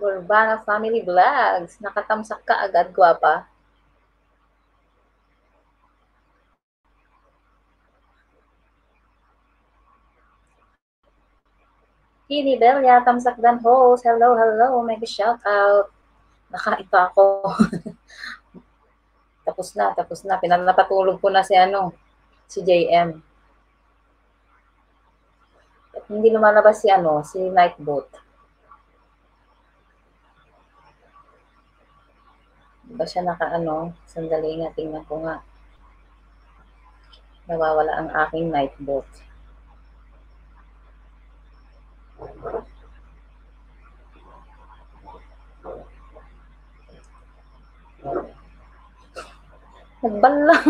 Urbana Family Vlogs. Nakatamsak ka agad, gwapa. Tini Belia, tamsak dan host. Hello, hello. Mega shout out. Nakain pa ako. tapos na. Pinapatulog ko na si si JM. At hindi lumalabas si Nightbot. Ba siya sandali nga, tingnan ko nga. Nawawala ang aking Nightbot. Nagbalang.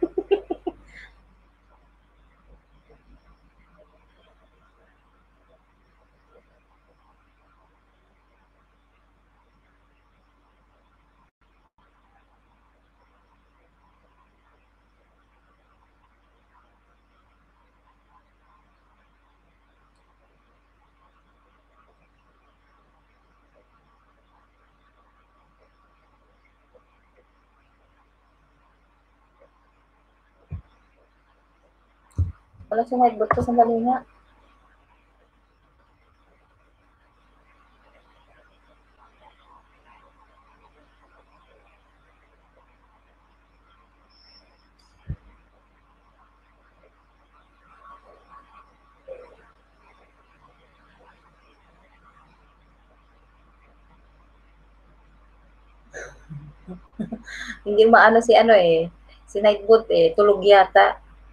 Wala si Nightbot ko, sandali nga. Hindi maano si Nightbot tulog yata.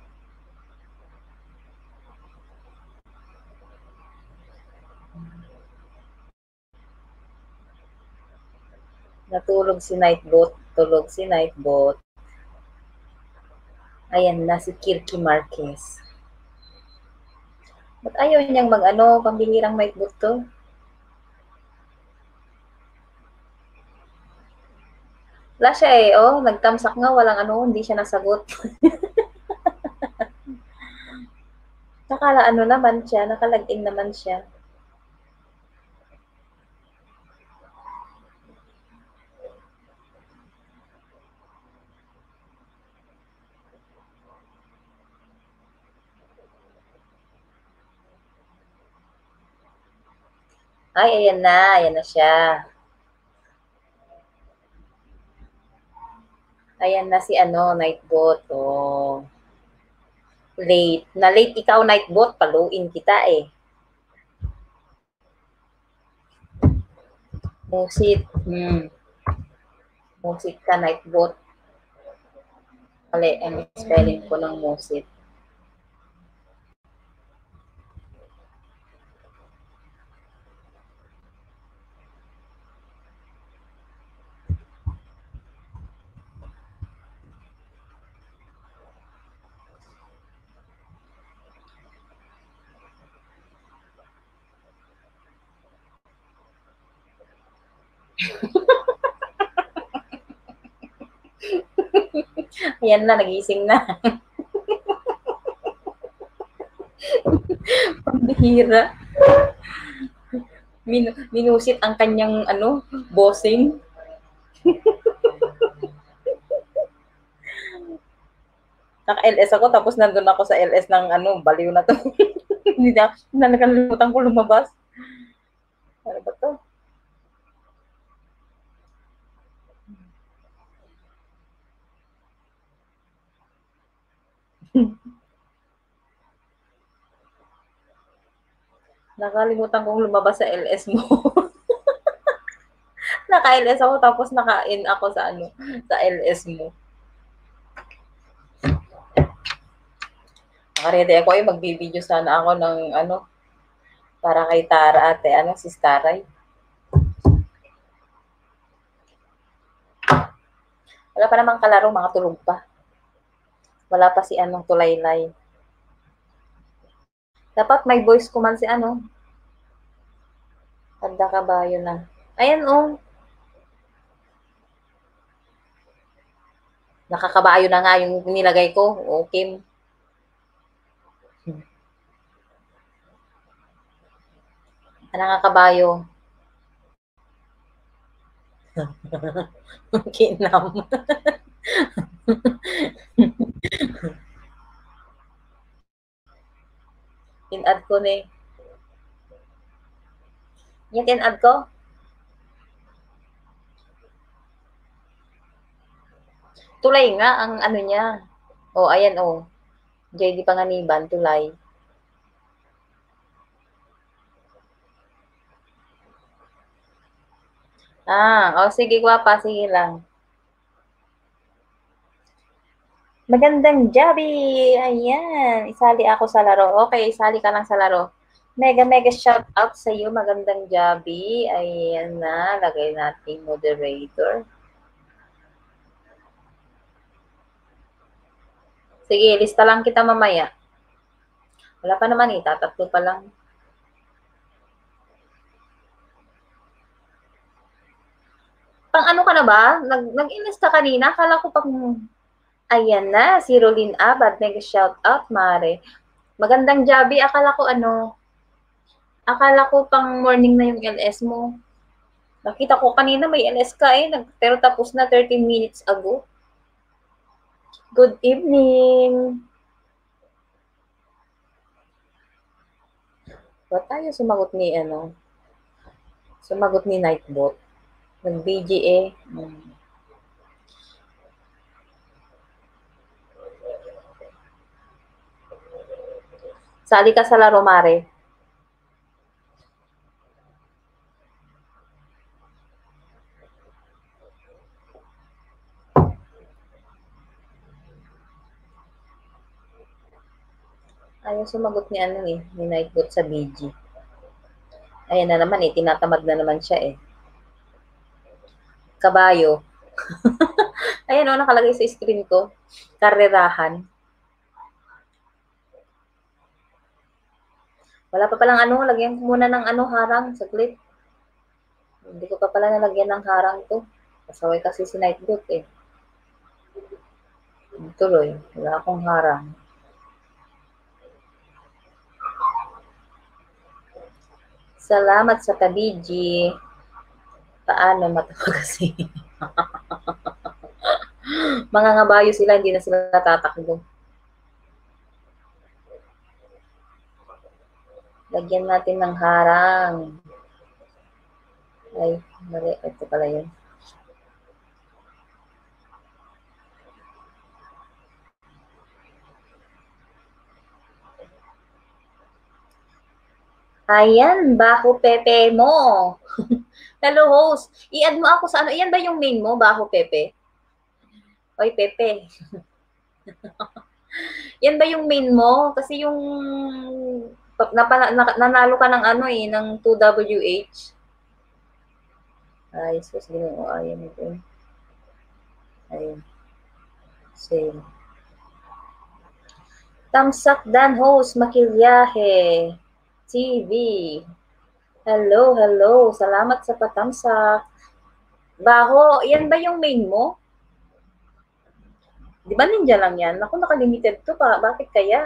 Natulog si Nightbot. Tulog si Nightbot. Ayan na si Kirky Marquez. Ba't ayaw niyang pambihirang Nightbot to? Wala siya nagtamsak nga, walang hindi siya nasagot. Naman siya, nakalaging naman siya. Ay, ayan na siya. Ayan na si Nightbot. Oh. Late. Na late ikaw, Nightbot. Paluin kita eh. Musit. Musit ka, Nightbot. Mali, ang spelling ko ng musit. Ayan na, nagising na. Pambihira. Minusit ang kanyang bossing. Naka-LS ako tapos nandun ako sa LS ng baliw na to. Hindi na nakalimutan ko lumabas. Ano ba to? Nakalimutan kong lumabas sa LS mo. Naka-LS ako tapos naka-in ako sa LS mo. Naka-ready ako magbibideo sana ako ng para kay Tara ate, si Staray. Wala pa namang kalaro, mga tulog pa. Wala pa si Tulaylay. Dapat may voice ko man si Tanda Kabayo na. Ayan Nakakabayo na nga yung nilagay ko. Okay. Nakakabayo. Kinam. In-add ko ni. Yan, in-add ko. Tulay nga ang ano niya. Oh, ayan oh. JD Panganiban, tulay. Oh sige gwapa, sige lang. Magandang gabi! Ayan, isali ako sa laro. Okay, isali ka lang sa laro. Mega mega shout out sa iyo. Magandang gabi. Ayan na, lagay natin moderator. Sige, lista lang kita mamaya. Wala pa naman eh, tatatlo pa lang. Pang ano ka na ba? Nag-inlist ka kanina? Akala ko pang... Ayan na, si Rolyn Abad. Mega shout out, Mare. Magandang gabi. Akala ko pang morning na yung LS mo. Nakita ko kanina may LS ka eh. Pero tapos na 13 minutes ago. Good evening. Ba't tayo sumagot ni Nightbot? Nag-BGA. Sali ka sa laro, Mare. Ayaw sumagot ni Nightbot sa BG. Ayan na naman eh, tinatamad na naman siya eh. Kabayo. Ayan o, nakalagay sa screen ko. Karerahan. Wala pa palang lagyan ko muna ng harang, saglit. Hindi ko pa pala nalagyan ng harang to. Pasaway kasi si Nightbot eh. Tuloy, wala akong harang. Salamat sa kabiji. Paano matawa kasi? Mga ngabayo sila, hindi na sila tatakbo. Lagyan natin ng harang. Ay, mali. Ito pala yun. Ayan, Baho Pepe mo. Hello, host. I-add mo ako sa ano. Iyan ba yung main mo, Baho Pepe? Oy, Pepe. Yan ba yung main mo? Kasi yung nanalo ka ng ng 2WH. Ay, sus, ginoo. Ayan ito. Ayun. Same. Tamsak Dan host, Makilyahe. TV. Hello, hello. Salamat sa patamsak. Baho, yan ba yung main mo? Di ba ninja lang yan? Ako, nakalimited to pa. Bakit kaya?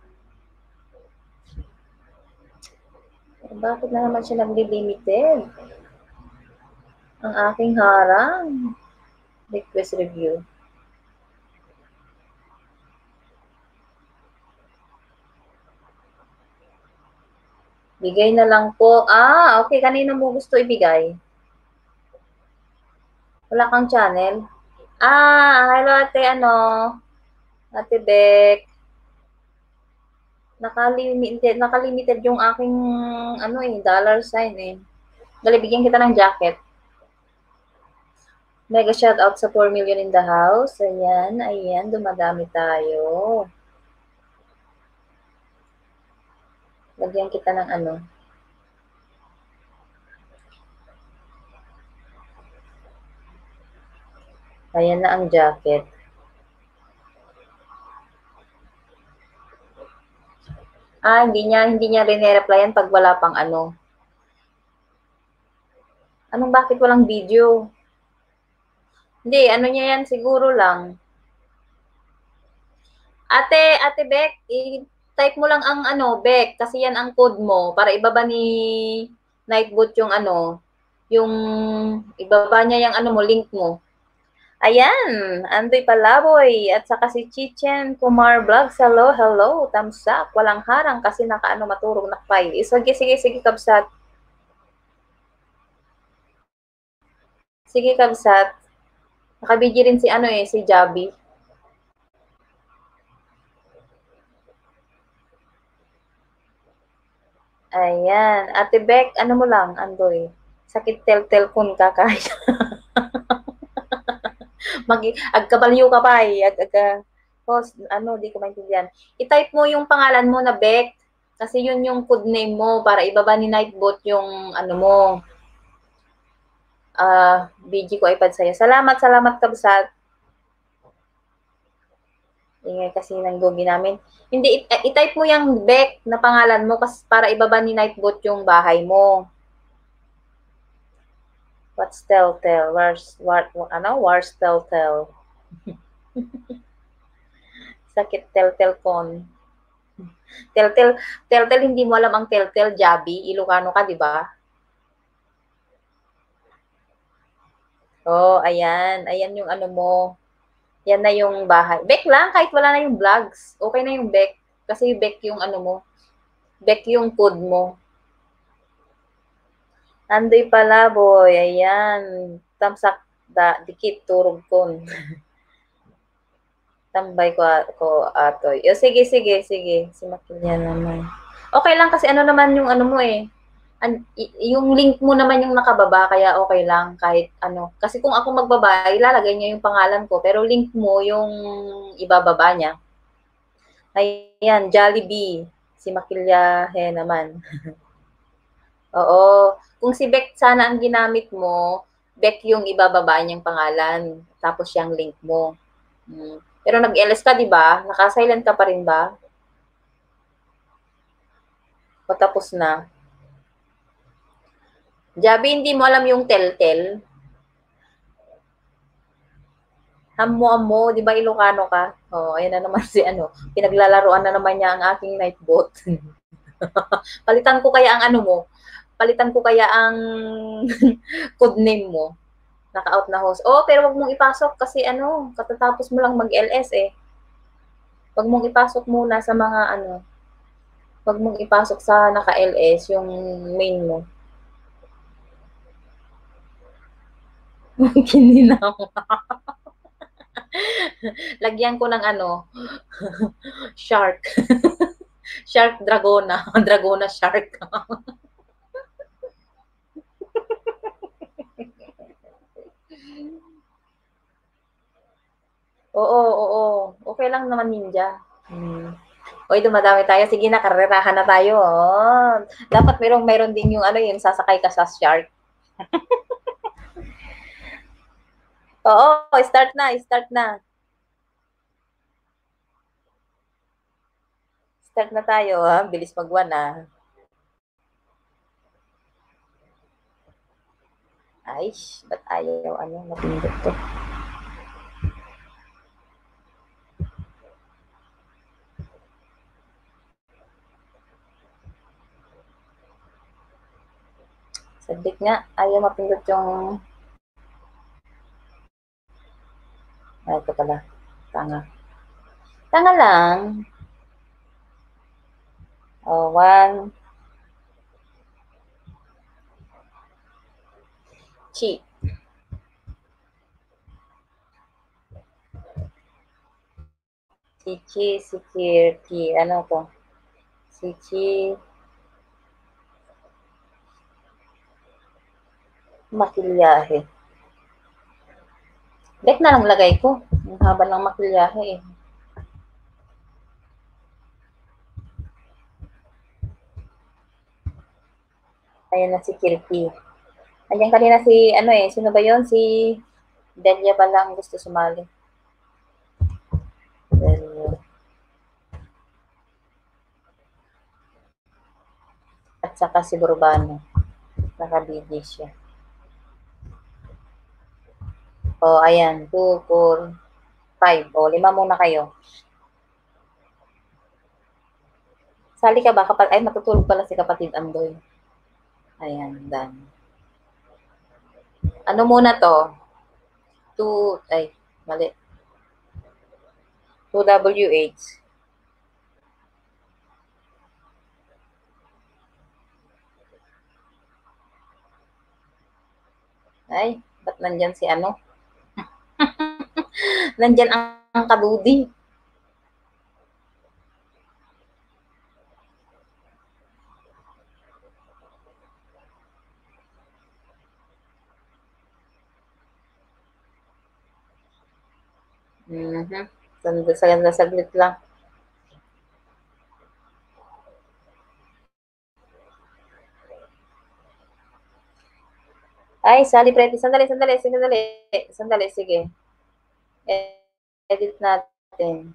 Bakit na naman siya nag-limited? Ang aking harang. Request review. Bigay na lang po. Okay. Kanino mo gusto ibigay? Wala kang channel? Hello ate, Ate Beck. Nakalimited yung aking, dollar sign eh. Dali, bigyan kita ng jacket. Mega shout out sa 4 million in the house. Ayan, dumadami tayo. Lagyan kita ng Ayan na ang jacket. Hindi niya rin-replyan pag wala pang bakit walang video? Hindi, niya yan siguro lang. Ate Beck, i-type mo lang ang Beck, kasi yan ang code mo, para ibaba ni Nightbot yung Yung ibaba niya yung ano mo, link mo. Ayan, Andoy Palaboy at saka si Chichen Kumar Vlogs. Hello, hello, thumbs up. Walang harang kasi nakaano maturog na file. Sige, sige, sige, kabsat. Sige, kabsat. Nakabidyo rin si ano eh, si Javi. Ayan. Ate Beck, ano mo lang, Andoy? Sakit tel-tel kun ka kaya. Agkabalyo ka pa eh. Post, ano, di ko maintindihan. I-type mo yung pangalan mo na Beck. Kasi yun yung code name mo para ibaba ni Nightbot yung ano mo. BG ko iPad sa'yo. Salamat, salamat kabsat. Ingay kasi ng gogi namin. Hindi, i-type mo yung Beck na pangalan mo kasi para ibaba ni Nightbot yung bahay mo. What's telltale? Where's telltale? Sakit telltale con. Telltale, telltale, hindi mo alam ang telltale, Jabi. Ilocano ka, di ba? Oh, ayan. Ayan yung ano mo. Yan na yung bahay. Beck lang, kahit wala na yung vlogs. Okay na yung Beck. Kasi Beck yung ano mo. Beck yung code mo. Andoy pala, boy. Ayan. Tamsak dikit, turog kon. Tambay ko atoy. O, sige, sige, sige. Si Makilya naman. Okay lang kasi ano naman yung ano mo eh. Yung link mo naman yung nakababa, kaya okay lang kahit ano. Kasi kung ako magbaba, ilalagay niya yung pangalan ko. Pero link mo yung ibababa niya. Ayan, Jollibee. Si Makilyahe naman. Oo. Kung si Beck sana ang ginamit mo, Beck yung ibababa niyang pangalan. Tapos yung link mo. Pero nag-LS ka, di ba? Naka-silent ka pa rin ba? O tapos na? Jabi, hindi mo alam yung Teltel? Hamo-amo, di ba Ilocano ka? Oh, ayan na naman si ano. Pinaglalaruan na naman niya ang aking nightbot. Palitan ko kaya ang ano mo? Palitan ko kaya ang code name mo? Naka-out na host. Oh, pero wag mong ipasok kasi ano, katatapos mo lang mag-LS eh. Wag mong ipasok muna sa mga ano, wag mong ipasok sa naka-LS yung main mo. Kininaw. Lagyan ko ng ano, shark. Shark Dragona. Dragona Shark. Oo, oo. Okay lang naman ninja. Uy, dumadami tayo. Sige na, karerahan na tayo. Oh. Dapat mayroon din yung ano, yung sasakay ka sa shark. Oo, start na, start na. Start na tayo, ha? Bilis mag-one, ha? Ay, ba't ayaw, ano, mapindot to? Sabik nga, ayaw mapindot yung... Ay, ito pala. Tanga. Tanga lang. Oh, one. Chi. Chichi, Sikirti. Ano to? Chichi. Makilyahe. Dek na lang lagay ko. Ang haba ng makilyahe eh. Ayan na si Kirti. Andiyan kanina si, ano eh, sino ba yon? Si Delia ba lang gusto sumali? Delia. At saka si Burbano. Nakabidi siya. O, ayan. 2, 4, 5. O, 5 muna kayo. Sali ka ba? Ay, matutulog pala si kapatid Andoy. Ayan, done. Ano muna to? 2, ay, mali. 2WH. Ay, ba't nandyan si ano? Nandyan ang kadudi. Mhm. Saglit lang. Ay, Sally Pretty. Sandali, sige. Edit natin.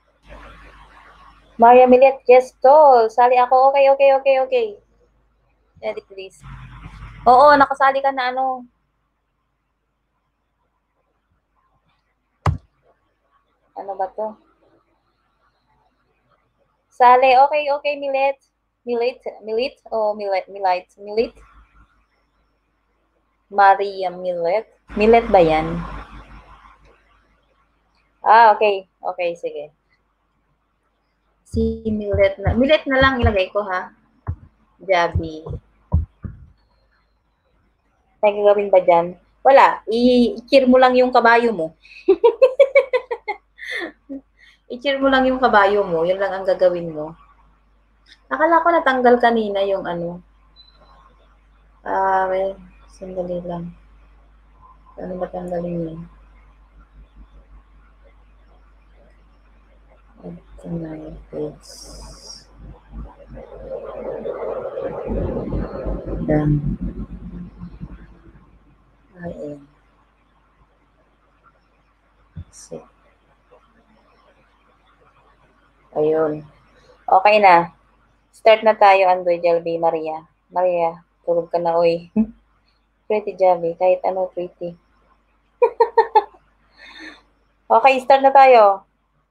Maria Milet, yes, tol. Sali ako. Okay. Edit please. Oo, nakasali ka na ano. Ano ba to? Sali, okay, Milet. Milit o Milit? Maria Milet. Milet ba yan? Ah, okay, sige. Si Milet na. Milet na lang ilagay ko ha. Jabi. May gagawin ba dyan? Wala. I-cheer mo lang yung kabayo mo. I-cheer mo lang yung kabayo mo. Yun lang ang gagawin mo. Akala ko natanggal kanina yung ano. Well, sandali lang. Ano ba tanggalin yun? Done. Ayan. Ayun. Okay na. Start na tayo, Andoy Jelby, Maria. Maria, tulog ka na, oy. Pretty Jelby, kahit ano pretty. Okay, start na tayo.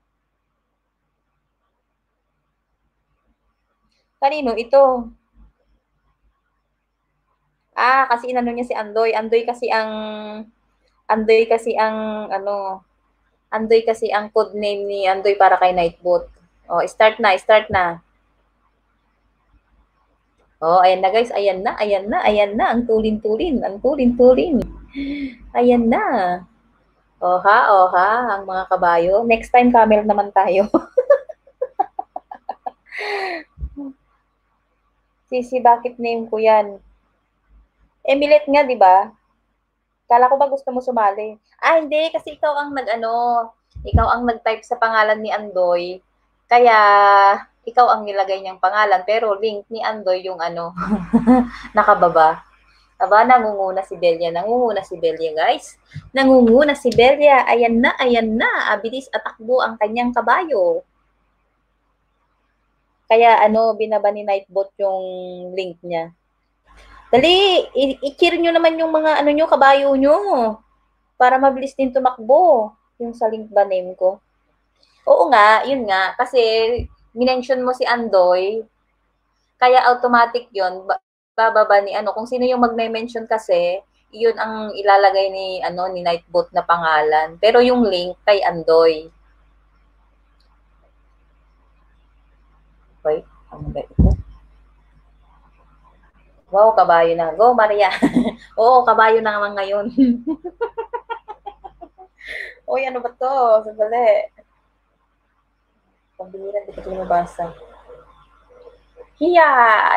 Kanino? Ito. Kasi inano niya si Andoy. Andoy kasi ang code name ni Andoy para kay Nightbot. Oh, start na. Oh, ayan na guys, ayan na, ang tulin-tulin. Ayan na. Oha, ang mga kabayo. Next time, camel naman tayo. Sisi, bakit name ko yan? Emilet nga, di ba? Kala ko ba gusto mo sumali? Hindi, kasi ikaw ang nag-type sa pangalan ni Andoy. Kaya, ikaw ang nilagay niyang pangalan, pero link ni Andoy yung nakababa. Aba, nangunguna si Belia, guys. Nangunguna si Belia. Ayan na. Abilis at takbo ang kanyang kabayo. Kaya binaba ni Nightbot yung link niya. Dali, i-cheer nyo naman yung mga nyo, kabayo nyo. Para mabilis din tumakbo. Yung sa link ba name ko? Oo nga, yun nga. Kasi, minention mo si Andoy, kaya automatic yun, bababa ni kung sino yung magme-mention kasi, yun ang ilalagay ni Nightbot na pangalan. Pero yung link kay Andoy. Okay, ano ba ito? Wow, kabayo na. Go, Maria. Oo, kabayo na naman ngayon. Uy, ano ba to? Sandali. Pambiliran, di ko ito mabasa. Hiya!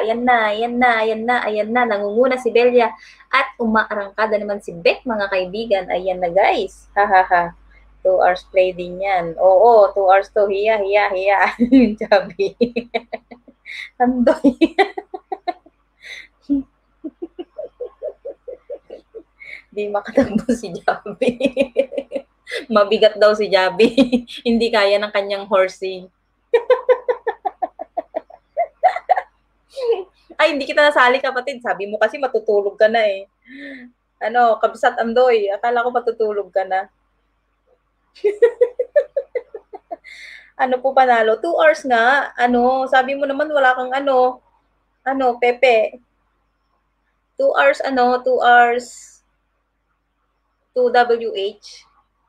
Ayan na. Nangunguna si Belia. At umaarangkada naman si Beck, mga kaibigan. Ayan na, guys. Ha. 2 hours play din yan. Oo, 2 hours to. Hiya. Sabi. Andoy. Di makatakbo si Javi. Mabigat daw si Javi. Hindi kaya ng kanyang horsing. Ay, hindi kita nasali, kapatid. Sabi mo kasi matutulog ka na eh. Kabsat Andoy. Akala ko matutulog ka na. Ano po panalo? 2 hours nga. Sabi mo naman wala kang Pepe. 2 hours. 2WH.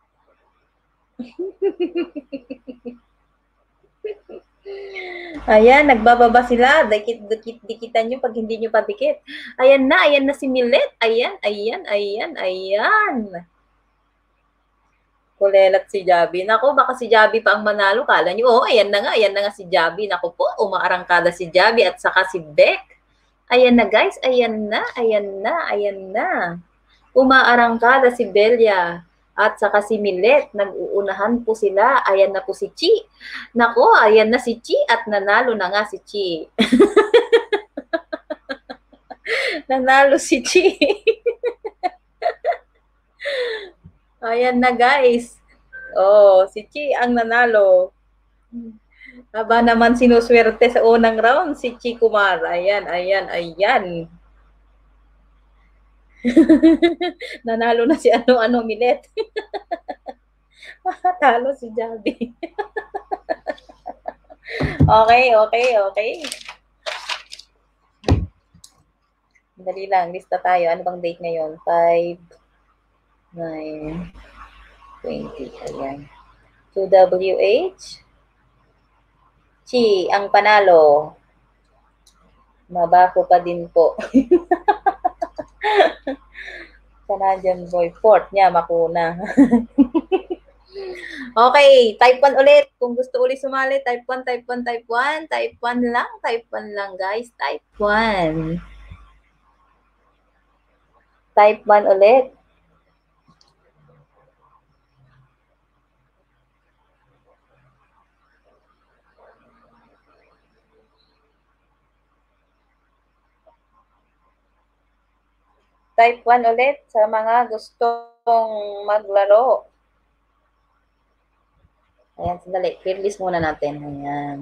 Ayan, nagbababa sila. Dikitan nyo pag hindi nyo padikit. Ayan na si Millet. Ayan. Kulelat si Javi. Naku, baka si Javi pa ang manalo. Kala nyo, ayan na nga si Javi. Naku po, umaarangkada si Javi at saka si Beck. Ayan na guys, ayan na. Umaarangkada si Belia at saka si Millet. Nag-uunahan po sila. Ayan na po si Chi. Naku, ayan na si Chi at nanalo na nga si Chi. Nanalo si Chi. Ayan na guys. Oh, si Chi ang nanalo. Aba naman sinuswerte sa unang round si Chi Kumar. Ayan. Nanalo na si ano Milet. Makatalo si Javi. Okay. Dali lang, lista tayo. Ano bang date ngayon? 5, 9, 20. Ayan. 2WH. Chi, ang panalo. Mabaho pa din po. Canadian boy. Fourth niya, makuna. Okay, type 1 ulit. Kung gusto ulit sumali, type 1. Type 1 lang guys. Type 1. Type 1 ulit. Type 1 ulit sa mga gustong maglaro. Ayan, sandali. Clear list muna natin. Ayan.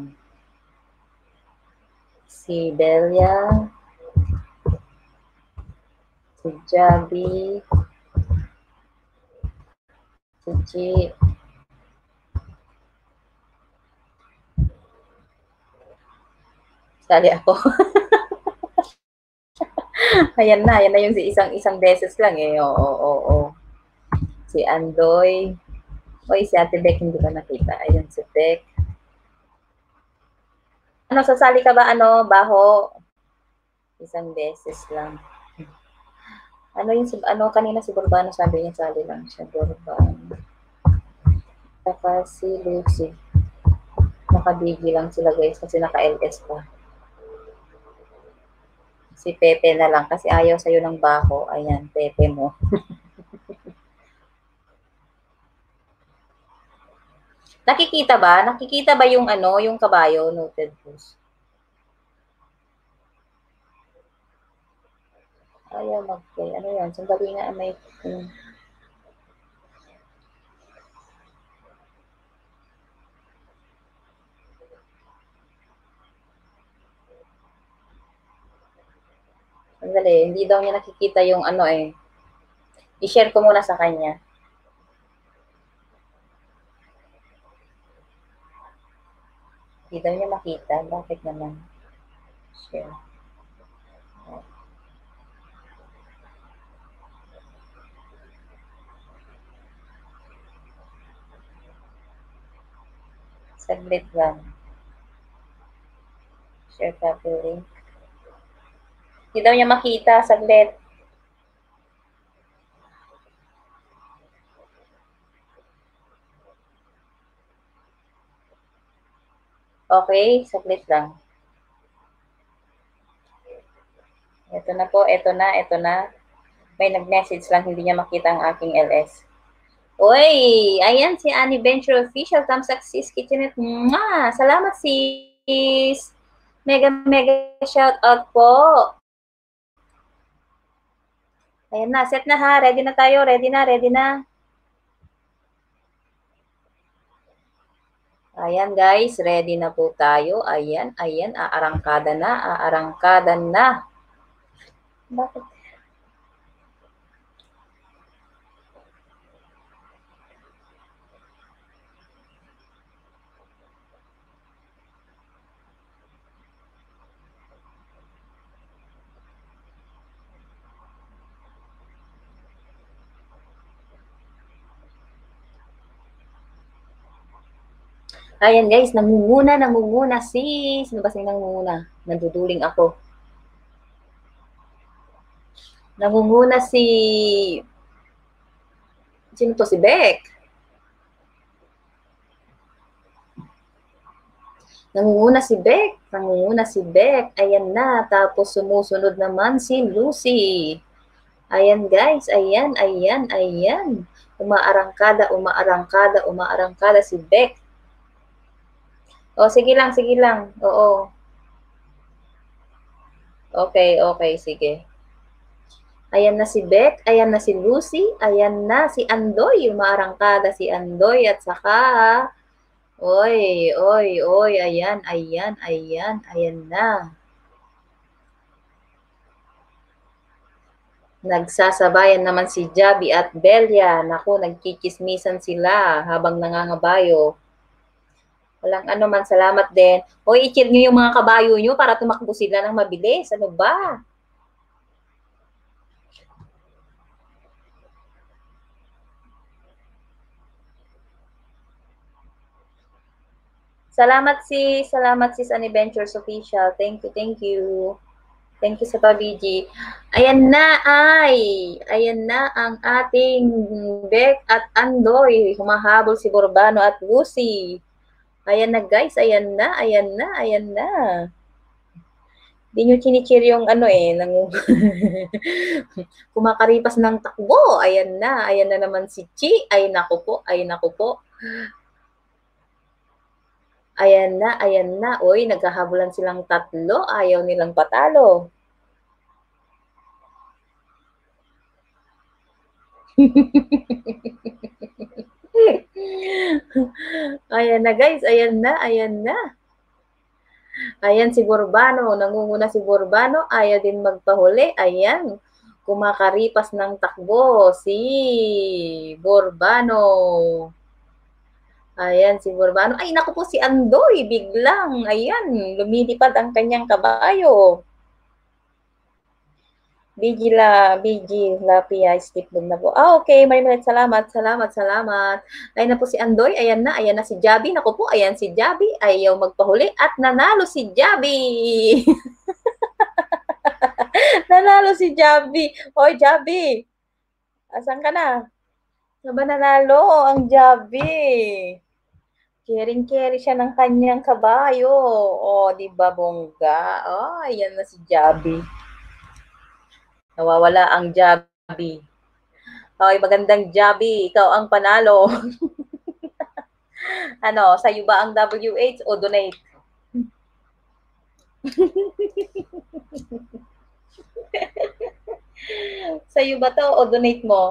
Si Belia. Si Javi. Si Chi. Sali ako. Ayan na yung isang beses lang eh. Oo. Si Andoy. Oy, si Ate Beck, hindi ko nakita. Ayun, si Beck. Ano, sasali ka ba, baho? Isang beses lang. Kanina si Burbano, sabi niya, sali lang siya, Burbano. Saka si Lucy. Nakabigi lang sila guys, kasi naka-LS pa. Si Pepe na lang, kasi ayaw sa'yo ng baho. Ayan, Pepe mo. Nakikita ba yung yung kabayo, noted post? Ayaw mag-play. Ano yan? Sandali nga, may... Sandali, hindi daw niya nakikita yung I-share ko muna sa kanya. Hindi daw niya makita. Bakit naman? Share. Saglit lang. Share copy link. Hindi daw niya makita. Saglit. Okay, saglit lang. Ito na po, ito na. May nag-message lang, hindi niya makita ang aking LS. Uy, ayan si Annie Venture Official, Tamsak Sis Kitchenette. Mwah! Salamat sis. Mega shout out po. Ayan na, set na ha. Ready na tayo, ready na. Ayan guys, ready na po tayo. Ayan, aarangkada na. Bakit? Ayan guys, nangunguna si, sino ba siyang nangunguna? Nanduduling ako. Nangunguna si, sino to, si Beck? Nangunguna si Beck, ayan na, tapos sumusunod naman si Lucy. Ayan guys, ayan. Umaarangkada si Beck. O, sige lang. Oo. Okay, sige. Ayan na si Beck, ayan na si Lucy, ayan na si Andoy, umaarangkada si Andoy at saka, oy, ayan na. Nagsasabayan naman si Javi at Belia. Naku, nagkikismisan sila habang nangangabayo. Walang ano man, salamat din. Hoy, i-cheer nyo yung mga kabayo nyo para tumakbo sila ng mabilis. Ano ba? Salamat sis Adventures Official. Thank you. Thank you sa pabiji. Ayan na ang ating Beck at Andoy. Humahabol si Borbano at Lucy. Ayan na guys, ayan na. Hindi nyo chinichir yung ano ng kumakaripas ng takbo. Ayan na naman si Chi. Ay naku po. Ayan na. Uy, naghahabulan silang tatlo. Ayaw nilang patalo. Ayan na guys, ayan na. Ayan si Borbano, nangunguna si Borbano, ayaw din magpahuli. Ayan, kumakaripas ng takbo si Borbano. Ayan si Borbano. Ay, naku po si Andoy, biglang. Ayan, lumilipad ang kanyang kabayo. BG Lapia, sleep na po. Okay, Marimelet, salamat. Ayan na po si Andoy, ayan na si Javi. Naku po, ayan si Javi, ayaw magpahuli at nanalo si Javi. Nanalo si Javi. Hoy, Javi, asan ka na? Saba nanalo ang Javi. Caring-carry siya ng kanyang kabayo. Di ba bongga? Ayan na si Javi. Nawawala ang Javi. Hoy, magandang Javi, ikaw ang panalo. Ano, sa'yo ba ang WH o donate? Sa'yo ba to o donate mo?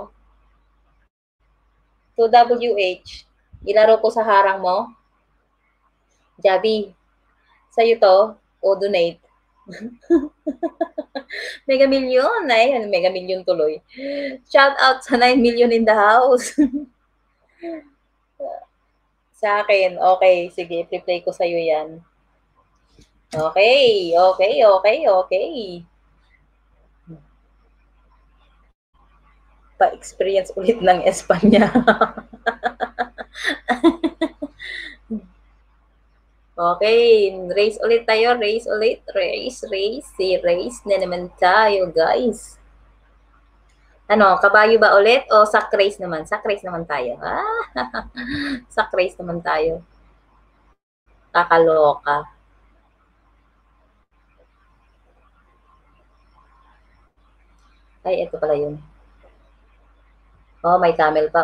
To WH. Ilaro ko sa harang mo? Javi, sa'yo to o donate? Mega Million. Ay, Mega Million tuloy. Shout out sa 9 million in the house. Sa akin, okay. Sige, i-play ko sa'yo yan. Okay. Pa-experience ulit ng Espanya. Okay, race ulit tayo. Race. Na naman tayo, guys. Ano, kabayo ba ulit o sack race naman? Sack race naman tayo. Sack race naman tayo. Kakaloka. Ay, ito pala yun. May camel pa,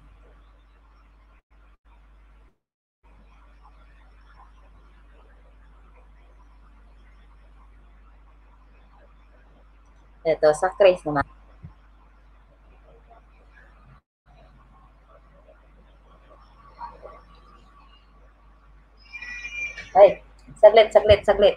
Ito, sack race naman. Ay, saglit.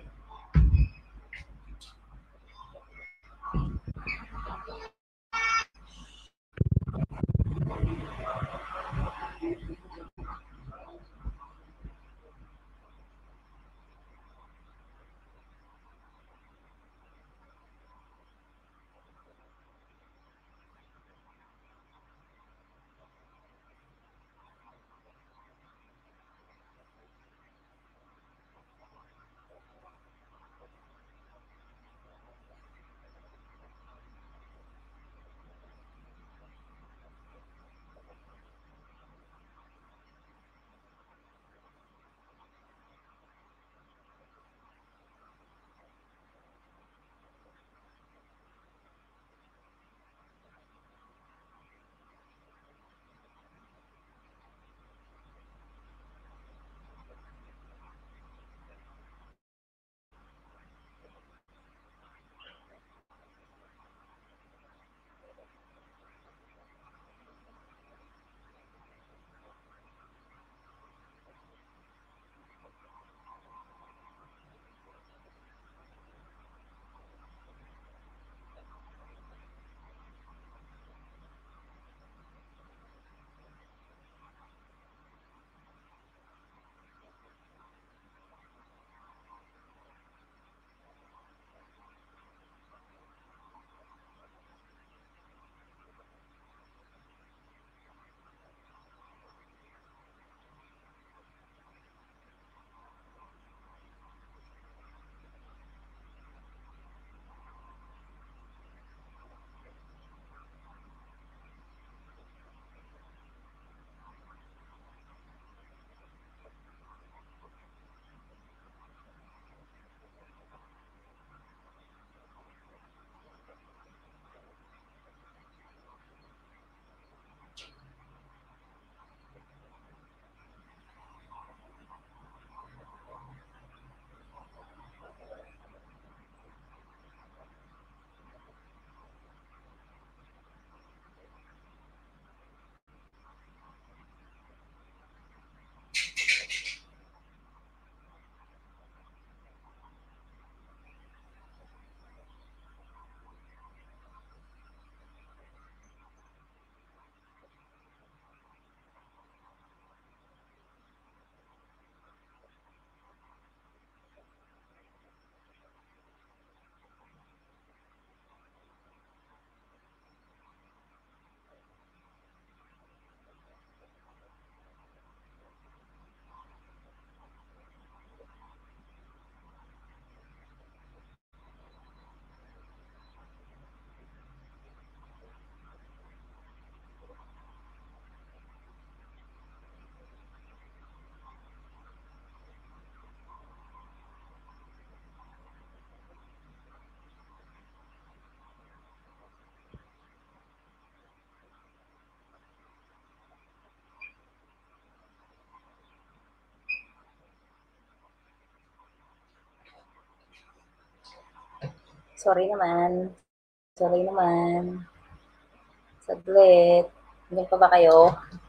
Sorry naman. Sorry naman. Saglit. Hindi pa ba kayo?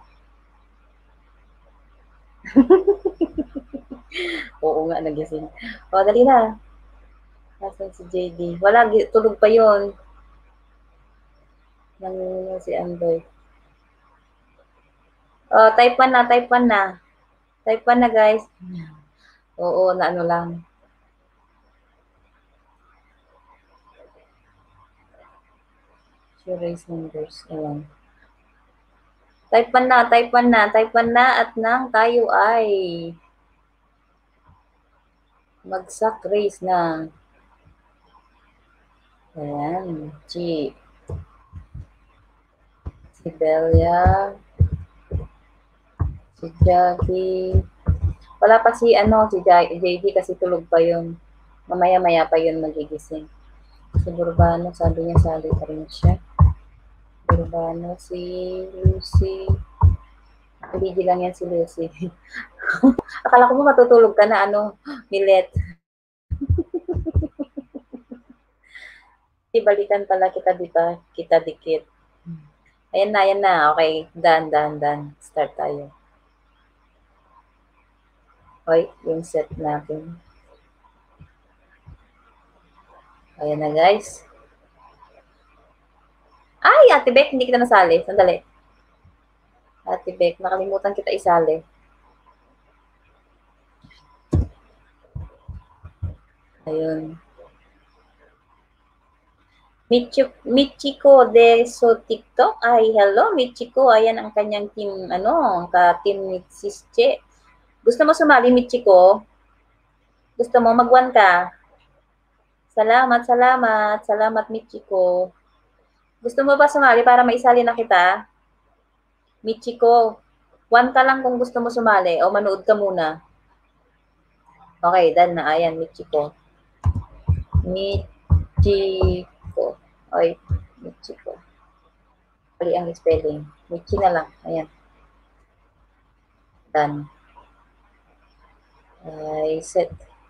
Oo nga, nagising. O, dali na. Nasaan si JD? Wala, tulog pa yon. Nang si Andoy. Oh, type 1 na, type 1 na. Type 1 na, guys. Oo, na ano lang. Raise numbers. Ayan. Type 1 na, type 1 na, type 1 na at nang tayo ay magsak race na. Ayan. G. Si Belia. Si Jackie. Wala pa si ano, si JD kasi tulog pa yun. Mamaya-maya pa yun magigising. Si Burbano, sabi niya sali pa rin siya. Burbano, si Lucy. Hindi lang yan si Lucy. Akala ko mo matutulog ka na, ano, Milet. Balikan pala kita, di ba? Kita dikit. Ayan na, ayan na. Okay, done. Start tayo. Okay, yung set natin. Ayan na, guys. Ay, Ate Beck, hindi kita nasali. Sandali. Ate Beck, nakalimutan kita isali. Ayun. Michiko de So TikTok. Ay, hello, Michiko. Ayan ang kanyang team, ano, ka-team ni Sis Che. Gusto mo sumali, Michiko? Gusto mo mag-1 ka? Salamat, Michiko. Gusto mo ba sumali para maisali na kita? Michiko, 1 ka lang kung gusto mo sumali o manood ka muna. Okay, done na. Ayan, Michiko. Michiko. Oy, Michiko. Mali ang spelling. Michi na lang. Ayan. Done. Ay, set.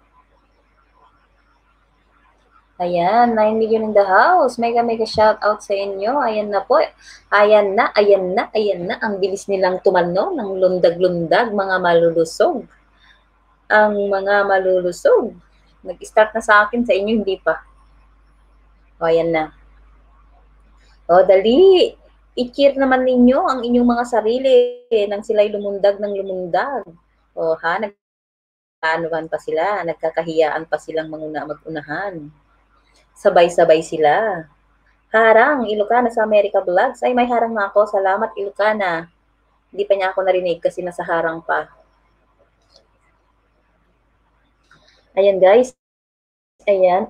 Ayan, 9 million in the house. Mega shout out sa inyo. Ayan na po. Ayan na. Ang bilis nilang tumano ng lundag-lundag, mga malulusog. Ang mga malulusog. Nag-start na sa akin, sa inyo hindi pa. O, ayan na. O, dali. I-cheer naman ninyo ang inyong mga sarili nang sila'y lumundag ng lumundag. O, ha? Nagkaanuhan pa sila. Nagkakahiyaan pa silang mag-unahan. Sabay-sabay sila. Harang, Ilocana sa America Vlogs. Ay, may harang na ako. Salamat, Ilocana. Hindi pa niya ako narinig kasi nasa harang pa. Ayan, guys. Ayan.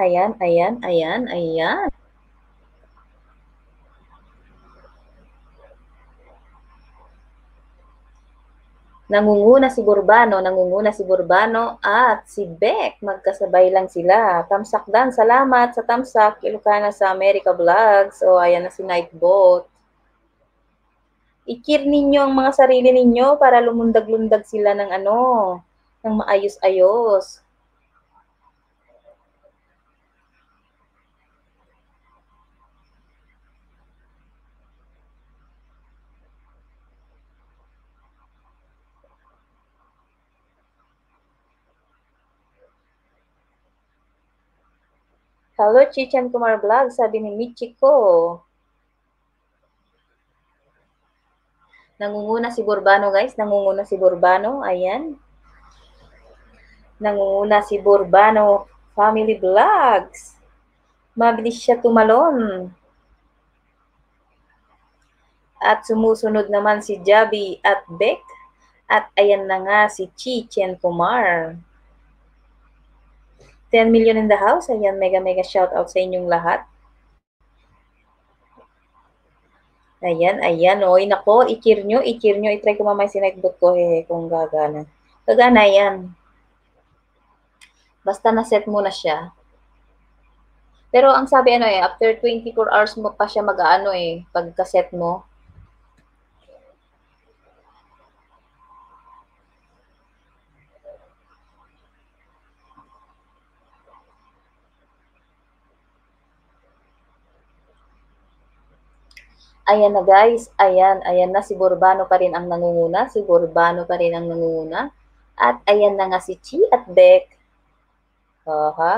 Nangunguna si Burbano at si Beck. Magkasabay lang sila. Tamsak Dan, salamat sa tamsak. Ilocana sa America Vlogs. O, ayan na si Nightbot. I-cheer ninyo ang mga sarili ninyo para lumundag-lundag sila ng ano, ng maayos-ayos. Hello, Chichan Kumar Vlog, sabi ni Michiko. Nangunguna si Burbano, guys. Nangunguna si Burbano. Ayan. Nangunguna si Burbano Family Vlogs. Mabilis siya tumalon. At sumusunod naman si Javi at Beck. At ayan na nga si Chichen Kumar. 10 million in the house. Ayan, mega shout out sa inyong lahat. Ayan. Oy, nako, i-cheer nyo. I-try ko mamaya si Nightbot ko kung gagana. Gagana yan. Basta na-set mo na siya. Pero ang sabi after 24 hours mo pa siya mag-aano pagka-set mo. Ayan na guys, ayan na si Borbano pa rin ang nangunguna, si Borbano pa rin ang nangunguna. At ayan na nga si Chi at Beck. Aha.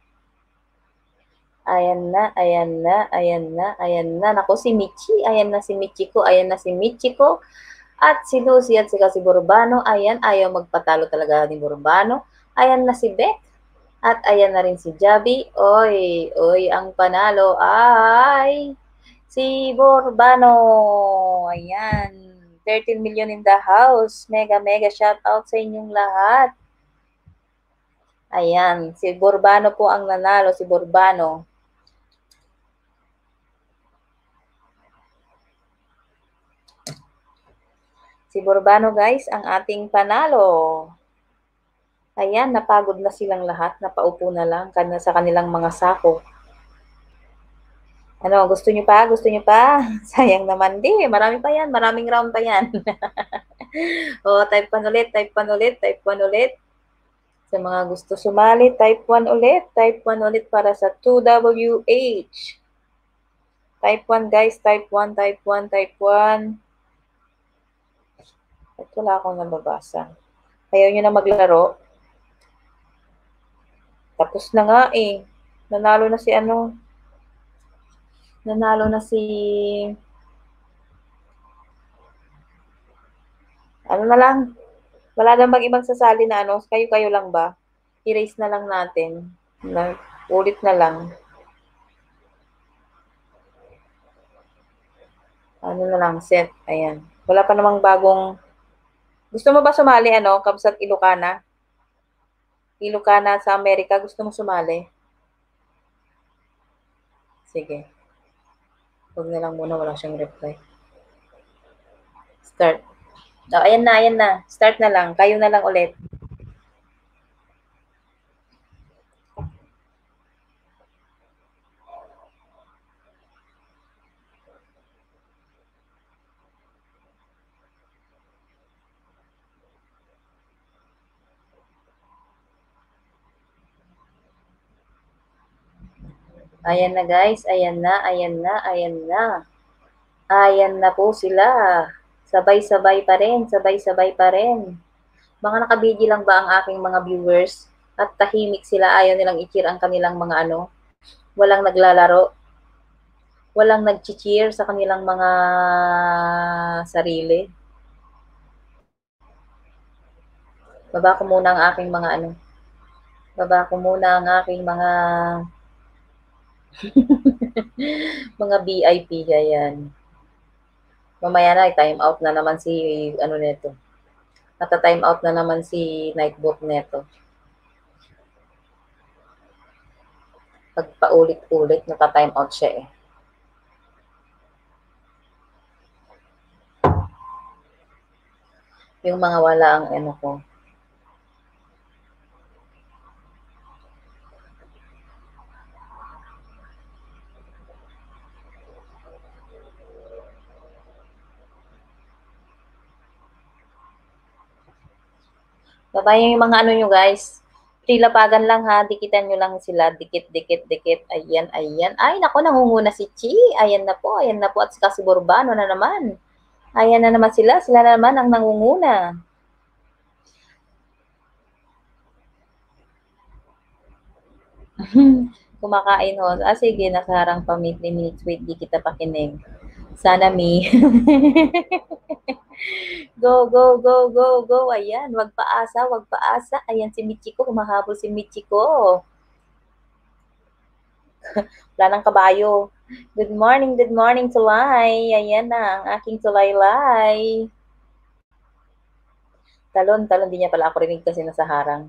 Ayan na, ayan na, ayan na, ayan na. Naku, si Michi, ayan na si Michiko, ayan na si Michiko. At si Lucy at saka si Borbano, ayan, ayaw magpatalo talaga ni Borbano. Ayan na si Beck. At ayan na rin si Javi. Oy, ang panalo ay si Borbano. Ayan. 13 million in the house. Mega shout out sa inyong lahat. Ayan. Si Borbano po ang nanalo. Si Borbano. Si Borbano guys, ang ating panalo. Ayan, napagod na silang lahat. Napaupo na lang sa kanilang mga sako. Ano, gusto nyo pa? Gusto nyo pa? Sayang naman. Di, marami pa yan. Maraming round pa yan. O, type 1 ulit, type 1 ulit, type 1 ulit. Sa mga gusto sumali, type 1 ulit. Type 1 ulit para sa 2WH. Type 1 guys, type 1, type 1, type 1. At wala akong nababasa. Ayaw nyo na maglaro? Tapos na nga eh. Nanalo na si ano. Nanalo na si... Ano na lang. Wala na bang ibang sasali na ano. Kayo-kayo lang ba? Erase na lang natin. Ulit na lang. Ano na lang, set. Ayan. Wala pa namang bagong... Gusto mo ba sumali, ano? Kabsat Ilocana? Ilocana sa Amerika. Gusto mo sumali? Sige. Huwag na lang muna. Wala siyang reply. Start. Oh, ayan na. Start na lang. Kayo na lang ulit. Ayan na guys. Ayan na. Ayan na po sila. Sabay-sabay pa rin. Mga nakabidyo lang ba ang aking mga viewers? At tahimik sila. Ayaw nilang i-cheer ang kanilang mga ano. Walang naglalaro. Walang nag-cheer sa kanilang mga sarili. Baba ko muna ang aking mga ano. Baba ko muna ang aking mga mga VIP. Ayan. Mamaya na, time out na naman si ano nito. Nata-time out na naman si Nightbot neto. Pag paulit-ulit, nata-time out siya eh. Yung mga wala ang ano ko. Babayan yung mga ano nyo guys. Prilapagan lang ha. Dikitan nyo lang sila. Dikit. Ayan. Ay, naku, nangunguna si Chi. Ayan na po. At saka si Borbano na naman. Ayan na naman sila. Sila na naman ang nangunguna. Kumakain ho. Sige, nakaharang pa 3 minutes. Wait, di kita pakinig. Sana me. Go. Ayan, wag paasa. Ayan si Michiko, kumahabol si Michiko. Wala ng kabayo. Good morning, Tulay. Ayan na, ang aking Tulaylay. Talon, di niya pala ako rinig kasi nasa harang.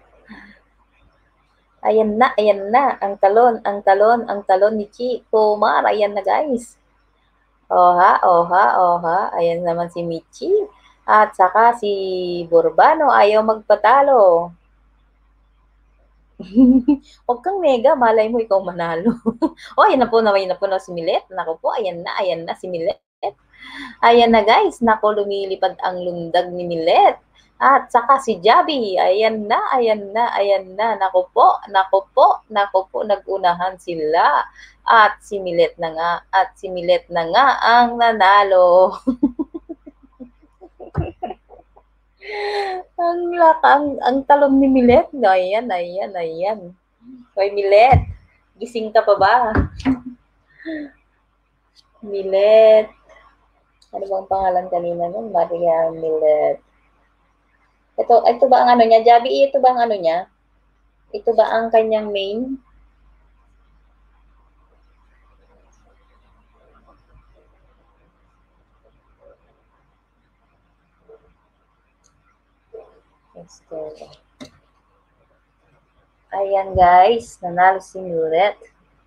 Ayan na, ang talon ni Chico Mar. Ayan na guys. Oha. Ayan naman si Michi. At saka si Borbano ayaw magpatalo. Huwag kang mega, malay mo ikaw manalo. Ayan na po na si Milet. Naku po, ayan na si Milet. Ayan na guys, naku, lumilipad ang lundag ni Milet. At saka si Javi, ayan na. Naku po, nagunahan sila. At si Milet na nga, ang nanalo. ang talong ni Milet. Ayan. Hoy, Milet, gising ka pa ba? Milet. Ano bang pangalan kanina nun? Maria Milet. Ito ba ang ano niya? Javi, ito ba ang ano niya? Ito ba ang kanyang main? Ayan guys, nanalo si Milet.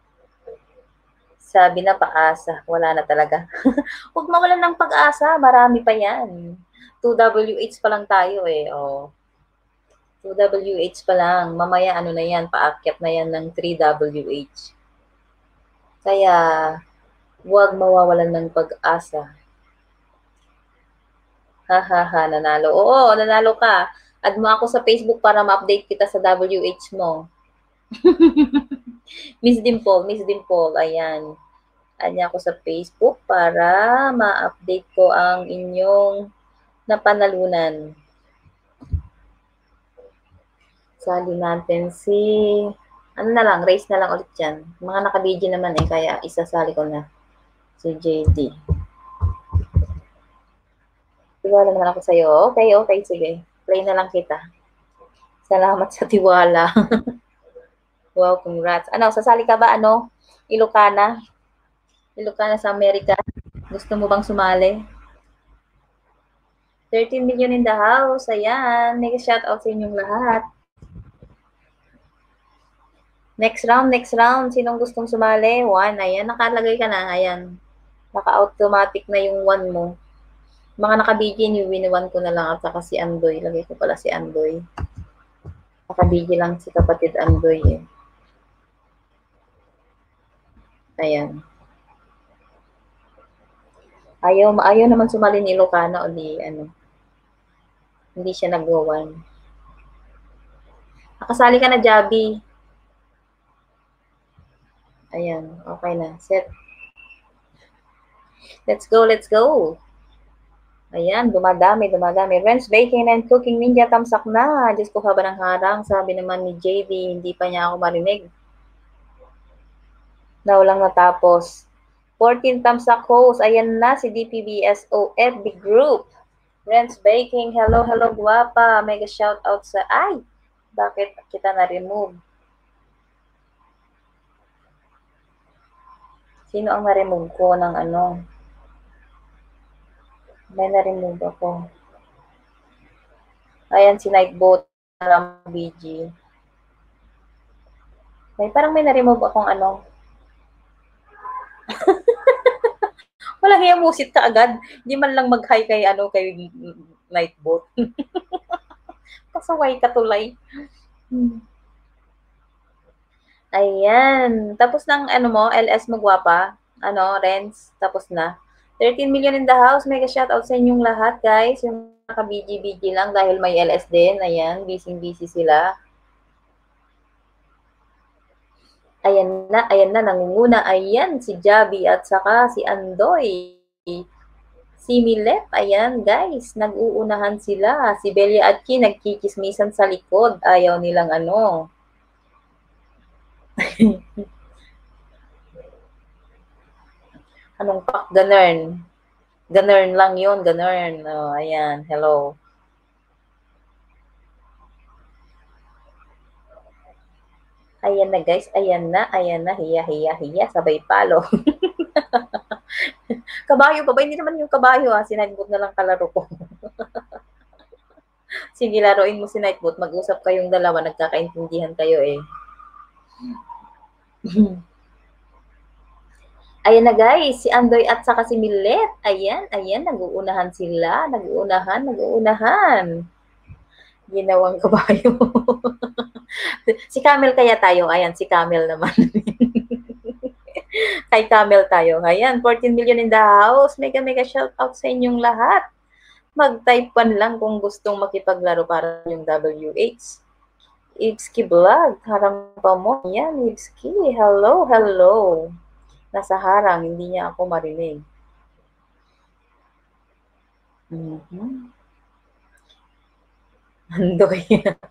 Sabi na paasa, wala na talaga. Huwag mawalan ng pag-asa, marami pa yan. 2WH pa lang tayo eh. Oh. 2WH pa lang. Mamaya ano na yan, paakyat na yan ng 3WH. Kaya, huwag mawawalan ng pag-asa. Nanalo. Oo, nanalo ka. Add mo ako sa Facebook para ma-update kita sa WH mo. Miss Dimple, ayan. Anya ako sa Facebook para ma-update ko ang inyong napanalunan. Sali natin si, ano na lang, race na lang ulit yan. Mga naka-video naman eh, kaya isasali ko na si JD. Tiwala naman ako sa'yo. Okay, sige. Play na lang kita. Salamat sa tiwala. Wow, congrats. Ano, sasali ka ba? Ano? Ilocana sa Amerika. Gusto mo bang sumali? 13 million in the house. Ayan. Make a shout out sa inyong lahat. Next round. Sinong gustong sumali? 1. Ayan, nakalagay ka na. Ayan. Naka-automatic na yung 1 mo. Mga naka-BG, win-1 ko na lang at saka si Andoy. Lagay ko pala si Andoy. Naka-BG lang si kapatid Andoy eh. Ayan. Ayaw naman sumali ni Ilocana o di ano. Hindi siya nag-1. Nakasali ka na, Javi. Ayan, okay na. Set. Let's go. Ayan, dumadami. Ren's Baking and Cooking Ninja, tamsak na. Diyos ko, haba ng harang. Sabi naman ni JD, hindi pa niya ako marinig. Na walang natapos. 14 tamsak host. Ayan na si DPBSO FB Group. Ren's Baking, hello, guwapa. Mega shout out sa, ay, bakit kita na-remove? Sino ang na-remove ko ng ano? May na-remove ako. Ayan, si Nightbot ng BG. Parang may na-remove akong ano. Walang hiya, musit ka agad. Hindi man lang mag-hi kay Nightbot. Pasaway ka tulay. Ayan. Tapos ng LS mo, gwapa. Renz, tapos na. 13 million in the house. Mega shoutout sa inyong lahat, guys. Yung naka-BG lang dahil may LS din. Ayan, busy sila. Ayan na, nangunguna. Ayan, si Javi at saka si Andoy. Si Milet, ayan guys, nag-uunahan sila. Si Belia at Ki, nagkikismisan sa likod. Ayaw nilang Anong pak? Ganern. Ganern lang yun, ganern. Oh, ayan, hello. Ayan na guys, ayan na, hiya, sabay palo. Kabayo pa ba? Hindi naman yung kabayo ha, sinagbot na lang kalaro ko. Sige, laruin mo si Nightbot, mag-usap kayong dalawa, nagkakaintindihan kayo eh. Ayan na guys, si Andoy at saka si Millet. Ayan, nag-uunahan sila. Nag-uunahan. Ginawang kabayo. Si Camel kaya tayo. Ayan, si Camel naman. Kay Camel tayo. Ayan, 14 million in the house. Mega shout out sa inyong lahat. Mag-type 1 lang kung gustong makipaglaro para yung WH. Ibski Vlog. Harang pa mo. Yan, Ibski. Hello. Nasa harang, hindi niya ako marinig. Andoy.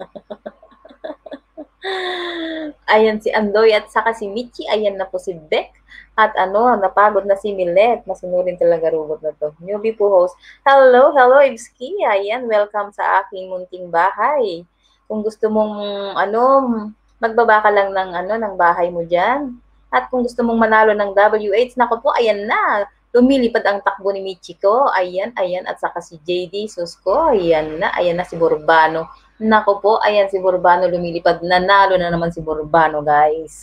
Ayan si Andoy at saka si Michi. Ayan na po si Beck. At napagod na si Milet. Masunurin talaga robot na to. Newbie po host. Hello, hello, Ibski. Ayan, welcome sa aking munting bahay. Kung gusto mong, magbaba ka lang ng, ng bahay mo dyan. At kung gusto mong manalo ng WH, nako po, ayan na. Lumilipad ang takbo ni Michiko. Ayan, ayan. At saka si JD Susko. Ayan na si Borbano. Nako po, ayan si Borbano lumilipad. Nanalo na naman si Borbano, guys.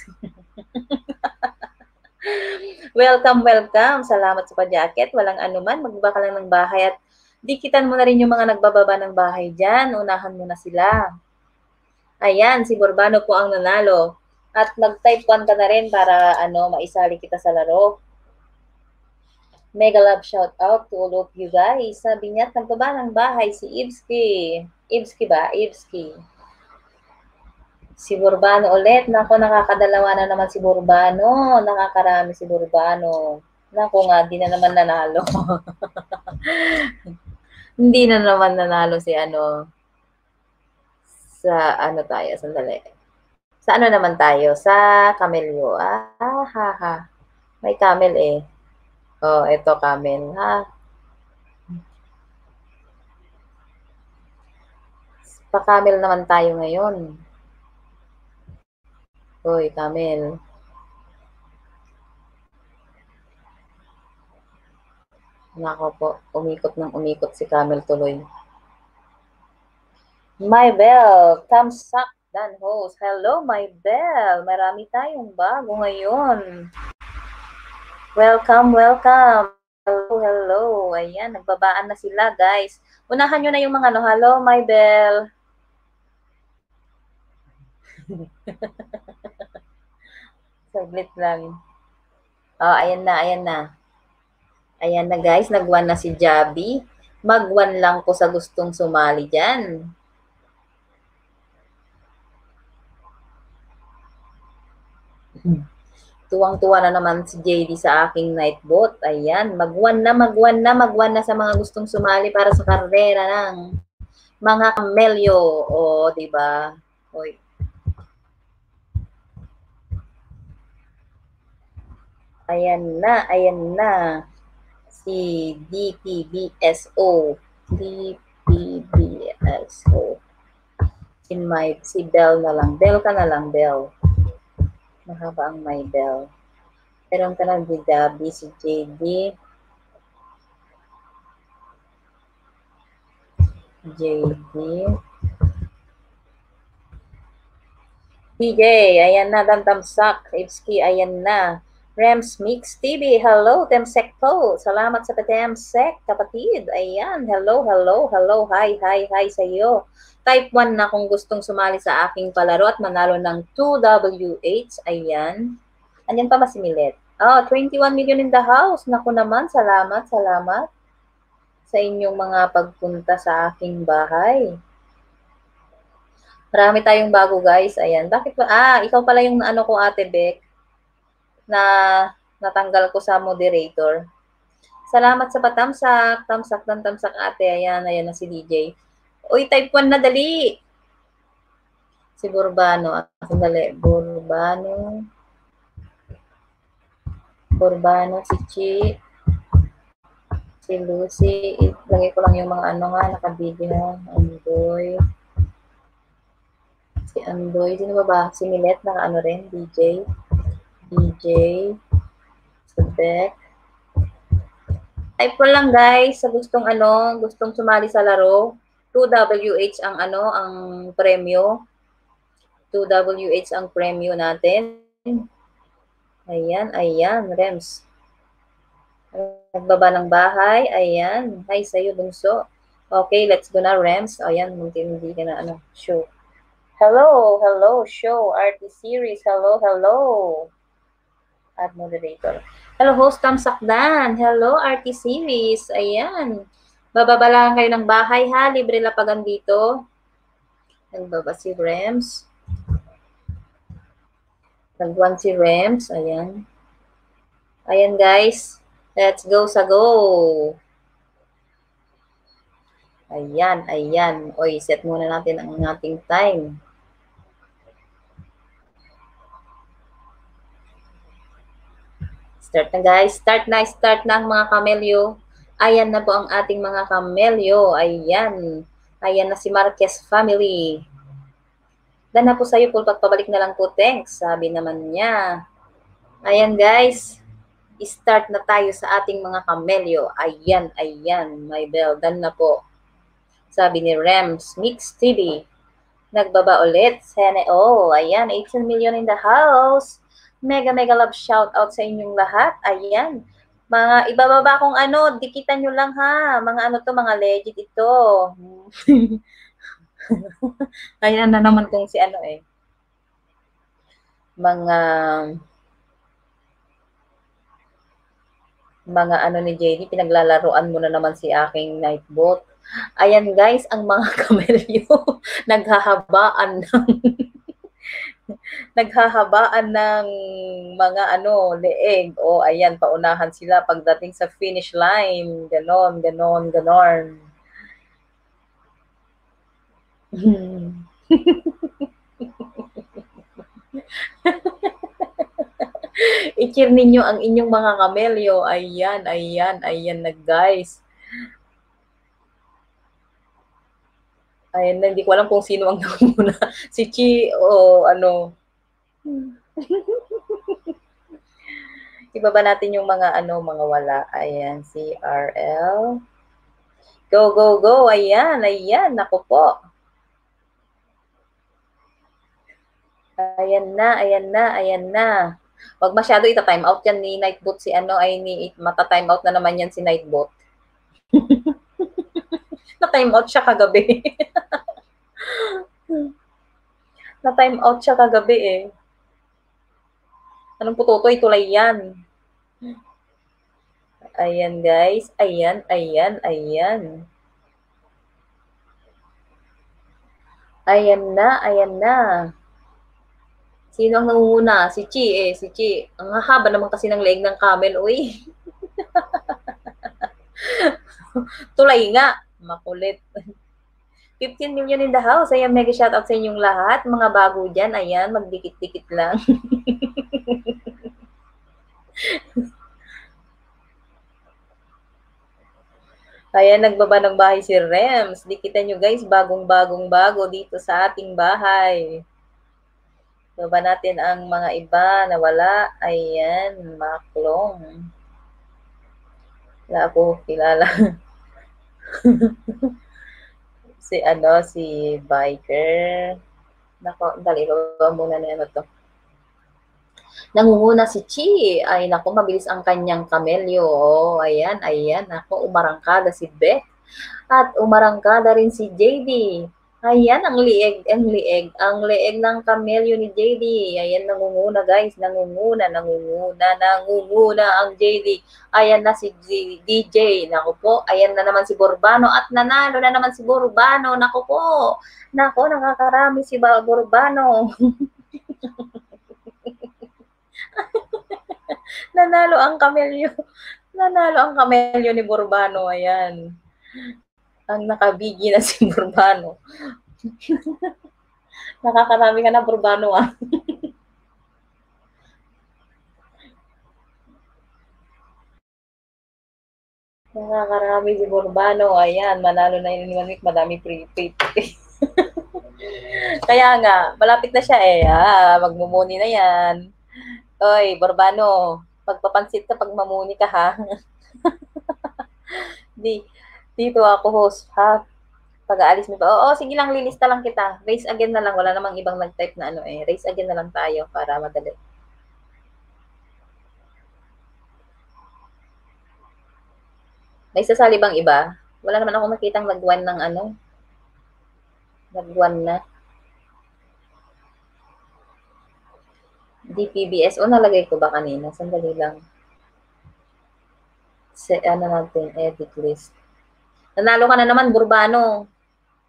Welcome, welcome. Salamat sa pa-jacket. Walang anuman. Magbaba ka lang ng bahay at dikitan mo na rin yung mga nagbababa ng bahay dyan. Unahan mo na sila. Ayan, si Borbano po ang nanalo. At mag-type 1 ka na rin para maisali kita sa laro. Mega love shout out to all of you guys. Sabi niya, nagbaba ng bahay si Ibski. Ibski ba? Ibski. Si Borbano ulit. Nako, nakakadalawa na naman si Borbano. Nakakarami si Borbano. Nako nga, di na naman nanalo. Hindi na naman nanalo si sa tayo, sandali. Sa naman tayo? Sa Camelio. Ha. May camel eh. Oh, ito camel. Ha. Pa-camel naman tayo ngayon. Hoy, camel. Nako po, umikot si camel tuloy. My Bell, Tamsak Dan host. Hello, My Bell. Marami tayong bago ngayon. Welcome, welcome. Hello. Ayan, nagbabaan na sila, guys. Unahan nyo na yung mga hello, My Bell. Saglit lang. Oh, ayan na, ayan na. Ayan na, guys. Nag-1 na si Javi. Mag-1 lang po sa gustong sumali dyan. Tuwang-tuwa na naman si JD sa aking night boat. Ayan, mag-1 na sa mga gustong sumali para sa karera ng mga kamelyo. O, di ba? Oy. Ayan na. Si DPBSO. DPBSO. Si Bell na lang. Bell ka na lang, Bell. Mahaba ang my Bell. Meron ka ng Gabi, si JD. PJ, ayan na, Damdamsak, Ibski, ayan na. Rams Mix TV, hello, Temsek po. Salamat sa Temsek, kapatid. Ayan, hello, hi sa iyo. Type 1 na kung gustong sumali sa aking palaro at manalo ng 2WH. Ayan. Anyan pa ba si Milet? Oh, 21 million in the house. Naku naman, salamat sa inyong mga pagpunta sa aking bahay. Marami tayong bago, guys. Ayan. Bakit ba? Ikaw pala yung ko, Ate Beck, na natanggal ko sa moderator. Salamat sa patamsak. Tamsak, ate. Ayan na si DJ. Uy, type 1 na, dali. Si Borbano. Sandali. Borbano, si Chi. Si Lucy. Lagay ko lang yung mga nakabidyo na. Andoy. Sino ba? Si Milet, rin. DJ. Si Beck. Type ko lang, guys, sa gustong sumali sa laro. 2WH ang premyo. 2WH ang premyo natin. Ayan, Rems. Nagbaba ng bahay. Ayan. Hi sa'yo, bunso. Okay, let's go na, Rems. Ayan, hindi ka na, show. Hello, show. RT series. Hello. At moderator. Hello, host Tamsakdan. Hello, RT series. Ayan. Bababa lang kayo ng bahay, ha? Libre lapagan dito. Nagbaba si Rems. Nag-1 si Rems. Ayan. Ayan guys, let's go sa go. Ayan, ayan. Oy, set muna natin ang ating time. Start na guys. Start na ang mga kamelyo. Ayan na po ang ating mga kamelyo. Ayan. Ayan na si Marquez family. Dan na po sa'yo po, pagpabalik na lang po, thanks. Sabi naman niya. Ayan guys. Start na tayo sa ating mga kamelyo. Ayan, ayan. My bell. Dan na po. Sabi ni Rems Mix TV. Nagbaba ulit. Sana all. Ayan, 18 million in the house. Mega mega love shout out sa inyong lahat. Ayan. Mga ibababa kong ano, dikitan nyo lang ha. Mga ano to, mga legit ito. Ayan na naman kung si ano eh. Mga ano ni JD, pinaglalaruan mo na naman si aking Nightbot. Ayan guys, ang mga kamelyo naghahabaan ng naghahabaan ng mga ano, leeg. O ayan, paunahan sila pagdating sa finish line. Ganon, ganon, ganon. I-cheer ninyo ang inyong mga kamelyo. Ayan, ayan, ayan na guys. Ayan na, hindi ko alam kung sino ang nanguna. Si Chi o ano. Ibaba natin yung mga ano, mga wala. Ayan, si RL. Go, go, go. Ayan, ayan. Naku po. Ayan na, ayan na, ayan na. Huwag masyado ita-time out yan ni Nightbot si ano ay ni mata-time out na naman yan si Nightbot. Na-time out siya kagabi. Na-time out siya kagabi eh. Anong pututoy tulay yan? Ayan guys, ayan, ayan, ayan. Ayan na, ayan na. Sino ang nangunguna? Si Chi eh, si Chi. Ang haba naman kasi ng leeg ng camel, uy. Tulay nga. Makulit. 15 million in the house. Ayan, mega shoutout sa inyong lahat. Mga bago dyan, ayan, magdikit-dikit lang. Ayan, nagbaba ng bahay si Rems. Dikitan nyo guys, bagong-bagong bago dito sa ating bahay. Baba natin ang mga iba na wala. Ayan, maklong. Wala ako kilala. Si ano, si Biker. Nako, dali, baba muna na ano to. Nangunguna si Chi. Ay, naku, mabilis ang kanyang kamelyo. Oh, ayan, ayan. Naku, umarangkada si Beth. At umarangkada rin si JD. Ayan, ang leeg ng kamelyo ni JD. Ayan, nangunguna guys, nangunguna ang JD. Ayan na si DJ. Naku po, ayan na naman si Borbano at nanalo na naman si Borbano. Naku po, naku, nakakarami si Borbano. Nanalo ang kamelyo. Nanalo ang kamelyo ni Borbano. Ayan. Ang nakabigi na si Borbano. Nakakarami ka na, Borbano, ah. Nakakarami si Borbano. Ayan, manalo na yun ni Manik. Madami prepaid. Kaya nga, malapit na siya eh. Magmumuni na yan. Oy, Borbano, pagpapansit ka pag mamuni ka ha. Dito ako host ha. Pag-aalis mo pa. Oo, sige lang, lilista lang kita. Raise again na lang. Wala namang ibang nag-type na ano eh. Raise again na lang tayo para madali. May sasali bang iba? Wala naman ako makitang nag-1 ng ano. Nag-1 na. DPBS. O, nalagay ko ba kanina? Sandali lang. Ano natin, edit list. Nanalo ka na naman, Burbano.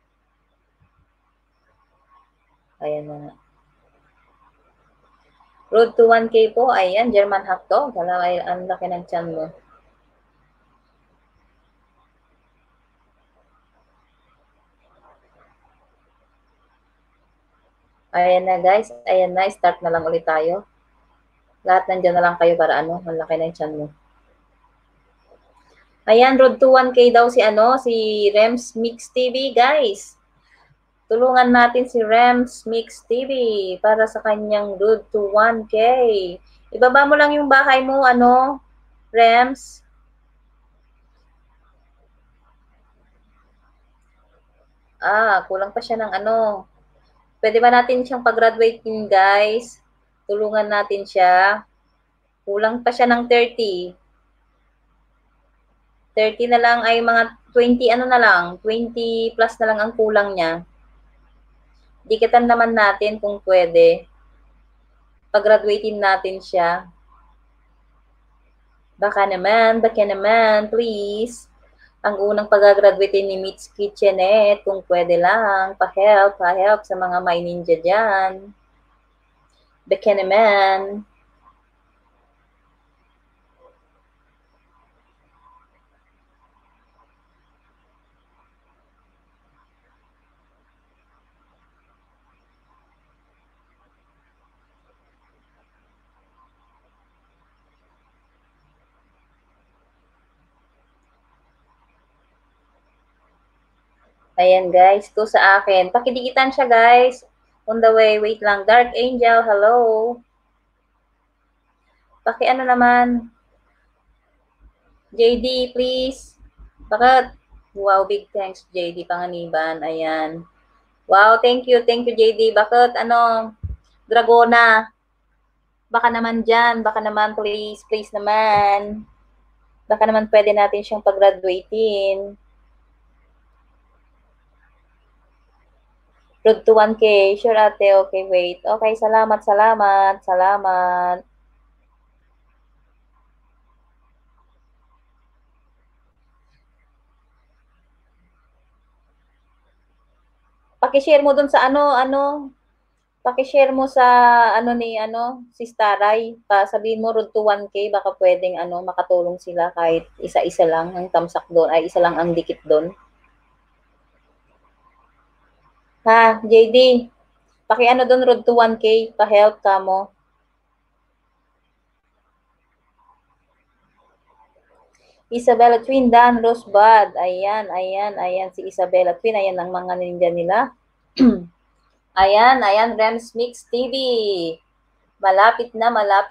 Ayan na. Road to 1K po. Ayan, German hotdog. Ang laki ng tiyan mo. Ayan na guys. Ayan na. Start na lang ulit tayo. Lahat nandiyan na lang kayo para ano, ang laki ng tiyan mo. Ayan, road to 1K daw si Rems Mix TV, guys. Tulungan natin si Rems Mix TV para sa kanyang road to 1K. Ibaba mo lang yung bahay mo, Rems. Kulang pa siya ng Pwede ba natin siyang pag-graduating, guys? Tulungan natin siya. Kulang pa siya ng 30. 30 na lang ay mga 20 na lang, 20 plus na lang ang kulang niya. Dikitan naman natin kung pwede. Pag-graduating natin siya. Baka naman, please. Ang unang pag-graduate ni Meets Kitchenette, kung pwede lang, pa-help sa mga may ninja dyan. Baka naman. Ayan guys, ito sa akin. Pakidikitan siya guys. On the way, wait lang. Dark Angel, hello. Naman. JD, please. Bakit? Wow, big thanks JD Panganiban. Ayan. Wow, thank you JD. Bakit? Dragona. Baka naman dyan. Baka naman, please naman. Baka naman pwede natin siyang pag-graduating. Road to 1K. Sure ate, okay, wait. Okay, salamat. Paki-share mo dun sa paki-share mo sa si Staray. Sabihin mo road to 1K, baka pwedeng makatulong sila kahit isa-isa lang ang tamsak doon, ay isa lang ang dikit doon. Ha, JD, doon road to 1K, pa-help ka mo. Isabella Twin, Dan Rosbad. Ayan, si Isabella Twin. Ayan ang mga ninja nila. Ayan, Rems Mix TV. Malapit na.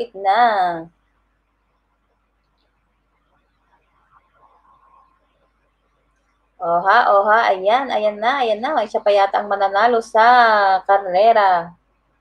Oha, ayan na. May siya pa yata ang mananalo sa karnera.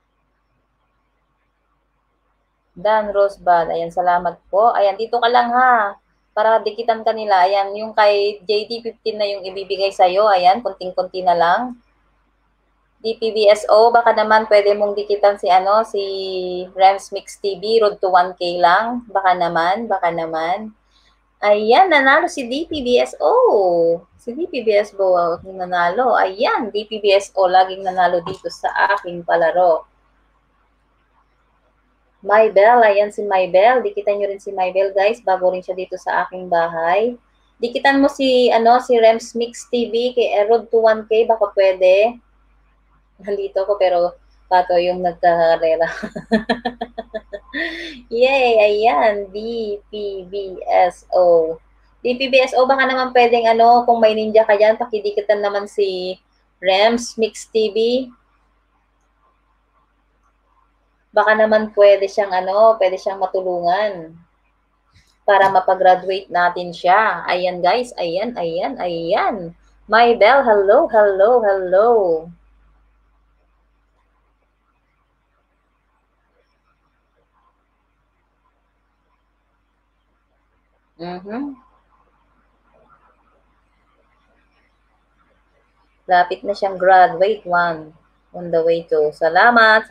Dan Rosbad, ayan, salamat po. Ayan, dito ka lang ha, para dikitan ka nila. Ayan, yung kay JD 15 na yung ibibigay sa'yo. Ayan, kunting-kunti na lang. DPBSO, baka naman pwede mong dikitan si Rems Mix TV, road to 1K lang. Baka naman. Ayan, nanalo si DPBSO. Si DPBSO nanalo. Ayan, DPBSO laging nanalo dito sa aking palaro. Maybel, ayan si Maybel. Dikitan nyo rin si Maybel, guys. Bago rin siya dito sa aking bahay. Dikitan mo si Rems Mix TV kay Road to 1K, baka pwede. Nandito ko pero pato yung nagkakarera. Yay, ayan, DPBSO. DPBSO, baka naman pwedeng kung may ninja ka dyan, pakidikitan naman si Rems Mix TV. Baka naman pwede siyang matulungan para mapag-graduate natin siya. Ayan guys, ayan. Maybel, hello. Lapit na siyang graduate 1. On the way to. Salamat.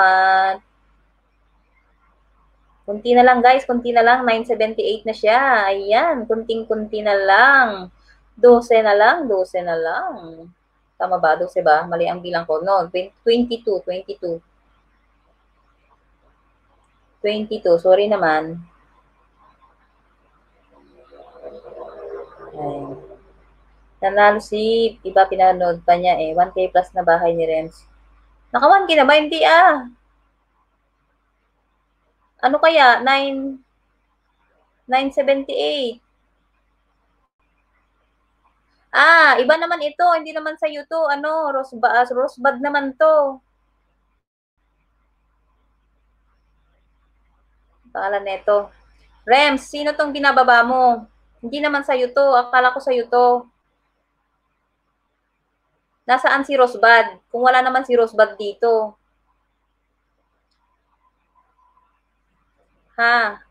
Kunti na lang guys, 978 na siya. Ayan, kunting-kunti na lang. 12 na lang. Tama ba? 12 ba? Mali ang bilang ko. No, 22. 22. Sorry naman. Ay. Nanalo si, iba pinanood pa niya eh. 1K plus na bahay ni Rems. Naka 1K na ba? Hindi ah. Ano kaya? 978. Ah, iba naman ito. Hindi naman sa to. Ano, Rosebud naman to. Pangalan nito. Rems, sino tong binababa mo? Hindi naman sa'yo to. Akala ko sa'yo to. Nasaan si Rosebud? Kung wala naman si Rosebud dito. Ha?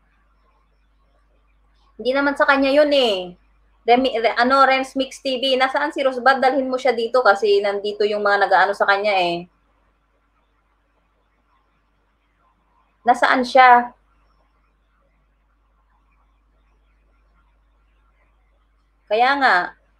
Hindi naman sa kanya yun eh. Rems Mix TV. Nasaan si Rosebud? Dalhin mo siya dito kasi nandito yung mga nag-aano sa kanya eh. Nasaan siya? Kaya nga.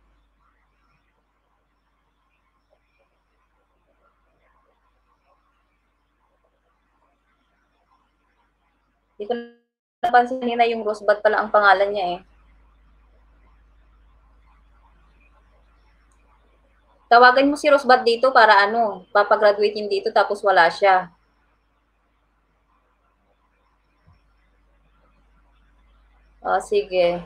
Hindi ko napansin nila yung Rosebud pala ang pangalan niya eh. Tawagan mo si Rosebud dito para ano, papagraduatein dito tapos wala siya. Oh, sige.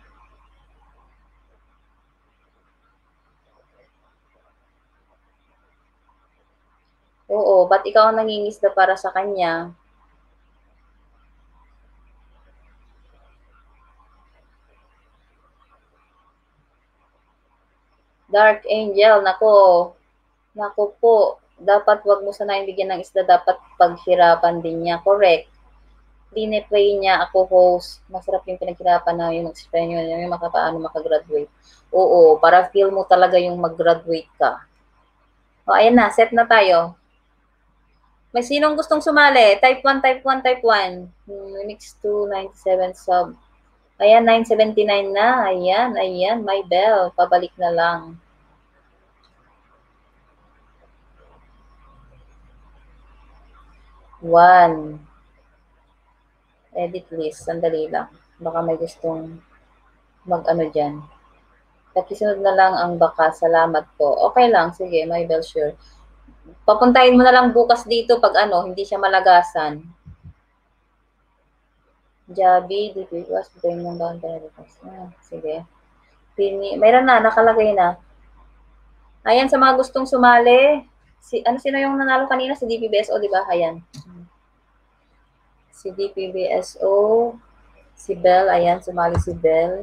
Oo, ba't ikaw ang nangingisda para sa kanya? Dark Angel, nako. Nako po, dapat wag mo sanayin bigyan ng isda, dapat paghirapan din niya. Correct. Pinipray niya ako host. Masarap yung pinaghirapan na yung explain nyo, yung makapaano makagraduate. Oo, para feel mo talaga yung mag-graduate ka. O, ayan na, set na tayo. May sinong gustong sumali? Type 1, type 1, type 1. Mix 2, 97 sub. Ayan, 979 na. Ayan, ayan, my bell. Pabalik na lang. One. Edit list. Sandali lang. Baka may gustong mag-ano dyan. Nakisunod na lang ang baka. Salamat po. Okay lang. Sige, my bell, sure. Papuntahin mo na lang bukas dito pag ano, hindi siya malagasan. Jabi, dito, putayin ng bawang bukas. Sige. Mayroon na, nakalagay na. Ayan, sa mga gustong sumali, sino yung nanalo kanina? Si DPBSO, di ba? Ayan. Si DPBSO, si Bell, ayan, sumali si Bell.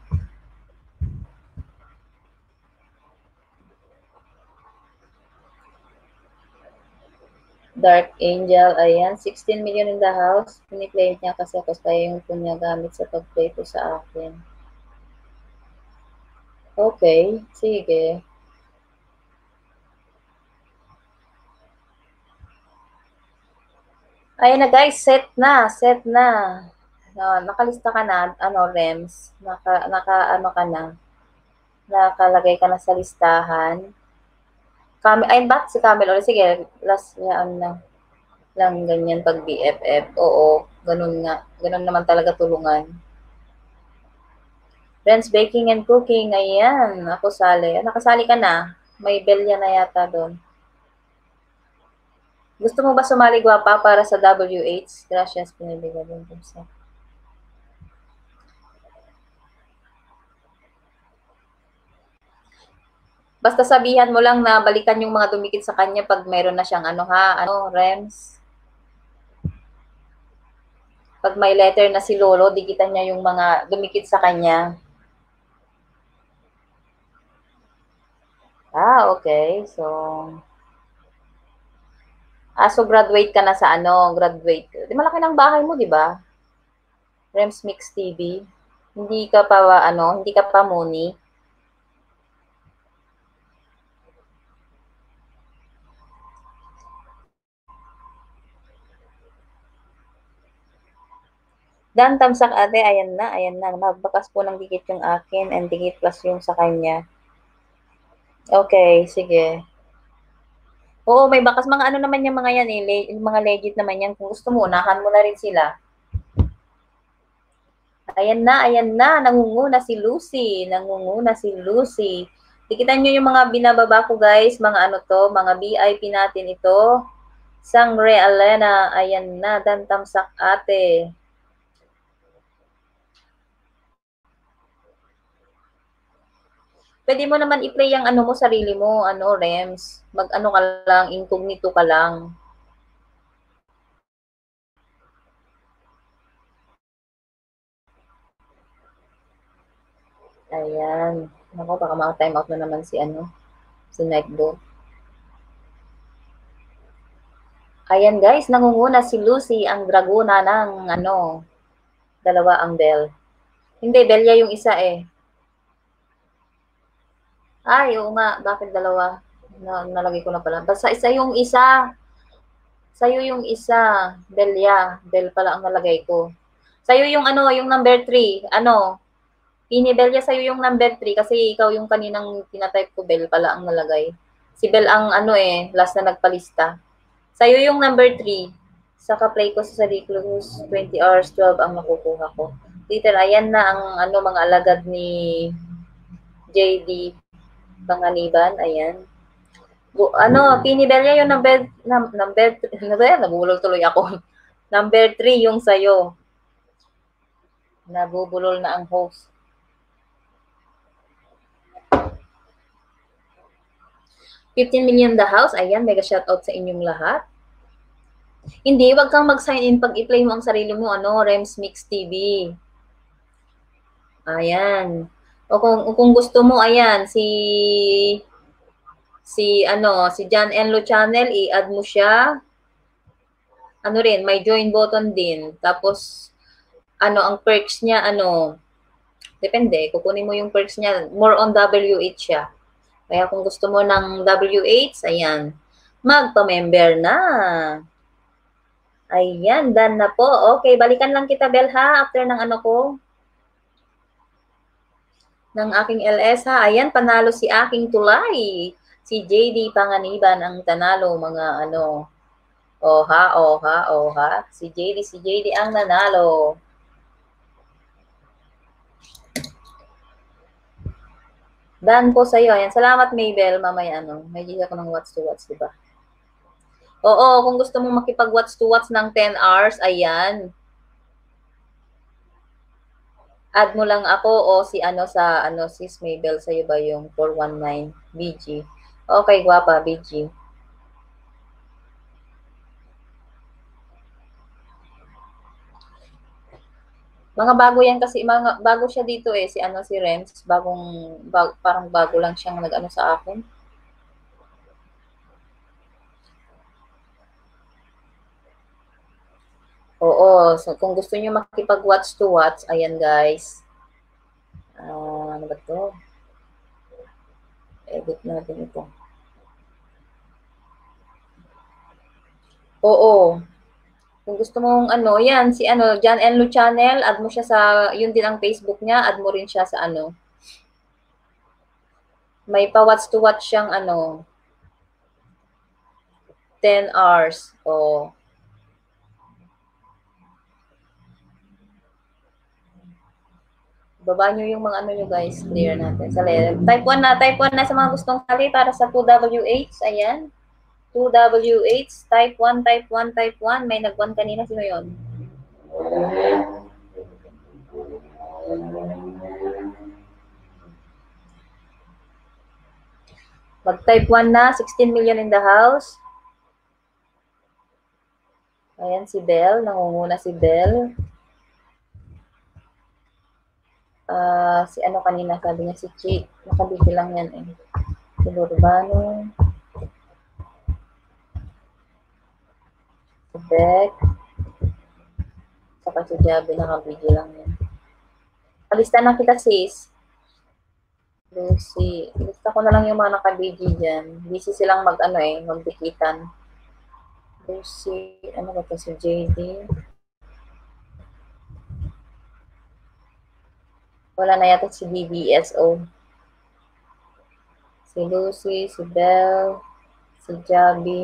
Dark Angel, ayan, 16 million in the house. Piniplay niya kasi ako kaya yung po niya gamit sa pag-play po sa akin. Okay, sige. Ayan na guys, set na, set na. Nakalista ka na, ano, Rems, ano ka na, nakalagay ka na sa listahan. Ayun ba? Si Camel, o sige, last niya, ano lang, ganyan pag BFF. Oo, ganun nga. Ganun naman talaga tulungan. Friends, baking and cooking, ayan, ako sali. Nakasali ka na. May belya na yata doon. Gusto mo ba sumali, gwapa, para sa WH? Gracias, pinibigyan din sa. Basta sabihan mo lang na balikan yung mga dumikit sa kanya pag mayroon na siyang ano ha, ano, Rems. Pag may letter na si Lolo, dikitan niya yung mga dumikit sa kanya. Ah, okay. So graduate ka na sa ano, graduate. Di malaki ng bahay mo, di ba? Rems Mix TV. Hindi ka pa, ano, hindi ka pa muni. Dan tamsak ate, ayan na, ayan na. Magbakas po ng dikit yung akin and dikit plus yung sa kanya. Okay, sige. Oo, may bakas. Mga ano naman yung mga yan eh. Mga legit naman yan. Kung gusto mo, unahan mo na rin sila. Ayan na. Nangunguna si Lucy. Nangunguna si Lucy. Tikitan nyo yung mga binababa ko guys. Mga ano to, mga VIP natin ito. Sangre Alena. Ayan na. Dantamsak ate. Pwede mo naman i-play ang ano mo, sarili mo, ano, Rems. Mag-ano ka lang, incognito ka lang. Ayan. Naku, baka ma-time out na naman si ano, si Nightbot. Ayan guys, nangunguna si Lucy, ang dragona ng ano, dalawa ang bell. Hindi, Belia yung isa eh. Ay, oo nga, bakit dalawa? Nalagay ko na pala. Basta isa yung isa. Sa'yo yung isa, Belia. Bell pala ang nalagay ko. Sa'yo yung ano, yung number 3. Ano, Belia sa'yo yung number 3 kasi ikaw yung kaninang tinatype ko, Bell pala ang nalagay. Si Bell ang ano eh, last na nagpalista. Sa'yo yung number 3. Saka play ko sa Ridiculous 20 hours 12 ang makukuha ko. Later, ayan na ang ano mga alagad ni JD Panganiban. Ayan. Ano, Pinibelya yung nabulol tuloy ako. Number 3 yung sa'yo. Nabubulol na ang host. 15 million the house. Ayan, mega shoutout sa inyong lahat. Hindi, wag kang mag-sign in pag i-play mo ang sarili mo, ano, Rems Mix TV. Ayan. O kung gusto mo, ayan, si John Enlo Channel, i-add mo siya. Ano rin, may join button din. Tapos, ano, ang perks niya, ano, depende, kukunin mo yung perks niya. More on WH siya. Kaya kung gusto mo ng WH, ayan, magpa-member na. Ayan, done na po. Okay, balikan lang kita, Bel, ha? After ng ano ko, ng aking LS, ha? Ayan, panalo si aking tulay. Si JD Panganiban ang tanalo, mga ano. Oha, oha, oha. Si JD ang nanalo. Done po sa'yo. Ayan, salamat, Maybel. Mamaya, ano, may gisa ko ng watch to watch, diba? Oo, kung gusto mo makipag-watch to watch ng 10 hours, ayan. Add mo lang ako o si ano sa ano sis Maybel sa'yo ba yung 419 BG. Okay, guwapa BG. Mga bago yan kasi mga bago siya dito eh si ano si Rems, parang bago lang siyang nag-ano sa akin. Oo, so kung gusto niyo makipag-watch to watch, ayan guys. Ano ba to? Edit natin ito. Oo. Kung gusto mong ano, yan, si ano, John Enlo Channel, add mo siya sa, yun din ang Facebook niya, add mo rin siya sa ano. May pa-watch to watch siyang ano, 10 hours. O, baba nyo yung mga ano nyo guys, clear natin. Type 1 na sa mga gustong sali para sa 2WH, ayan. 2WH, type 1, type 1, type 1. May nag-1 kanina, sino yun? Mag-type 1 na, 16 million in the house. Ayan si Bell, nangunguna si Bell. Si ano kanina, sabi niya si Chi. Nakabiti lang yan eh. Si Urbano. Si Beck. Saka si Javi, nakabiti lang yan. Kalista na kita sis. Lucy. Lista ko na lang yung mga nakabiti dyan. Busy silang mag-ano eh, magbikitan. Lucy, ano ba ito si JD? Wala na yata si BBSO. Si Lucy, si Belle, Si Javi.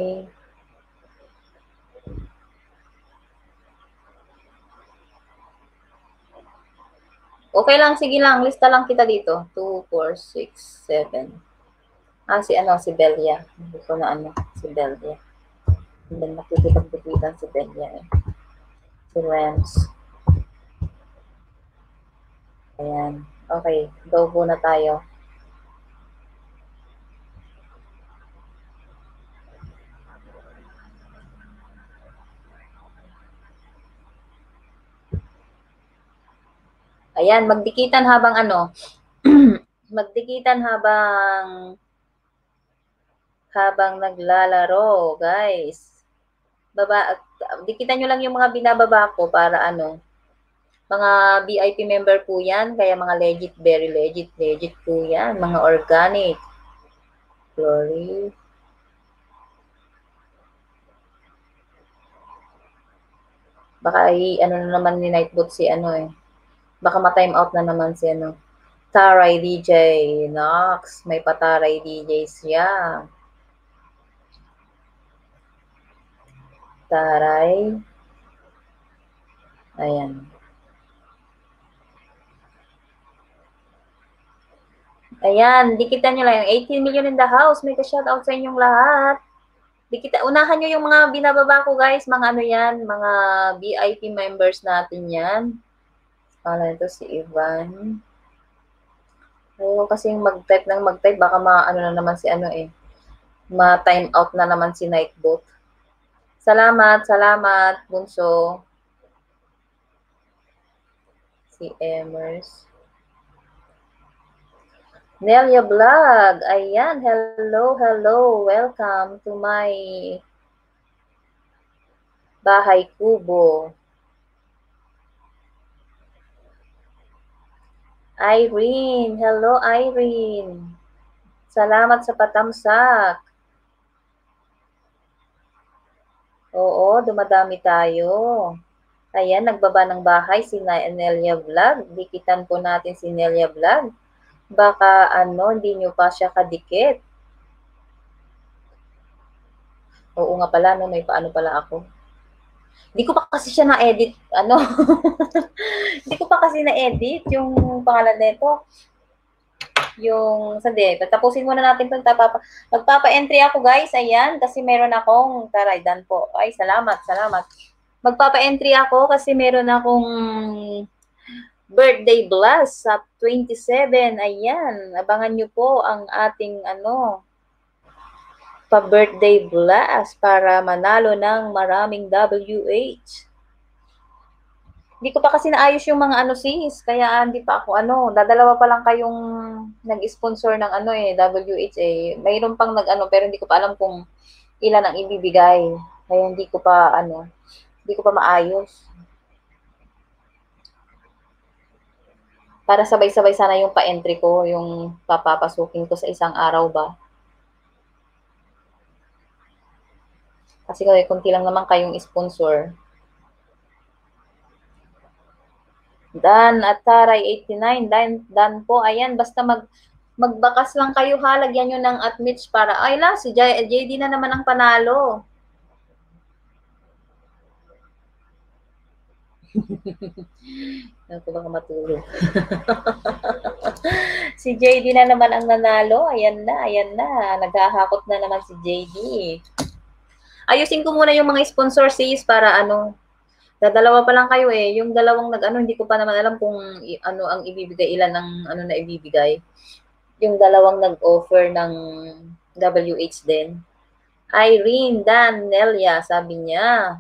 Okay lang, sige lang. Lista lang kita dito. 2, 4, 6, 7. Si si Belia. Hindi ko na si Belia. Hindi nakikipag-butitan si Belia eh. Si Rams. Ayan. Okay, go na tayo. Ayan, magdikitan habang magdikitan habang naglalaro, guys. Dikitan nyo lang yung mga binababa ko para mga VIP member po yan, kaya mga legit, very legit po yan, mga organic. Glory. Baka na naman ni Nightbot si baka ma-time out na naman si Taray DJ. Nox, may pataray DJ siya. Taray. Ayan. Ayan, dikitan nyo lang. 18 million in the house. May ka-shoutout sa inyong lahat. Unahan nyo yung mga binababa ko, guys. Mga yan, mga VIP members natin yan. Ito si Ivan. Ayaw kasing mag-type ng mag-type. Baka na naman si ma-time out na naman si Nightbot. Salamat, Bunso. Si Emers. Nelia Vlog. Ayan, hello. Welcome to my bahay kubo. Irene. Hello, Irene. Salamat sa patamsak. Oo, dumadami tayo. Ayan, nagbaba ng bahay si Nelia Vlog. Dikitan po natin si Nelia Vlog. Baka hindi nyo pa siya kadikit. Oo nga pala, may paano pala ako. Hindi ko pa kasi siya na-edit, Hindi ko pa kasi na-edit yung pangalan nito. Tapusin muna natin ito. Magpapa-entry ako, guys. Ayan, kasi meron akong, taray, dan po. Ay, salamat. Magpapa-entry ako kasi meron akong birthday blast sa 27. Ayan, abangan nyo po ang ating pa-birthday blast para manalo ng maraming WH. Hindi ko pa kasi naayos yung mga sis, kaya hindi pa ako dadalawa pa lang kayong nag-sponsor ng WH eh. Mayroon pang pero hindi ko pa alam kung ilan ang ibibigay. Kaya hindi ko pa maayos. Para sabay-sabay sana yung pa-entry ko, yung papapasukin ko sa isang araw ba. Kasi kunti lang naman kayong sponsor. Dan at Taray 89, Dan po, ayan, basta magbakas lang kayo ha, lagyan nyo ng admits para, si JD na naman ang panalo. Ako baka matulog. Si JD na naman ang nanalo. Ayan na. Naghahakot na naman si JD. Ayusin ko muna yung mga sponsor sis para dadalawa pa lang kayo eh. Yung dalawang hindi ko pa naman alam kung ang ibibigay, ilan ang na ibibigay. Yung dalawang nag-offer ng WH din. Irene, Dan, Nelia, sabi niya.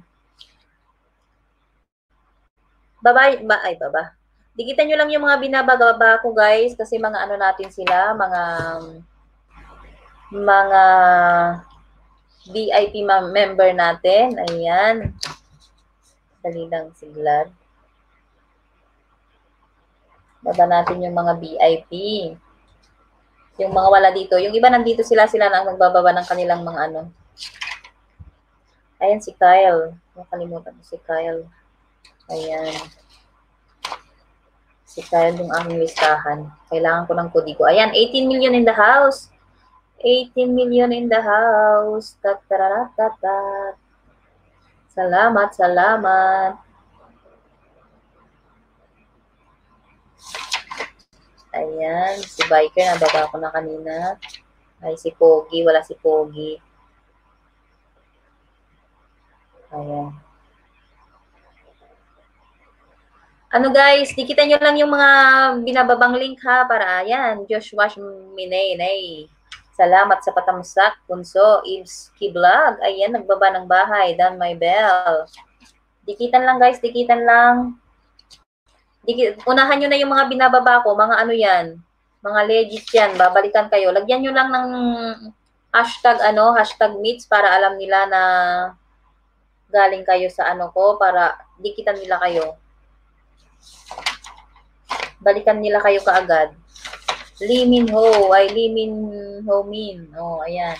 Baba. Dikitan nyo lang yung mga binababa ko, guys, kasi mga natin sila, mga VIP member natin. Ayan. Dali lang si Glad. Baba natin yung mga VIP. Yung mga wala dito. Yung iba nandito sila na magbababa ng kanilang mga Ayan si Kyle. Nakalimutan ko si Kyle. Ayan. Si Kyle yung aking listahan. Kailangan ko ng kodi ko. Ayan, 18 million in the house. 18 million in the house. Tataratatat. Salamat, salamat. Ayan, si Biker, nababa ko na kanina. Ay, si Pogi, wala si Pogi. Ayan. Ano guys, dikitan nyo lang yung mga binababang link ha, para ayan, Joshua Minay. Salamat sa patamsak, Punso, Ibski Vlog. Ayan, nagbaba ng bahay, Dan My Bell. Dikitan lang guys, dikitan lang. Unahan nyo na yung mga binababa ko, mga ano yan, mga legit yan, babalikan kayo. Lagyan nyo lang ng hashtag meets para alam nila na galing kayo sa ano ko, para dikitan nila kayo. Balikan nila kayo kaagad. Lee Min Ho, ay Lee Min Ho Min. Oh, ayan.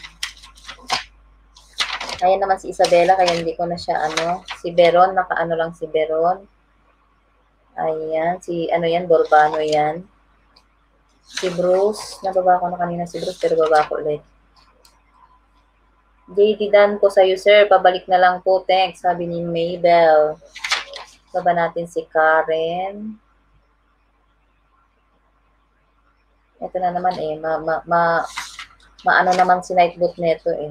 Ayan naman si Isabella, kaya hindi ko na siya ano. Si Beron, nakaano lang si Beron. Ayan, si ano yan, Borbano yan. Si Bruce, nababa ko na kanina si Bruce, pero baba ko ulit. JD Dan po sa'yo, sir. Pabalik na lang po, thanks. Sabi ni Maybell. Baba natin si Karen. Ito na naman eh, maano naman si Nightbot neto eh.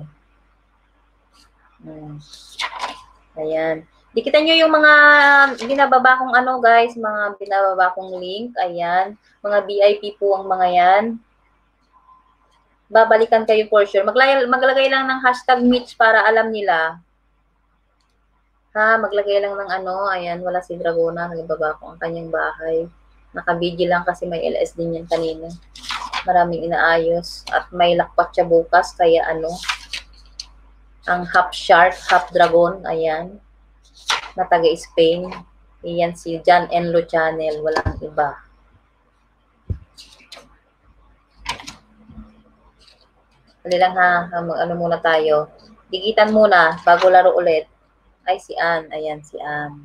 Ayan. Dikitan nyo yung mga binababa kong ano guys, mga binababa kong link. Ayan. Mga VIP po ang mga yan. Babalikan kayo for sure. Maglagay lang ng hashtag Mitch para alam nila. Ha, maglagay lang ng ano. Ayan, wala si Dragona. Nagbaba ko ang kanyang bahay. Nakabidyo lang kasi may LS din yan kanina. Maraming inaayos. At may lakpat siya bukas. Kaya ano, ang half shark, half dragon. Ayan. Na taga-Spain. Iyan si John Enlo Channel. Walang iba. Hali lang ha. Ano muna tayo. Digitan muna bago laro ulit. Ay, si Ann. Ayan, si Ann.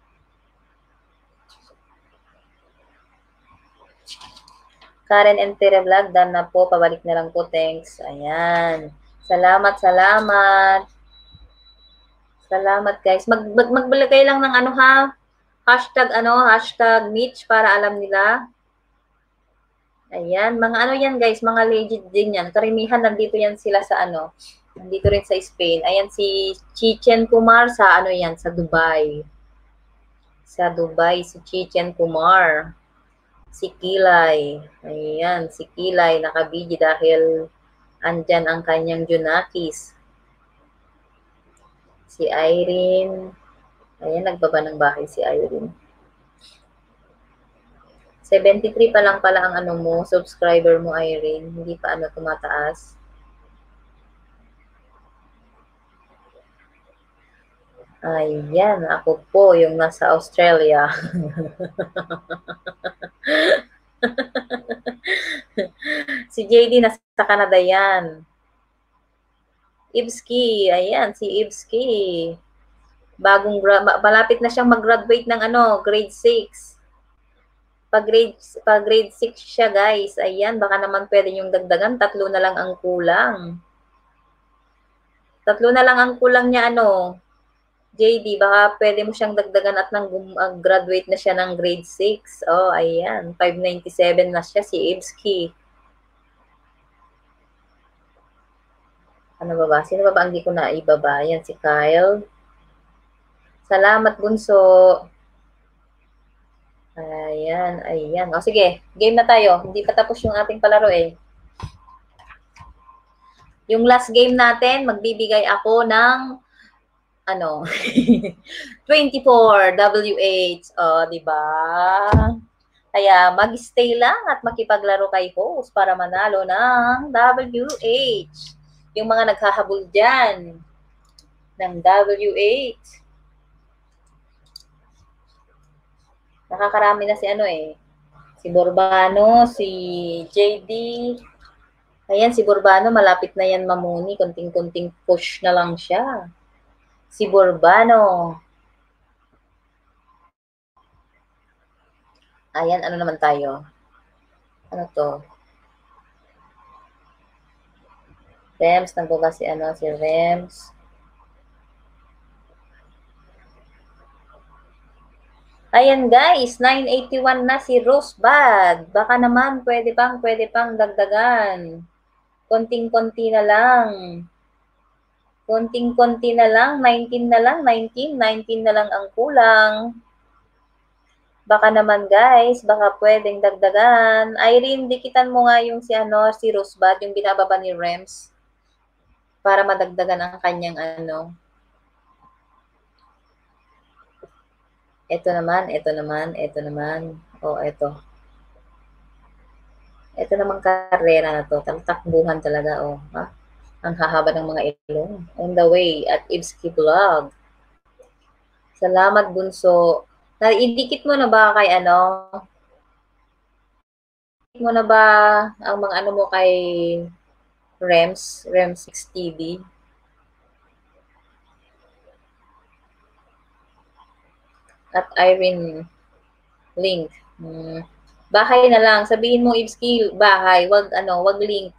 Karen and Tere Vlog, done na po. Pabalik na lang po. Thanks. Ayan. Salamat, salamat. Salamat, guys. Magbalagay lang ng ano ha. Hashtag Mitch para alam nila. Ayan. Mga ano yan, guys. Mga legit din yan. Karamihan nandito yan sila sa ano. Nandito rin sa Spain. Ayan si Chichen Kumar sa ano yan, sa Dubai. Sa Dubai, si Chichen Kumar. Si Kilay. Ayan, si Kilay nakabidyo dahil andyan ang kanyang Junakis. Si Irene. Ayan, nagbaba ng bahay si Irene. 73 pa lang pala ang ano mo, subscriber mo, Irene. Hindi pa ano tumataas. Ayan, ako po yung nasa Australia. Si JD nasa Canada yan. Ibski, ayan, si Ibski. Malapit na siyang mag-graduate ng ano, grade 6. Pag grade 6 siya, guys. Ayan, baka naman pwede yung dagdagan. 3 na lang ang kulang. 3 na lang ang kulang niya, ano, JD, baka pwede mo siyang dagdagan at nang graduate na siya ng grade 6. Oh, ayan. 597 na siya, si Ibski. Ano ba ba? Sino ba ang di ko na ibaba? Ayan, si Kyle. Salamat, Bunso. Ayan, ayan. O, sige. Game na tayo. Hindi pa tapos yung ating palaro eh. Yung last game natin, magbibigay ako ng ano, 24 WH. O, di ba? Kaya mag-stay lang at makipaglaro kay host para manalo ng WH. Yung mga naghahabol dyan ng WH. Nakakarami na si ano eh. Si Borbano, si JD. Ayan, si Borbano, malapit na yan mamuni. Kunting-kunting push na lang siya. Si Borbano. Ayan, ano naman tayo? Ano to? Rems, nagbuga si ano, si Rems. Ayan guys, 981 na si Rosebud. Baka naman pwede pang dagdagan. Konting-konti na lang. Konting-konti na lang, 19 na lang, 19 na lang ang kulang. Baka naman guys, baka pwedeng dagdagan. Irene, dikitan mo nga yung si ano, si Rosebud, yung binababa ni Rems para madagdagan ang kanyang ano. Ito naman, ito naman, ito naman. Oh, ito. Ito namang karera na to, takbuhan talaga, oh. Ha? Ang hahaba ng mga ilong. On the way at Ibski Vlog. Salamat, Bunso. Idikit mo na ba kay ano? Idikit mo na ba ang mga ano mo kay Rems 6 TV? At Irene link. Bahay na lang. Sabihin mo, Ibski, bahay. Wag ano, wag link.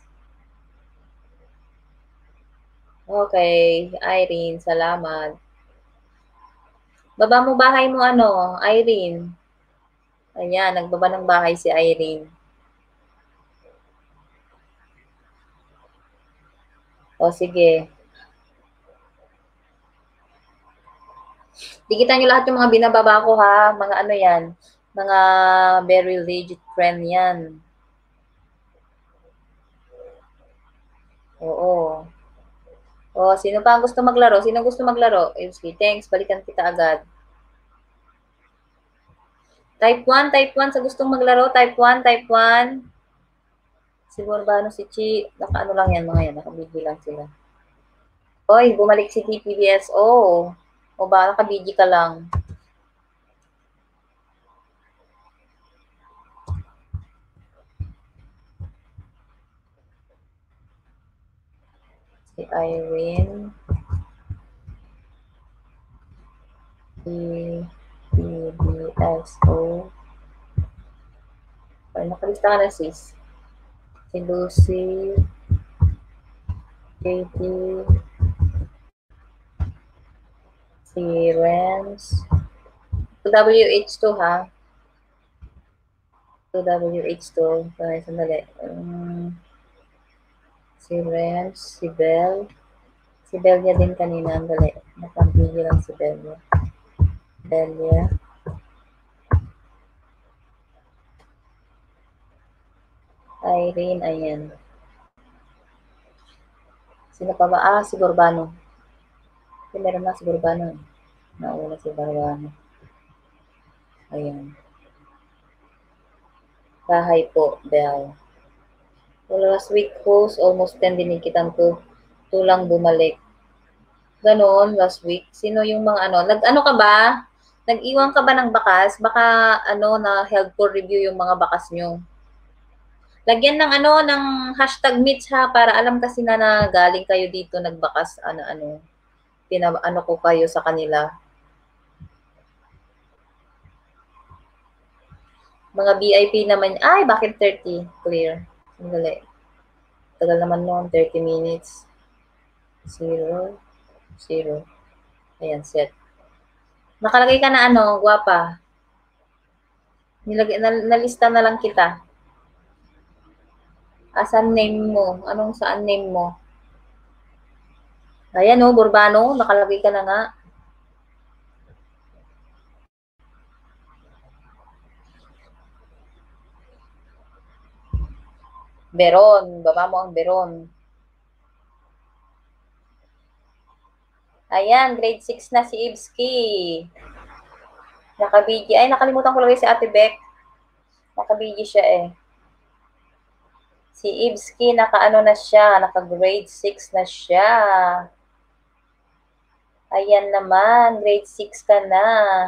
Okay, Irene, salamat. Baba mo bahay mo ano, Irene. Ayan, nagbaba ng bahay si Irene. O sige. Dikitan nyo lahat yung mga binababa ko ha. Mga ano yan. Mga very legit friend yan. Oo. O, sino pa ang gusto maglaro? Sino gusto maglaro? Ibski, thanks. Balikan kita agad. Type 1 sa gustong maglaro. Type 1. Siguro ba ano si Chi? Naka-ano lang yan mga yan. Nakabigi lang sila. Oy, bumalik si TPBSO. O ba, nakabigi ka lang. Si Irene. Si TPBSO. Ay, nakalista ka na sis. Si Lucy. Katie. Si Renz. WH2 ha. 2WH2. Sandali. Si Renz. Si Bell. Si Belia din kanina. Dali. Nakabigil lang si Belia. Belia. Irene. Ayan. Sino pa ba? Ah, si Borbano. Kasi meron na si Borbano. Nauna si Borbano. Ayan. Bahay po, Bell. Well, last week host, almost 10 dinikitan ko. Tulang bumalik. Ganon, last week. Sino yung mga ano? Nag-ano ka ba? Nag-iwan ka ba ng bakas? Baka ano na health for review yung mga bakas nyo. Lagyan ng ano, ng hashtag meets ha, para alam kasi na galing kayo dito nagbakas, ano, ano ko kayo sa kanila. Mga VIP naman, ay, bakit 30? Clear. Sandali. Tagal naman noon, 30 minutes. 0. Ayan, set. Nakalagay ka na ano, guwapa. Nalista na lang kita. Asan name mo? Anong saan name mo? Ayan o, Borbano, nakalagay ka na nga. Beron, baba mo ang Beron. Ayan, grade 6 na si Ibski. Nakabigi. Ay, nakalimutan ko lagay si Ate Beck. Nakabigi siya eh. Si Ibski, naka-ano na siya, naka-grade 6 na siya. Ayan naman, grade 6 ka na.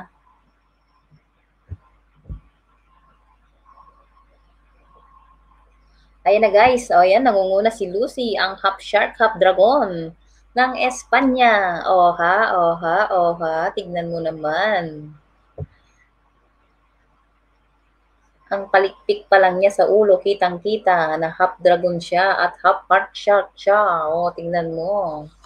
Ayan na guys, o ayan, nangunguna si Lucy, ang half shark, half dragon ng Espanya. Oha, tignan mo naman. Ang palikpik pa lang niya sa ulo, kitang-kita na half dragon siya at half heart shark siya. O, tingnan mo.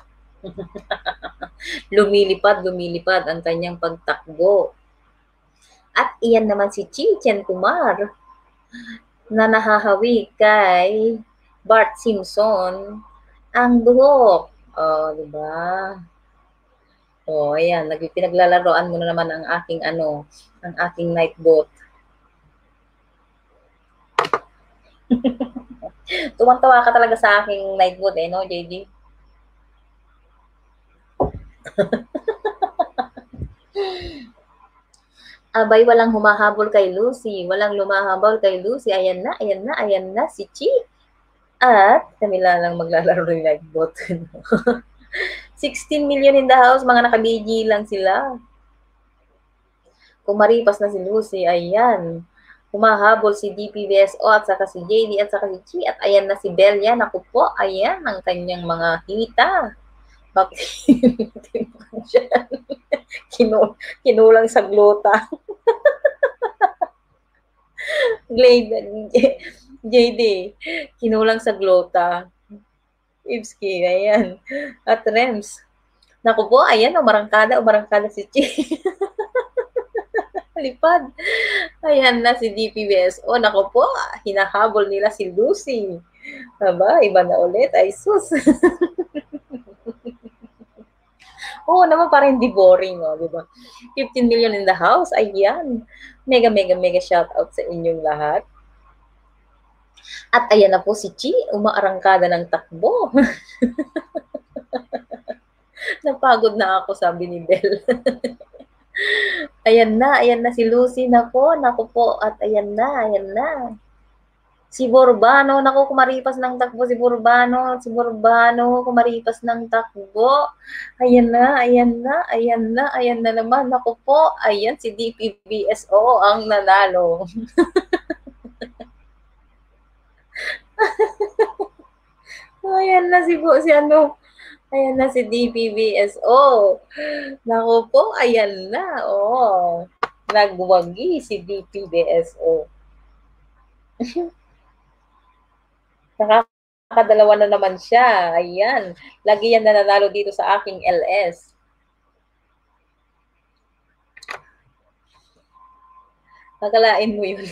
Lumilipad ang kanyang pagtakbo. At iyan naman si Chichen Kumar na nahahawi kay Bart Simpson ang buhok. Oh, di ba? Oh, ayan, pinaglalaroan mo na naman ang aking ang aking night boat. Tuwang-tuwa ka talaga sa aking night boat no, JD? Abay, walang humahabol kay Lucy. Walang lumahabol kay Lucy. Ayan na, si Chi. At kami lang maglalaro ng night boat. 16 million in the house, mga nakabiji lang sila. Kumaripas na si Lucy, ayan. Humahabol si DPBSO at saka si JD at saka si Chi. At ayan na si Belia. Naku po, ayan ang kanyang mga hita. Bakit kinulang sa glota. Glade, JD, kinulang sa glota. Ibski, ayan. At Rems. Naku po, ayan, umarangkada si Chi. Lipad. Ayan na si DPBSO. Naku po, hinahabol nila si Lucy. Aba, iba na ulit. Ay, sus. Oo naman, parang hindi boring, di ba? 15 million in the house. Ayan. Mega shout out sa inyong lahat. At ayan na po si Chi, umaarangkada ng takbo. Napagod na ako, sabi ni Belle. ayan na si Lucy. Naku po. At ayan na. Si Borbano, naku, kumaripas ng takbo si Borbano, kumaripas ng takbo. Ayan na naman. Naku po, ayan si DPBSO ang nanalo. ayan na ayan na si DPBSO. Naku po, ayan na. Oh, nagwagi si DPBSO. Nakakadalawa na naman siya. Ayan. Lagi yan nananalo dito sa aking LS. Nakalain mo yun.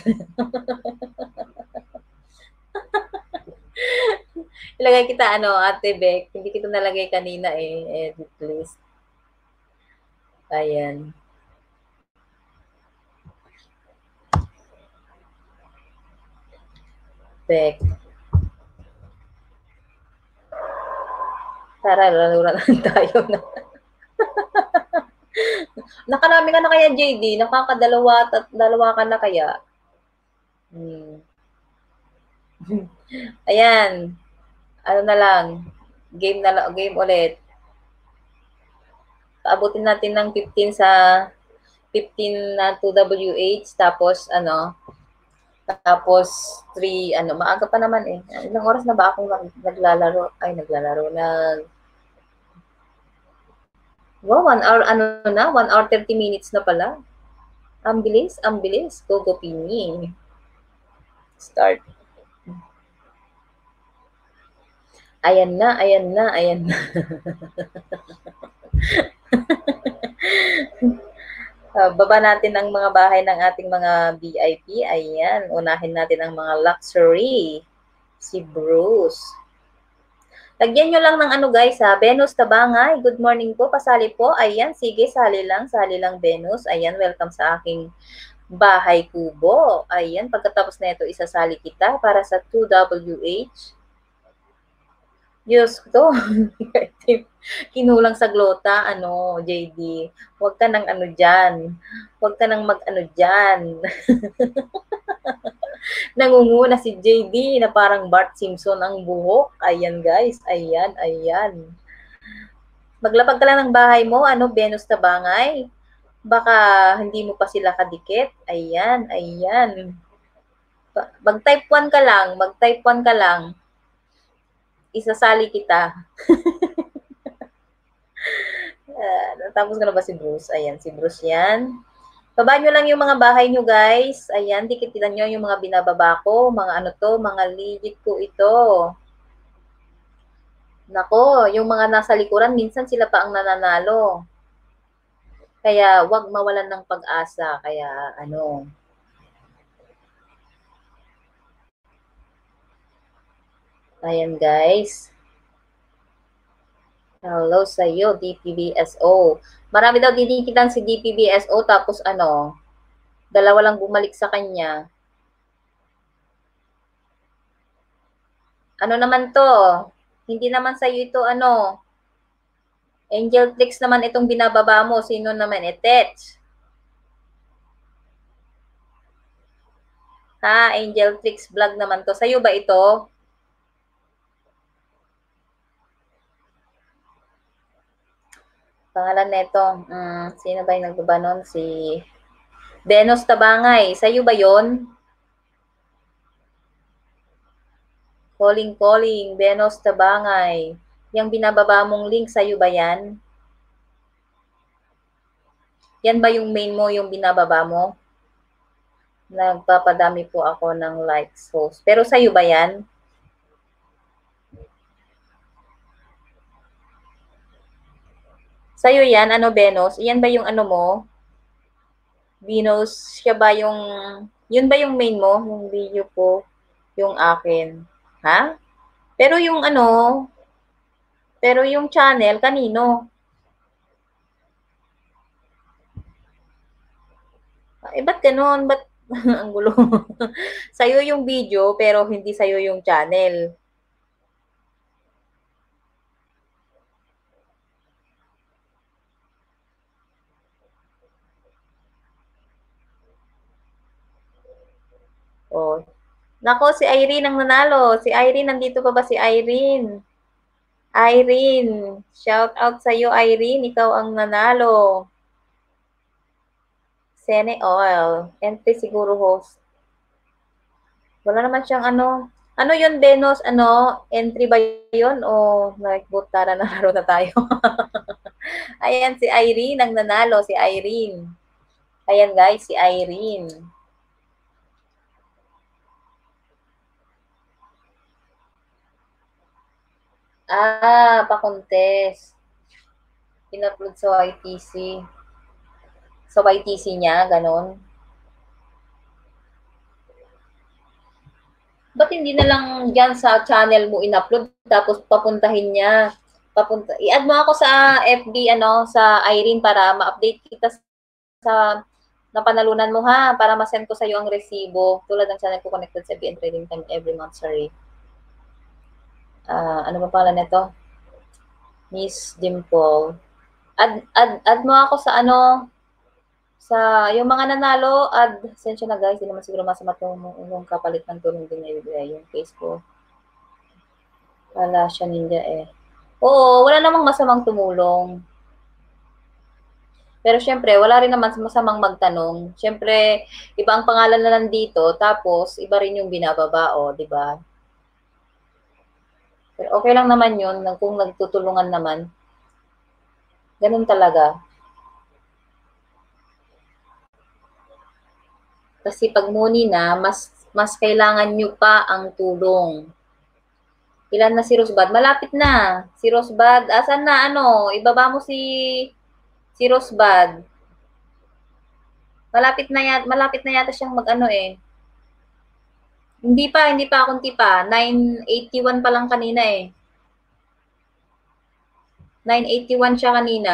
Ilagay kita, Ate Beck. Hindi kita nalagay kanina edit list. Ayan. Beck. Tara, lalo na tayo na. Nakarami ka na kaya, JD? Nakakadalawa ka na kaya? Ayan. Ano na lang. Game ulit. Paabutin natin ng 15 na 2WH. Tapos, tapos 3, maaga pa naman eh. Ilang oras na ba akong naglalaro? Wow, 1 hour, 1 hour 30 minutes na pala. Ang bilis. Go, Pini. Start. Ayan na. Baba natin ang mga bahay ng ating mga VIP. Ayan, unahin natin ang mga luxury. Si Bruce. Lagyan nyo lang ng guys Venus Tabangay. Good morning po, pasali po. Ayan, sige, sali lang Venus. Ayan, welcome sa aking bahay kubo. Ayan, pagkatapos na ito, isasali kita para sa 2WH. Diyos ko, kinulang sa glota, JD. Huwag ka nang dyan. Huwag ka nang dyan. Nangunguna si JD na parang Bart Simpson ang buhok. Ayan, guys. Ayan. Maglapag ka lang ng bahay mo, Venus Tabangay. Baka hindi mo pa sila kadikit. Ayan. Mag-type 1 ka lang. Isasali kita. Natapos ka na ba si Bruce? Ayan, si Bruce yan. Baba nyo lang yung mga bahay nyo, guys. Ayan, dikitan nyo yung mga binababa ko. Mga ano to, mga legit ko ito. Nako, yung mga nasa likuran, minsan sila pa ang nananalo. Kaya, wag mawalan ng pag-asa. Kaya, ano, ayan, guys. Hello sa iyo, DPBSO. Marami daw dinikitan si DPBSO, tapos ano, dalawa lang bumalik sa kanya. Ano naman to? Hindi naman sa iyo ito, ano, Angel Tricks naman itong binababa mo. Sino naman? Etech. Ha, Angel Tricks vlog naman to. Sa'yo ba ito? Pangalan nito, sino ba yung nagbaba nun? Si Benos Tabangay. Sa'yo ba yon? Calling, Benos Tabangay. Yung binababa mong link, sa'yo ba yan? Yan ba yung main mo, yung binababa mo? Nagpapadami po ako ng likes, host. Pero sa'yo ba yan? Sa'yo yan, ano, Benos? Yan ba yung ano mo? Benos, siya ba yung, yun ba yung main mo? Yung video ko, yung akin. Ha? Pero yung ano, pero yung channel, kanino? Eh, ba't ganun? Ba't ang gulo? Sa'yo yung video, pero hindi sa'yo yung channel. Oh. Nako, si Irene ang nanalo. Si Irene, nandito pa ba si Irene? Irene, shout out sa'yo, Irene. Ikaw ang nanalo. Sene Oil. Entry siguro host. Wala naman siyang ano. Ano yun, Benos? Ano? Entry ba yun? O like, tara na laro na tayo. Ayan, si Irene ang nanalo. Si Irene. Ayan, guys, si Irene. Pa-contest. In-upload sa YTC. Sa YTC niya, ganon. Ba't hindi na lang dyan sa channel mo in-upload, tapos papuntahin niya? I-add mo ako sa FB, ano, sa Irene, para ma-update kita sa napanalunan mo, ha? Para ma-send ko sa'yo ang resibo. Tulad ng channel ko connected sa BN Trading Time every month, sorry. Ano ba pala nito? Miss Dimple. Add mo ako sa ano, sa yung mga nanalo, sensya na, guys, hindi naman siguro masama yung kapalit ng tulong din na yung case ko. Wala siya ninja eh. Oo, wala namang masamang tumulong. Pero syempre, wala rin naman masamang magtanong. Syempre, iba ang pangalan na nandito, tapos iba rin yung binababa, di ba? Pero okay lang naman yun, kung nagtutulungan naman. Ganun talaga. Kasi pag money na, mas kailangan nyo pa ang tulong. Ilan na si Rosbad? Malapit na. Si Rosbad, asan na, ano? Ibaba mo si Rosbad. Malapit na yata siyang mag-ano eh. Hindi pa, kunti pa. 981 pa lang kanina eh. 981 siya kanina.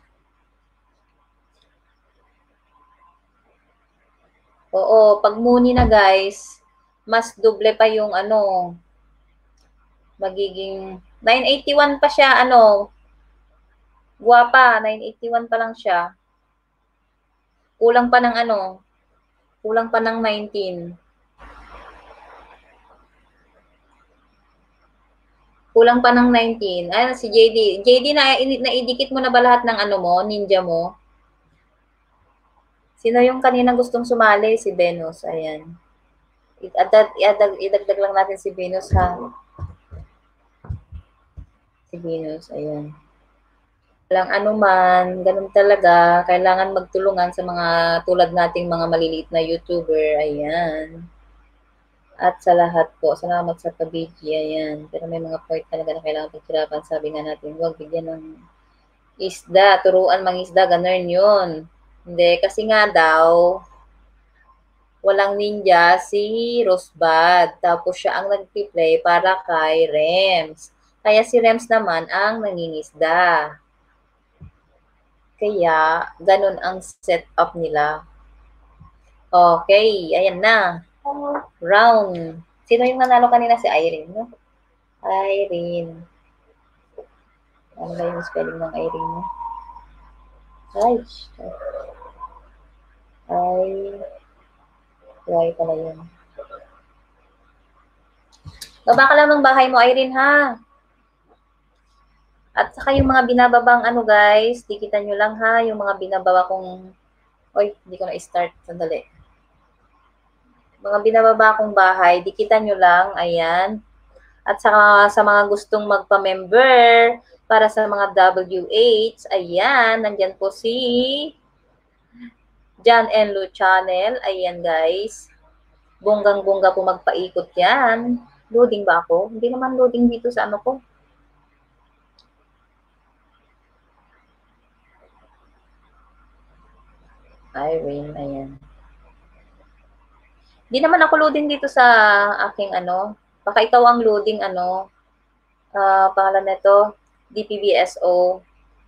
Oo, pag muni na, guys, mas doble pa yung ano, magiging 981 pa siya, ano, guwapa, 981 pa lang siya. Kulang pa ng ano, kulang pa ng 19. Kulang pa ng 19. Ayan, si JD. JD, naidikit mo na ba lahat ng ano mo, ninja mo? Sino yung kanina gustong sumali? Si Venus. Ayan. Idagdag lang natin si Venus, ha? Si Venus. Ayan. Walang anuman, ganun talaga. Kailangan magtulungan sa mga tulad nating mga maliliit na YouTuber. Ayan. At sa lahat po, salamat sa pabidyo. Ayan. Pero may mga point talaga na kailangan pagsirapan. Sabi nga natin, huwag bigyan ng isda, turuan mangisda, ganun yun. Hindi, kasi nga daw, walang ninja si Rosbad. Tapos siya ang nag-play para kay Rems. Kaya si Rems naman ang nangingisda. Kaya, ganun ang setup nila. Okay, ayan na. Round. Sino yung nanalo kanina? Si Irene, no? Irene. Ano ba yung spelling ng Irene? Ay, Y pala yun. Baba ka lang ng bahay mo, Irene, ha? At saka yung mga binababang ano, guys, dikitan nyo lang, ha? Yung mga binababa kong... Oy, hindi ko na-start. Sandali. Mga binababa kong bahay, dikitan nyo lang. Ayan. At saka sa mga gustong magpa-member para sa mga WH, ayan, nandyan po si John and Lou Channel. Ayan, guys. Bonggang-bongga po magpaikot yan. Loading ba ako? Hindi naman loading dito sa ano ko. Irene, ayan. Hindi naman ako loading dito sa aking ano. Baka ikaw ang loading ano. Pangalan nito, DPBSO.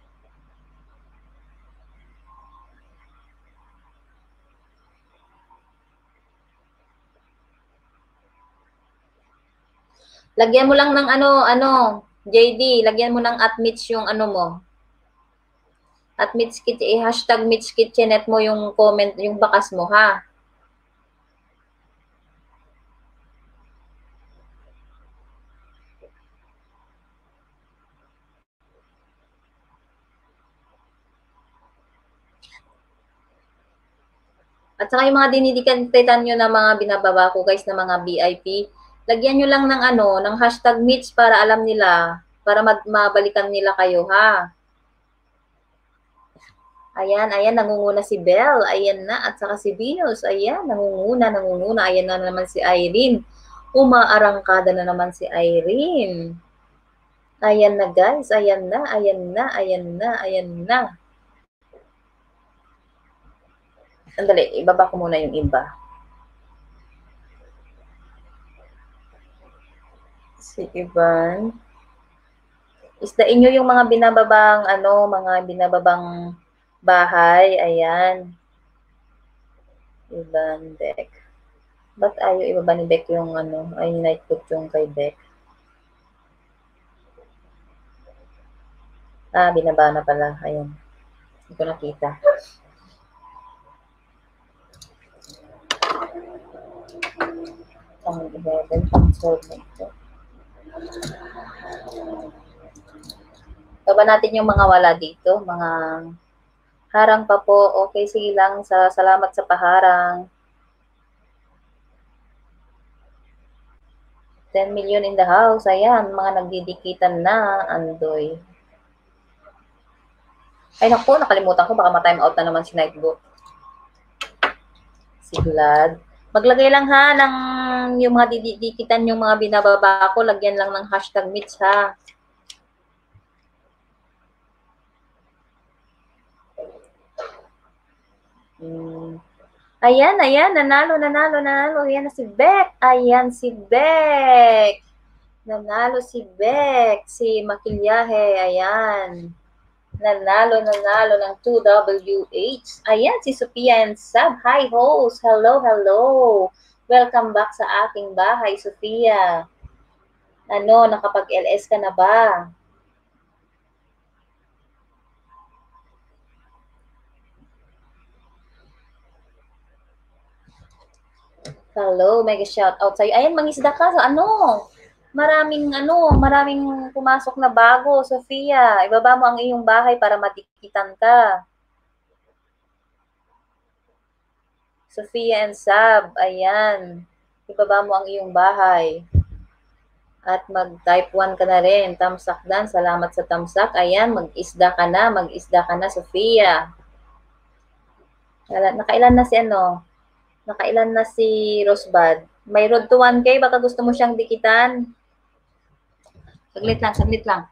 Lagyan mo lang ng JD, lagyan mo ng @mitch yung ano mo. At Mitch Kitchen, hashtag Mitch Kitchenet mo yung comment, yung bakas mo, ha? At saka yung mga dinidikatitan nyo na mga binababa ko, guys, na mga VIP, lagyan nyo lang ng ng hashtag Mitch para alam nila, para mabalikan nila kayo, ha? Ayan, ayan, nangunguna si Belle. Ayan na. At saka si Venus. Ayan, nangunguna. Ayan na naman si Irene. Umaarangkada na naman si Irene. Ayan na, guys. Ayan na, ayan na, ayan na, ayan na. Sandali, ibaba ko muna yung iba. Si Ivan. Isdain nyo yung mga binababang, mga binababang bahay. Ayan. Ivan Beck. Ba't ayaw ibaba ni Beck yung ay night put yung kay Beck? Binaba na pala. Ayan. Hindi ko nakita. Pang 11, pang 12 na ito. Baba natin yung mga wala dito. Mga harang pa po. Okay, sige lang. Salamat sa paharang. 10 million in the house. Ayan, mga nagdidikitan na. Andoy. Ay, naku, nakalimutan ko. Baka ma-time out na naman si Nightbook. Si Glad. Maglagay lang ha ng yung mga didikitan yung mga binababa ko. Lagyan lang ng hashtag Mitch ha. Ayan, ayan. Nanalo. Ayan na si Beck. Ayan si Beck. Nanalo si Beck. Si Makilyahe. Ayan. Nanalo ng 2WH. Ayan, si Sophia and Sab. Hi, host. Hello. Welcome back sa aking bahay, Sophia. Nakapag-LS ka na ba? Hello, mega shout out sa'yo. Ayan, mangisda ka. Maraming pumasok na bago, Sophia. Ibaba mo ang iyong bahay para matikitan ka. Sophia and Sab, ayan. Ibaba mo ang iyong bahay. At mag-type 1 ka na rin. Tamsak Dan, salamat sa tamsak. Ayan, mag-isda ka na, Sofia. Nakailan na si ano? Nakailan na si Rosbad? May road to 1K, baka gusto mo siyang dikitan. Saglit lang, saglit lang.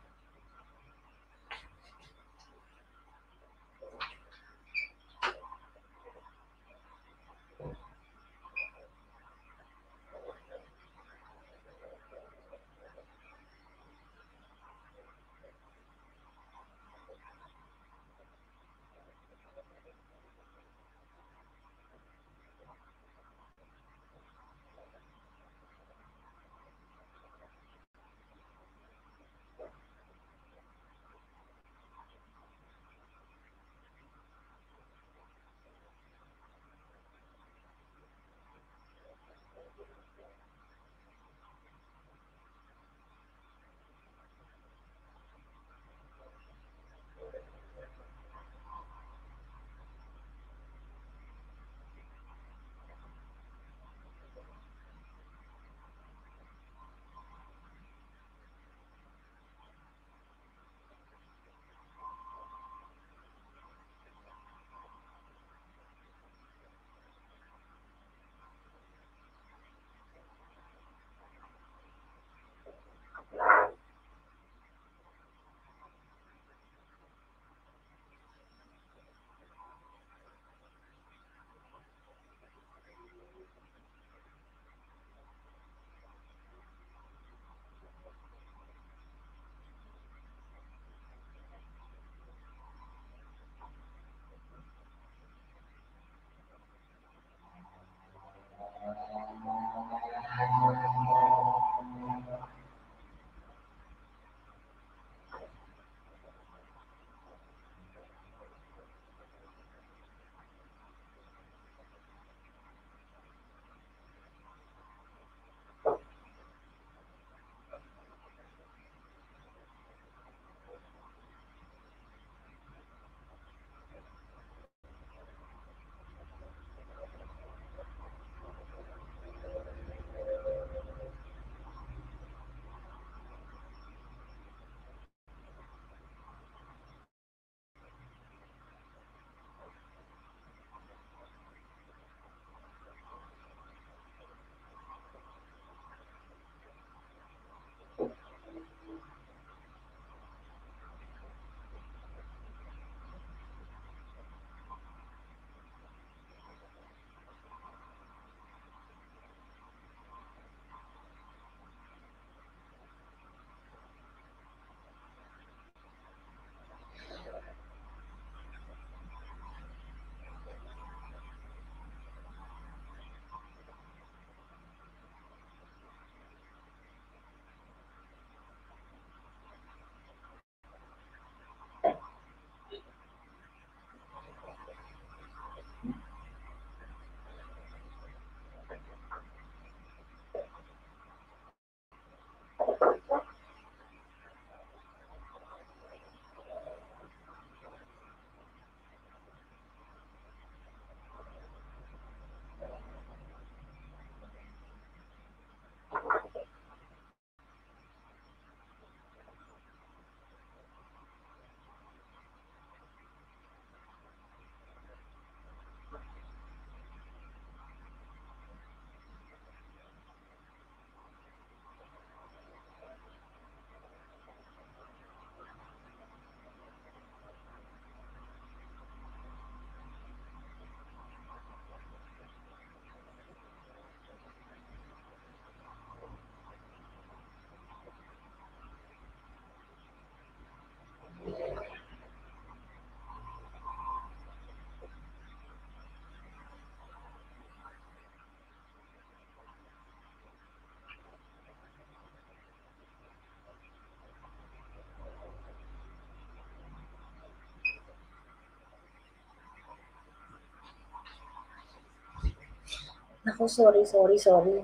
Naku, sorry, sorry, sorry.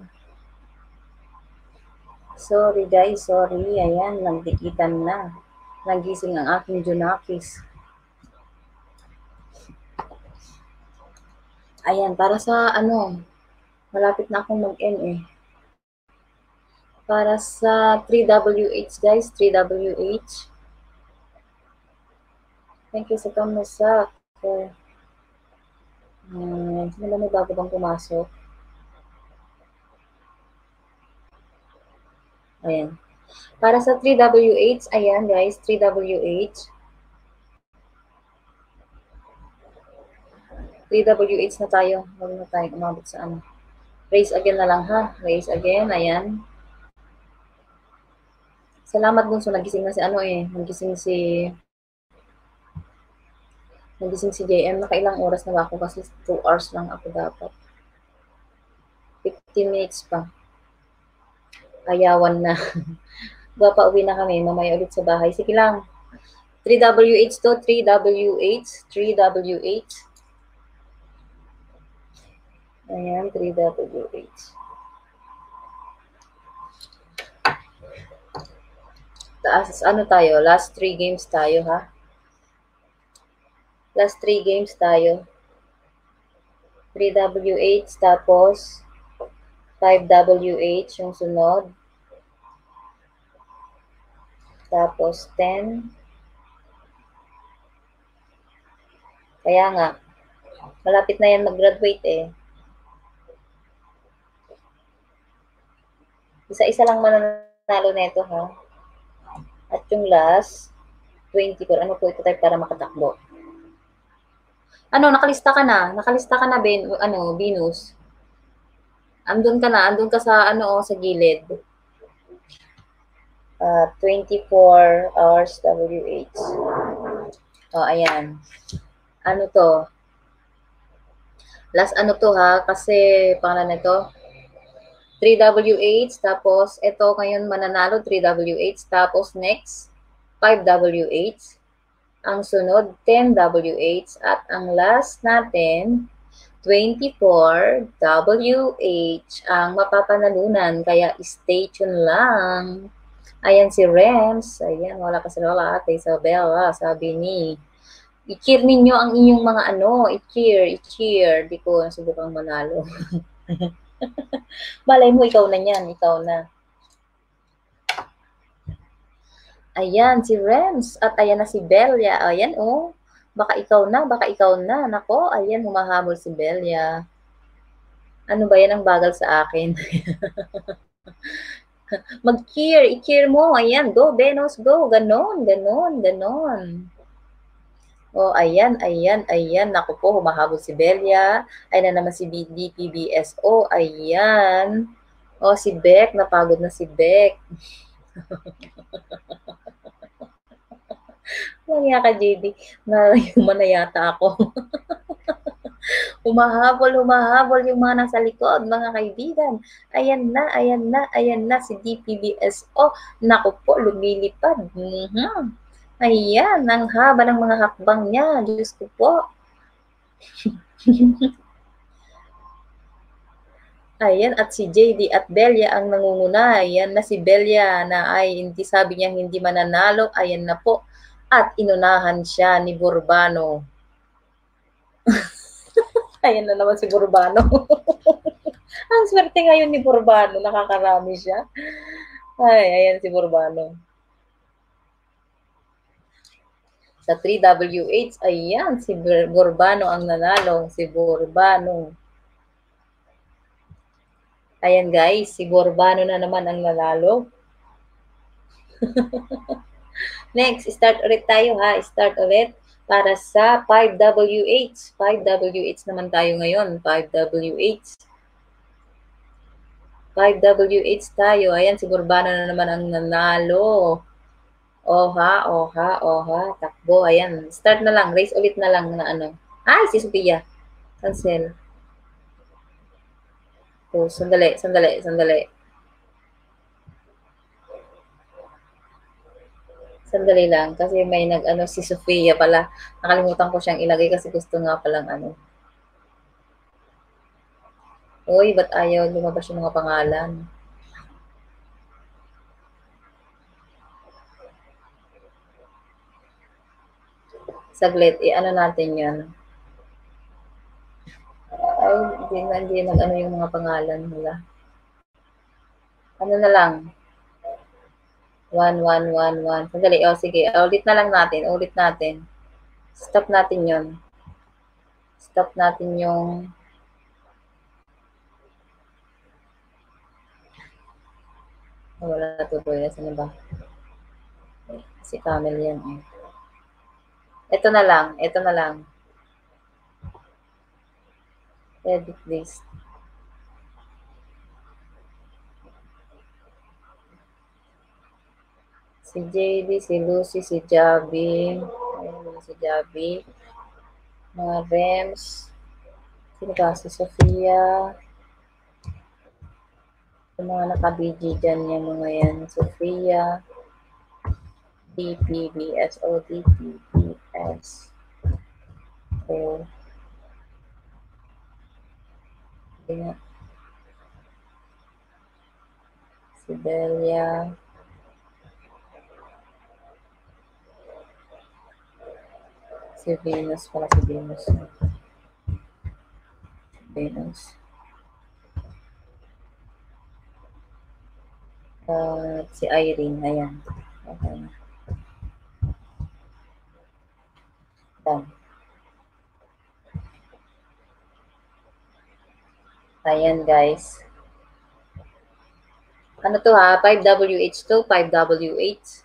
Sorry guys, sorry. Ayan, nagdikitan na. Nagising ang aking Junakis. Ayan, para sa ano, malapit na akong mag-end eh. Para sa 3WH guys, 3WH. Thank you sa thumbs up. Sino ba may bago bang pumasok? Ayan. Para sa 3WH, ayan guys, 3WH. 3WH na tayo. Huwag na tayo umabot sa ano. Raise again na lang ha. Raise again, ayan. Salamat dun. So, nagising na si ano eh. Nagising si JM. Nakailang oras na ba ako? Kasi 2 hours lang ako dapat. 15 minutes pa. Ayawan na. Pauwi na kami. Mamaya ulit sa bahay. Sige lang. 3WH to. 3WH. 3WH. Ayan. 3WH. Taas, ano tayo? Last 3 games tayo ha. Last 3 games tayo. 3WH tapos 5WH yung sunod. Tapos 10. Kaya nga, malapit na yan mag-graduate eh. Isa-isa lang mananalo nito ha. At yung last, 24. Ano po ito tayo para makatakbo? Ano, nakalista ka na? Nakalista ka na, Venus? Andun ka sa, sa gilid. 24 hours WH. Oh, ayan. Ano to? Last ano to ha? Kasi, pangalan nito, 3WH, tapos ito ngayon mananalo, 3WH, tapos next, 5WH. Ang sunod, 10WH, at ang last natin, 24WH ang mapapanalunan. Kaya stay tuned lang. Ayan si Rems. Ayan, wala ka sa lola, Ate Isabella. Sabi ni, i-cheer ninyo ang inyong mga i-cheer. Di ko nasubukang manalo. Malay mo, ikaw na yan. Ikaw na. Ayan, si Rems. At ayan na si Belia. Ayan, oh. Baka ikaw na. Nako, ayan, humahabol si Belia. Ano ba yan ang bagal sa akin? Mag-cheer. I-cheer mo. Ayan, go, Venus, go. Ganon. Oh, ayan. Naku po, humahabol si Belia. Ayan na naman si DPBSO. Ayan. Oh, si Beck. Napagod na si Beck. Kaya ka, JD. Nayuman na yata ako. Humahabol yung mga nasa likod, mga kaibigan. Ayan na si DPBSO. Naku po, lumilipad. Ayan, ang haba ng mga hakbang niya. Diyos ko po. Ayan, at si JD at Belia ang nangunguna. Ayan na si Belia na ay hindi sabi niya hindi mananalo. Ayan na po. At inunahan siya ni Burbano. Ayan na naman si Burbano. Ang swerte ngayon ni Burbano. Nakakarami siya. Ay, ayan si Burbano. Sa 3WH, ayan, si Burbano ang nanalo. Si Burbano. Ayan guys, si Burbano na naman ang nanalo. Next, start ulit tayo ha. Start ulit para sa 5WH. 5WH naman tayo ngayon. 5WH. 5WH tayo. Ayan, si Burbano na naman ang nanalo. Oha. Takbo. Ayan. Start na lang. Race ulit na lang na ano. Ay, si Sophia. Cancel. Oh, sandali. Sandali lang. Kasi may si Sophia pala. Nakalimutan ko siyang ilagay kasi gusto nga palang Uy, ba't ayaw lumabas yung mga pangalan? Saglit, i-ano natin yan. Ay, hindi yung mga pangalan nila. Ano na lang, 1. Sandali. O, sige. Ulit na lang natin. Ulit natin. Stop natin yon. Stop natin yung wala na tuloy. Saan ba? Si Camel yan. Ito na lang. Ito na lang. Edit list. Si JD, si Lucy, si Javi. Ayun, si Javi. Mga Rems. Sino ba? Si Sofia. Yung mga naka-BG dyan yung mga yan. Sofia. DPBS. O, DPBS. So, yun. Si Delia. Si Venus pala, si Venus. Venus. Si Irene, ayan. Okay. Done. Ayan, guys. Ano to ha? 5WH to, 5WH.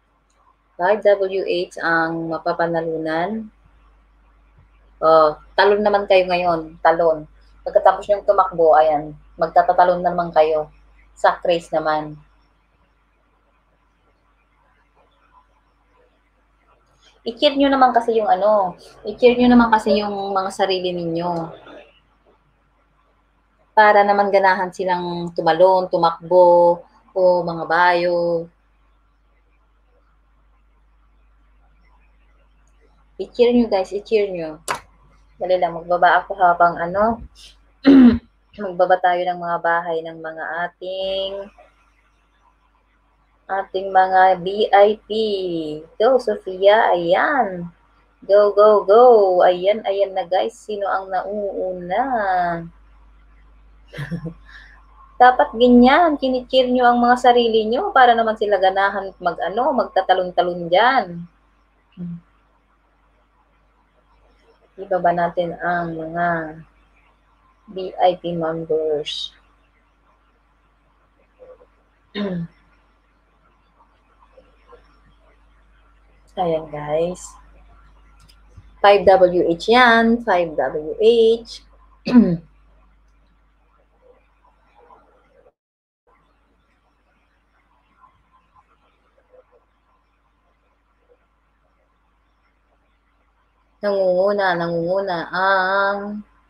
5WH ang mapapanalunan. Oh, talon naman kayo ngayon. Talon. Pagkatapos yung tumakbo, ayan, magtatatalon naman kayo. Sack race naman. I-cheer nyo naman kasi yung ano, i-cheer nyo naman kasi yung mga sarili ninyo. Para naman ganahan silang tumalon, tumakbo, o mga bayo. I-cheer nyo guys, i-cheer nyo. Dali lang, magbaba ako habang ano, magbaba tayo ng mga bahay ng mga ating mga VIP. Go, Sofia, ayan. Go, go, go. Ayan, ayan na guys. Sino ang nauuna? Dapat ganyan. Kini-cheer nyo ang mga sarili nyo para naman sila ganahan magtatalon-talon dyan. Ibaba natin ang mga VIP members. Ayan guys. 5WH yan. 5WH. Nangunguna ang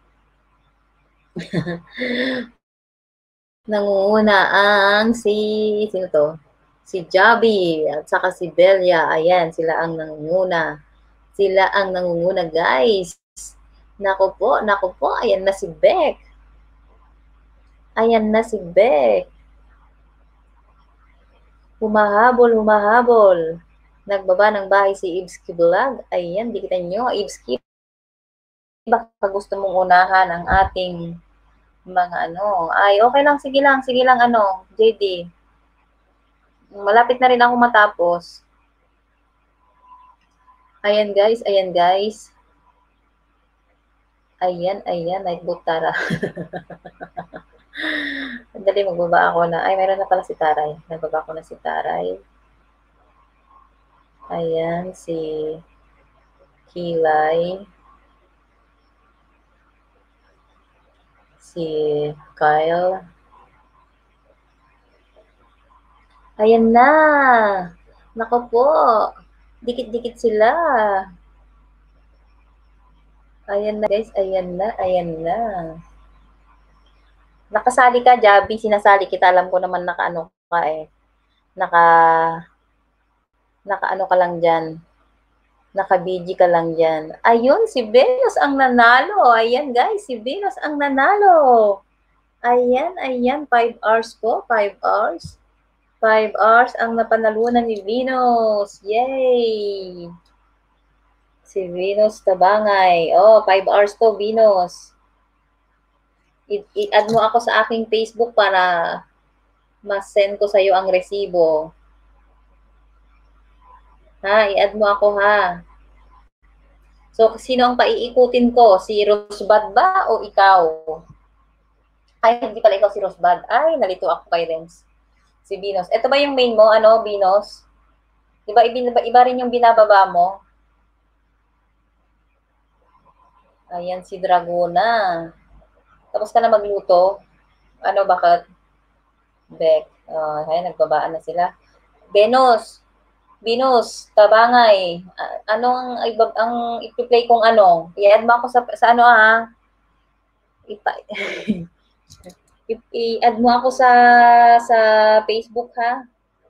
nangunguna ang sino to? Si Javi at saka si Belia. Ayan, sila ang nangunguna. Sila ang nangunguna, guys. Naku po, ayan na si Beck. Ayan na si Beck. Humahabol. Nagbaba ng bahay si Ibski Vlog. Ayan, dikitan nyo. Ibski, baka gusto mong unahan ang ating mga ano. Ay, okay lang, sige lang, ano, JD. Malapit na rin ako matapos. Ayan guys. Ayan, Nightbook Tara. Dali, magbaba ako na. Ay, meron na pala si Taray. Nagbaba ko na si Taray. Ayan, si Kilay. Si Kyle. Ayan na. Nako po. Dikit-dikit sila. Ayan na guys, ayan na. Nakasali ka, Javi, sinasali kita. Alam ko naman naka-ano ka eh. Naka-ano ka lang dyan. Naka-BG ka lang dyan. Ayun, si Venus ang nanalo. Ayan guys, si Venus ang nanalo. Ayan, 5 hours po, 5 hours. 5 hours ang napanalunan ni Venus. Yay! Si Venus Tabangay. Oh, 5 hours to, Venus. I-add mo ako sa aking Facebook para mas-send ko sa iyo ang resibo. Ha, i-add mo ako ha. So, sino ang paiikutin ko? Si Rosbad ba o ikaw? Ay, hindi pala ikaw si Rosbad. Ay, nalito ako kay Renz. Si Binos. Ito ba yung main mo? Ano, Binos? Diba, iba rin yung binababa mo? Ayan, si Dragona. Tapos ka na magluto? Ano, bakit? Bek. Ayan, nagbabaan na sila. Venus. Venus, Tabangay. Anong ang i-play kong ano? I-add mo ako sa ano ha? Ipa, I-add mo ako sa Facebook ha.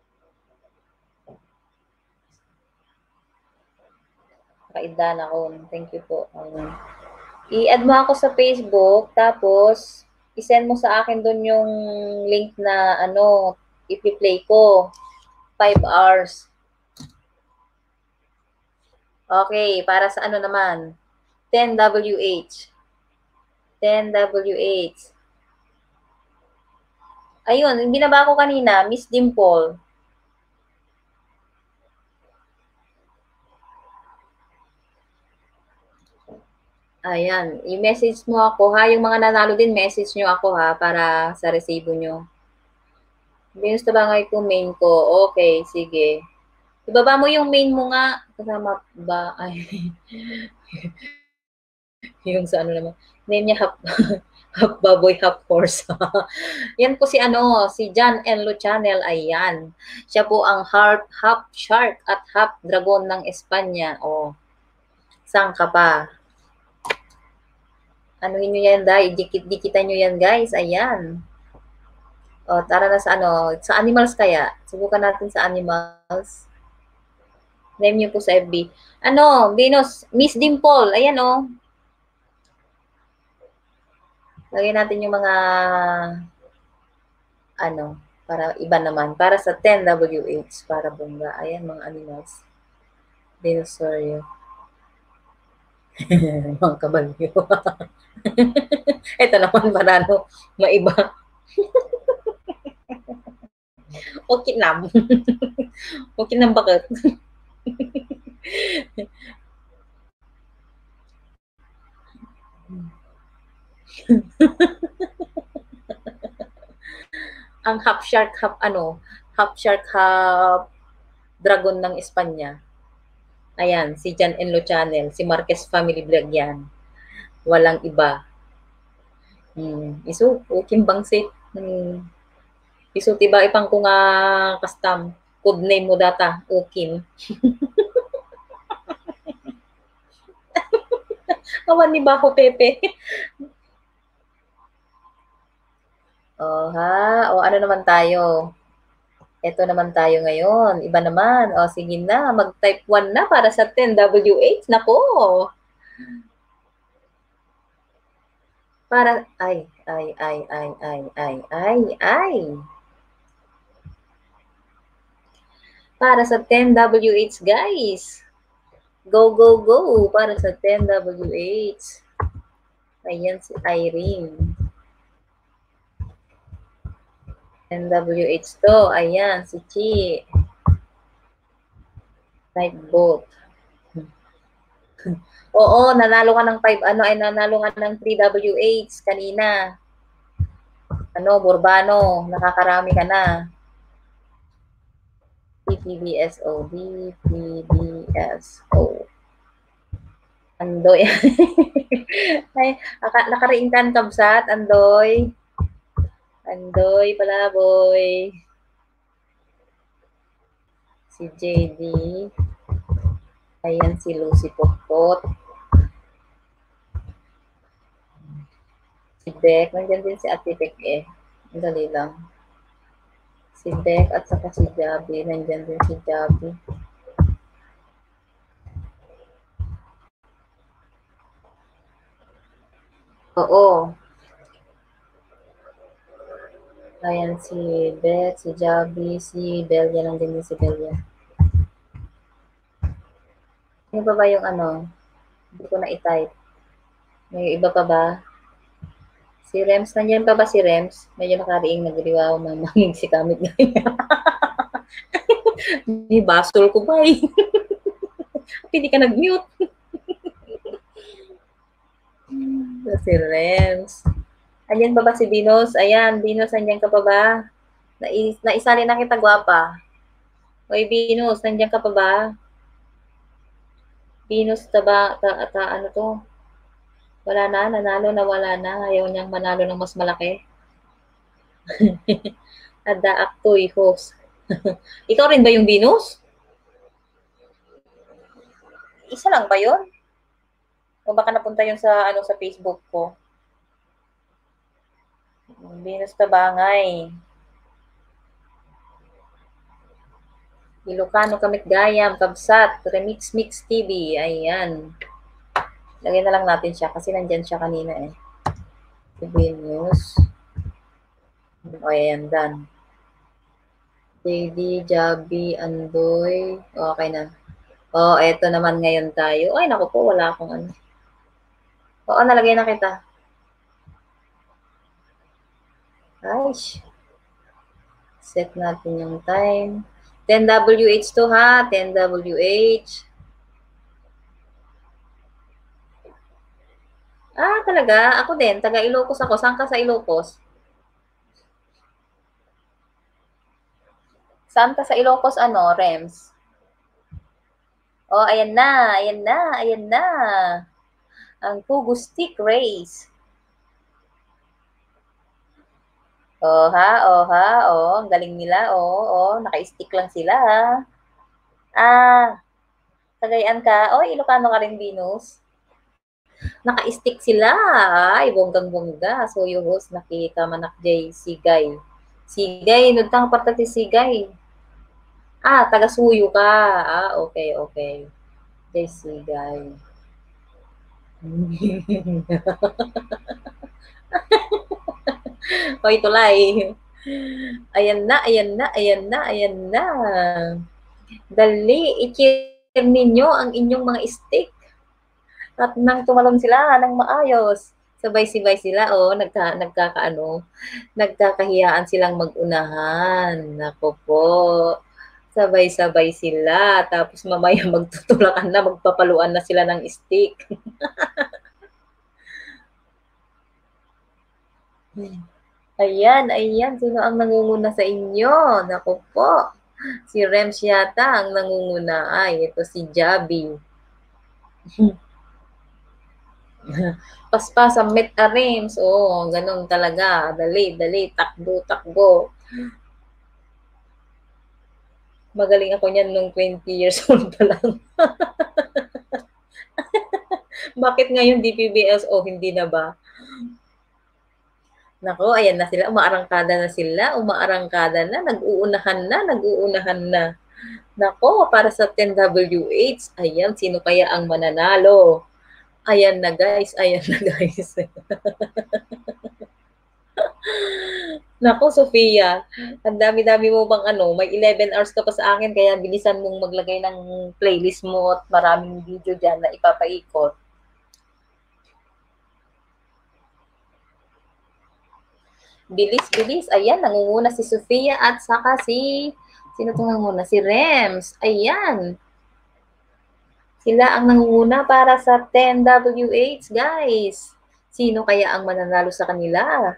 Kaidaan ako. Thank you po. I-add mo ako sa Facebook, tapos i-send mo sa akin doon yung link na ano, i-play ko. 5 hours. Okay, para sa ano naman? 10WH. 10WH. Ayun, yung binaba ko kanina, Miss Dimple. Ayan, i-message mo ako ha. Yung mga nanalo din, message nyo ako ha para sa resibo nyo. Venus Tabangay ko, main ko. Okay, sige. Ibaba mo yung main mo nga. Kasama ba? Ay, yung sa ano naman. Name niya half baboy, half horse. Yan po si ano, si John Enlo Channel. Ayan. Siya po ang half shark at half dragon ng Espanya. O, saan ka pa? Anuhin nyo yan, dahil. Dikit-dikitan nyo yan, guys. Ayan. O, tara na sa ano. Sa animals kaya. Subukan natin sa animals. Name nyo po sa FB. Ano, Venus, Miss Dimple. Ayan, o. Lagyan natin yung mga ano, para iba naman. Para sa 10WH, para bongga. Ayan, mga animals. Dinosaurio. Mga kabalyo. Ito naman, banano. Maiba. Okay nam. Okay nam bakit? Ang half shark, half shark, half dragon ng Espanya. Ayan, si Jan Enlo Channel, si Marquez Family Vlog yan. Walang iba. Isu, uking bangsit. Isu, tiba ipang ko nga custom. Code name mo data, ukim. Awan ni Baho Pepe. Oh, ha? O ano naman tayo? Ito naman tayo ngayon. Iba naman. O sige na, mag-type 1 na para sa 10WH. Nako. Para, ay. Para sa 10WH, guys. Go, go, go. Para sa 10WH. Ayan si Irene. 10WH to. Ayan, si Chi. Night boat. Oo, nanalo ka ng 5, nanalo ka ng 3WH kanina. Burbano, nakakarami ka na. DPBSO. Andoy. Ay, naka-reinkan kabsat, Andoy. Andoy, palaboy. Si JD. Ayan si Lucy Potpot. Si Beck. Nandiyan din si Ate Beck eh. Dali lang. Si Beck at saka si Javi. Nandiyan din si Javi. Oo. Ayan si Beck, si Javi, si Belia. Nandiyan din si Belia. Ano pa ba yung ano? Hindi ko na i-type. May iba pa ba? Si Rems, nandiyan pa ba si Rems? Medyo nakariing nagriwaw mamangig si Kamit ngayon. Ni basol ko ba eh. Hindi ka nag-mute. Si Renz. Andiyan ba si Venus? Ayan, Venus, andiyan ka pa ba? Naisali na kita, gwapa. Oy, Venus, nandiyan ka pa ba? Venus, ano to? Wala na, nanalo na wala na. Ayaw niyang manalo ng mas malaki. Ada aktoy host. Ikaw rin ba yung Venus? Isa lang ba yun? O baka napunta yun sa, sa Facebook ko. Venus Tabangay. Ilocano, Kamit Gayam, Kabsat, Remix Mix TV. Ayan. Lagay na lang natin siya kasi nandyan siya kanina eh. Si Venus. O, ayan, done. JD, Jabi, Andoy. Okay na. O, eto naman ngayon tayo. Ay, naku po, wala akong ano. Oo, nalagay na kita. Ay, set natin yung time. 10WH to ha, 10WH. Ah, talaga? Ako din, taga Ilocos ako. Saan ka sa Ilocos? Saan ka sa Ilocos, Rems? Oh, ayan na, ayan na, ayan na. Ang Pugu Stick Race. Oh ha, ang galing nila, naka-stick lang sila, ha. Ah, Cagayan ka. Oh, Ilocano ka rin, Venus. Naka-stick sila. Ay, bonggang-bongga. So, yung host, nakita manak Jay, Sigay. Sigay, nagtang partati Sigay. Ah, taga-suyo ka. Ah, okay, okay. Jay, Sigay. Hoy, tulay. Ayan na, ayan na, ayan na, ayan na. Dali, i-cheer ninyo ang inyong mga stick. At nang tumalon sila ng maayos. Sabay-sibay sila, nagkakahiyaan silang mag-unahan. Nako po. Sabay-sabay sila. Tapos mamaya magtutulakan na, magpapaluan na sila ng stick. Ayan, ayan. Sino ang nangunguna sa inyo? Nako po. Si Rems yata ang nangunguna. Ay, ito si Jabi. Paspas ang met Rems. Oo, ganun talaga. Dali, dali. Takbo, takbo. Magaling ako niyan nung 20 years old pa lang. Bakit ngayon DPBSO, hindi na ba? Nako, ayan na sila. Umaarangkada na sila. Umaarangkada na. Nag-uunahan na. Nag-uunahan na. Nako, para sa 10WH. Ayan, sino kaya ang mananalo? Ayan na guys. Ayan na guys. Nako, Sofia. Ang dami-dami mo bang may 11 hours ka pa sa akin. Kaya bilisan mong maglagay ng playlist mo at maraming video dyan na ipapaikot. Bilis, bilis. Ayan, nangunguna si Sofia at saka sino itong nangunguna? Si Rems. Ayan. Sila ang nangunguna para sa 10WH, guys. Sino kaya ang mananalo sa kanila?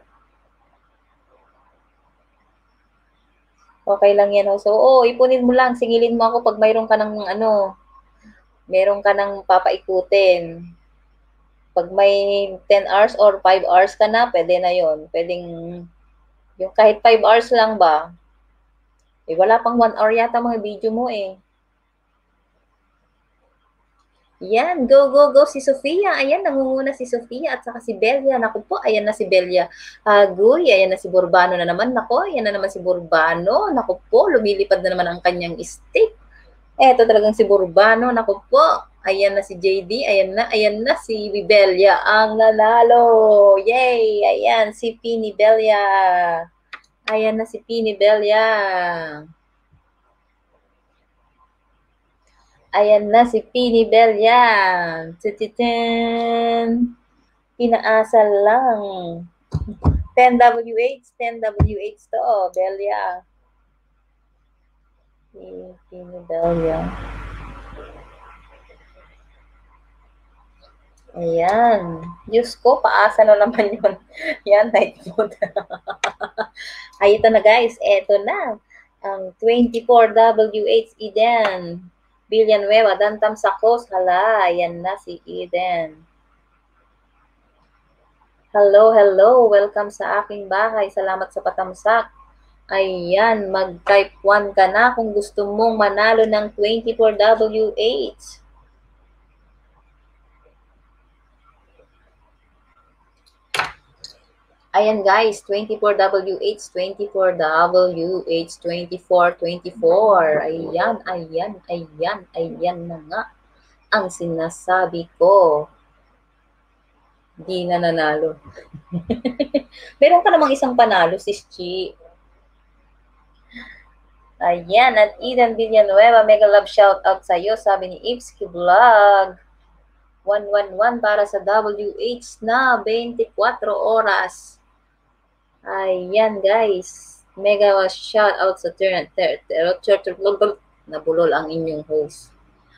Okay lang yan. So, ipunin mo lang. Singilin mo ako pag mayroon ka ng meron ka ng papaikutin. Pag may 10 hours or 5 hours ka na, pwede na yon. Pwedeng, yung kahit 5 hours lang ba? Eh, wala pang 1 hour yata mga video mo eh. Yan, go, go, go si Sofia. Ayan, nangunguna si Sofia at saka si Belia. Naku po, ayan na si Belia. Agoy, ayan na si Burbano na naman. Naku, ayan na naman si Burbano. Naku po, lumilipad na naman ang kanyang stick. Eto talagang si Burbano. Naku po, ayan na si JD. Ayan na si Belia. Ang nanalo. Yay! Ayan, si Pini Belia. Ayan na si Pini Belia. Ayan na si Pini Belia. Pinaasal lang. 10WH to, Belia. Pini Belia. Ayan. Diyos ko, paasa na naman yun. Yan, night mode. Ay, ito na guys. Ito na. Ang 24WH Eden. Villanueva, Dantam Sakos. Hala, ayan na si Eden. Hello, hello. Welcome sa aking bahay. Salamat sa patamsak. Ayan, mag-type 1 ka na kung gusto mong manalo ng 24WH. Ayan guys, 24WH, 24WH, 24, 24. Ayan, ayan, ayan, ayan na nga ang sinasabi ko. Hindi na nanalo. Meron ka namang isang panalo, sis Chi. Ayan, at Eden Villanueva, mega love shout out sa'yo, sabi ni Ipsky Vlog. 111 para sa WH na 24 oras. Ayan guys, mega shout out sa nabulol ang inyong host.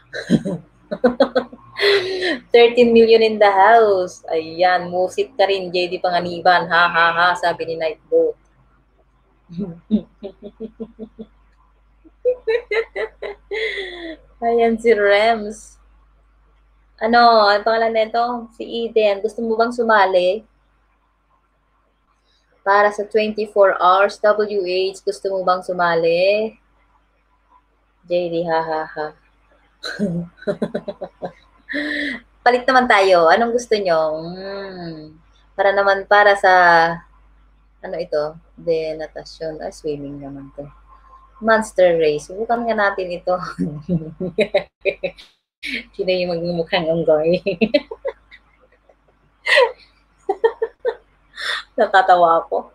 13 million in the house. Ayan, musit ka rin, JD Panganiban. Ha ha ha, sabi ni Nightboat. Ayan si Rems. Ano, ang pangalan nito? Si Eden. Gusto mo bang sumali? Para sa 24 hours WH, gusto mo bang sumali? JD, ha ha ha. Palit naman tayo. Anong gusto nyo? Para naman para sa, ano ito? De natasyon. Swimming naman to. Monster race. Subukan nga natin ito. Sino yung magmumukhang unggoy? Natatawa ako.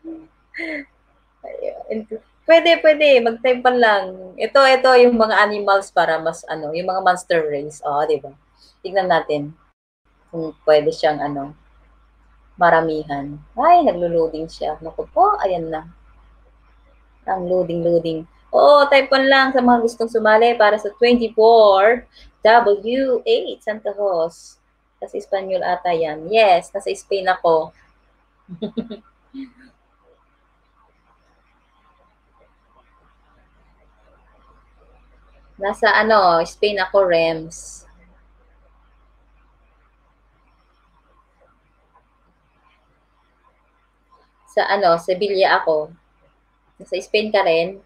Pwede, pwede. Mag-type pa lang. Ito yung mga animals para mas ano, yung mga monster race. Di ba? Tignan natin kung pwede siyang ano, maramihan. Ay, naglo-loading siya. Naku po, ayan na. Ang loading. Oo, type 1 lang sa mga gustong sumali para sa 24 W8 Santa Cruz. Kasi Espanyol ata yan. Yes, nasa Spain ako. Nasa ano, Spain ako, Rems. Sa ano, Sevilla ako. Nasa Spain ka rin?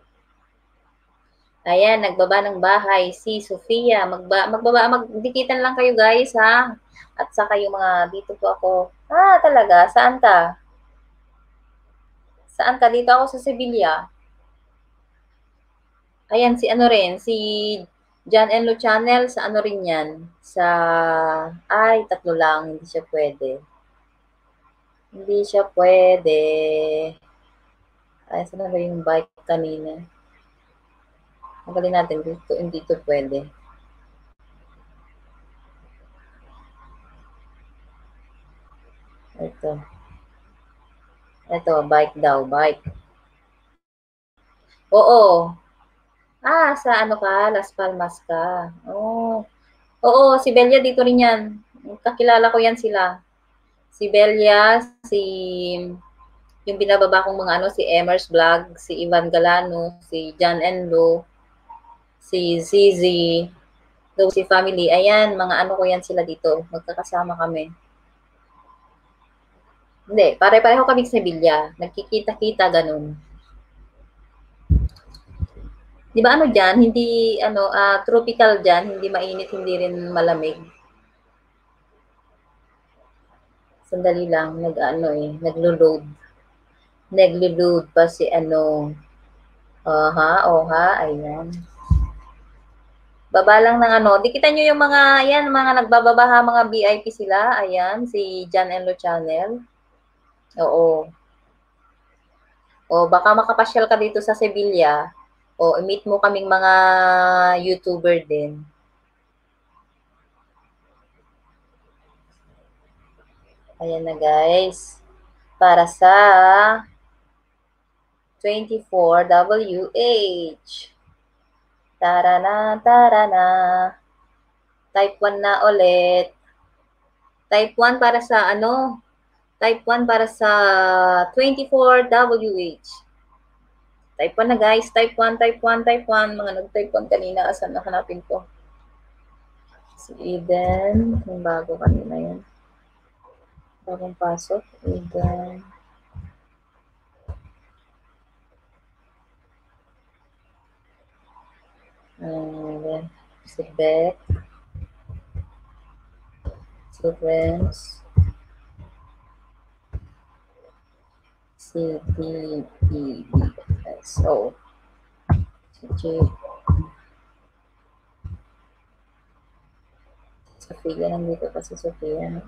Ayan, nagbaba ng bahay si Sofia. Magdikitan lang kayo guys ha. At saka yung mga dito po ako. Talaga? Saan ka? Saan ka? Dito ako sa Sevilla. Ayan, si ano rin, si John Enlo Channel, sa ano rin yan? Sa, tatlo lang, hindi siya pwede. Hindi siya pwede. Ay, saan na yung bike kanina? Magaling natin, hindi ito pwede. Ito, bike daw, bike. Oo. Sa ano ka? Las Palmas ka. Oo, si Belia dito rin yan. Kakilala ko yan sila. Si Belia, yung binababa kong mga ano, si Emers Vlog, si Ivan Galano, si John Enlo, si Zizi, si family. Ayan, mga ano ko yan sila dito. Magkakasama kami. Hindi, pare-pareho kami sa Sevilla. Nagkikita-kita, ganun. Di ba ano dyan, hindi, tropical dyan, hindi mainit, hindi rin malamig. Sandali lang, naglo-load. Naglo-load pa si ano. Ayan. Baba lang ng ano. Dikitan nyo yung mga, ayan, mga nagbababaha, mga VIP sila. Ayan, si John Enlo Channel. Oo. Baka makapasyal ka dito sa Sevilla. I-meet mo kaming mga YouTuber din. Ayan na guys. Para sa 24WH. Tara na. Type 1 na ulit. Type 1 para sa ano? Type 1 para sa 24WH. Type 1 na guys. Type 1, type 1, type 1. Mga nag-type 1 kanina. Asan na hanapin ko? Si Eden. Yung bago kanina yan. Bagong pasok. Eden. Then, si Beck. Si Renz. Si DPBSO. Si J. Sophia, nandito pa si Sophia. No?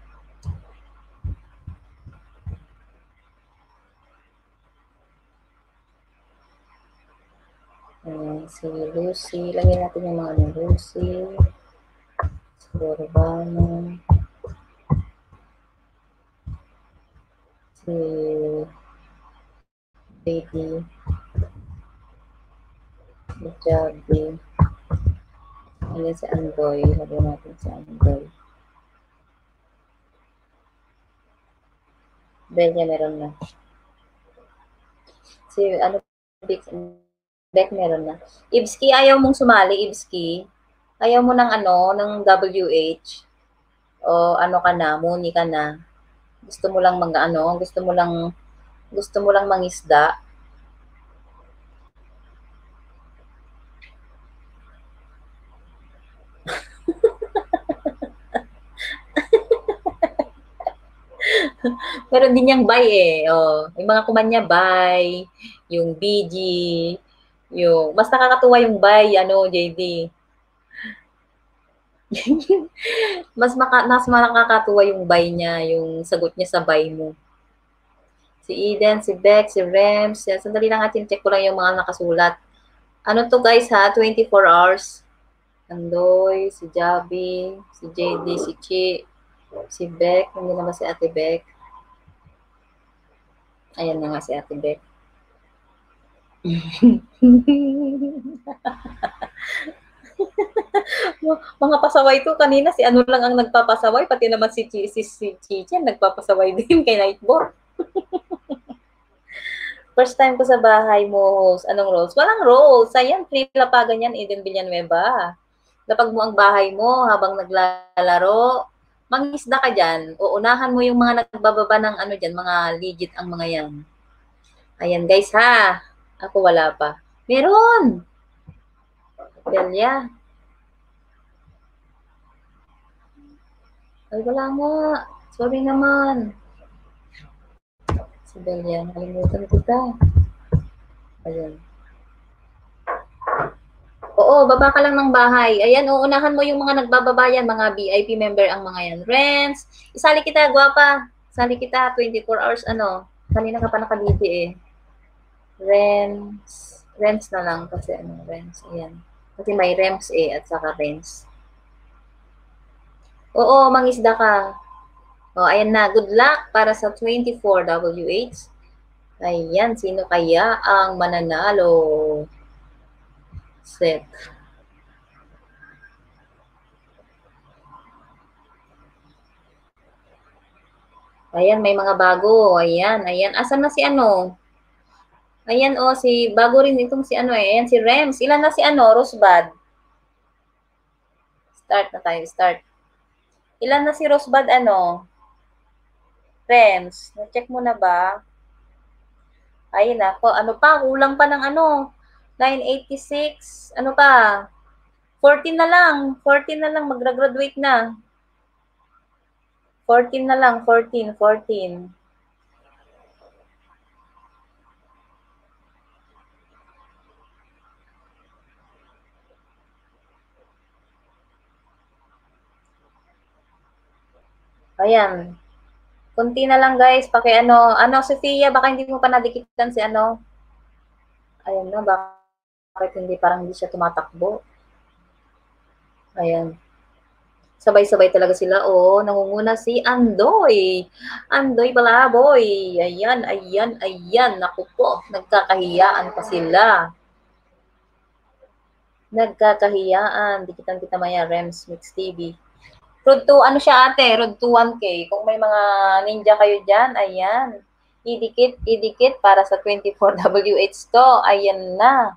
Si Lucy. Lagyan natin yung mga ni Lucy. Si Urbano. Si Baby. Si Javi. Ayan si Andoy. Lagyan natin si Andoy. Bella meron na. Si ano, Beck meron na. Ibski, ayaw mong sumali, Ibski. Ayaw mo ng ano, ng WH. O ano ka na, muni ka na. Gusto mo lang ano, gusto mo lang mangisda. Meron din niyang buy eh. Oh, yung mga kumanya buy, yung BG, yung mas nakakatuwa yung buy, ano, JD. mas nakakatuwa yung buy niya, yung sagot niya sa buy mo. Si Eden, si Beck, si Rems. Yan. Sandali lang natin, check ko lang yung mga nakasulat. Ano to guys ha? 24 hours. Andoy, si Javi, si JD, si Chi, si Beck. Hindi naman si Ate Beck. Ayan na nga si Ate Beck. Mga pasaway to kanina, si ano lang ang nagpapasaway, pati naman si Chichen nagpapasaway din kay Nightbot. First time ko sa bahay mo, host. Anong roles? Walang roles. Ayan, free lapagan yan, Eden Villanueva. Lapag mo ang bahay mo habang naglalaro, mangisda ka dyan. Uunahan mo yung mga nagbababa ng ano dyan, mga legit ang mga yan. Ayan guys ha. Ako wala pa. Meron! Delia. Ay wala nga. Sorry naman. Si Delia, nakalimutan kita. Ayan. Oo, baba ka lang ng bahay. Ayan, uunahan mo yung mga nagbababayan, mga VIP member ang mga yan. Rents, isali kita, gwapa. Isali kita, 24 hours, ano. Kanina ka pa nakabiti eh. Rents na lang kasi ano, rents. Ayan. Kasi may rems eh, at saka rents. Oo, mangisda ka. O, ayan na. Good luck para sa 24WH. Ayan, sino kaya ang mananalo? Set. Ayan, may mga bago. Ayan, ayan. Asan na si ano? Ayan, oh, si, bago rin itong si ano eh. Ayan, si Rems. Ilan na si ano? Rosebud. Start na tayo, start. Ilan na si Rosebud ano? Rems. Na-check mo na ba? Ayun ako. Ano pa? Kulang pa ng ano? 986. Ano pa? 14 na lang. 14 na lang. Magra-graduate na. 14 na lang. 14. 14. Ayan. Kunti na lang guys. Paki ano. Ano, Sophia, baka hindi mo pa nadikitan si ano. Ayan na. Bakit hindi parang hindi siya tumatakbo? Ayan. Sabay-sabay talaga sila. Oh, nangunguna si Andoy. Andoy Balaboy. Ayan, ayan, ayan. Naku po, nagkakahiyaan pa sila. Nagkakahiyaan. Dikitan kita maya, Rems Mix TV. Road to, ano siya ate, road to 1K. Kung may mga ninja kayo dyan, ayan. Idikit para sa 24WH to. Ayan na.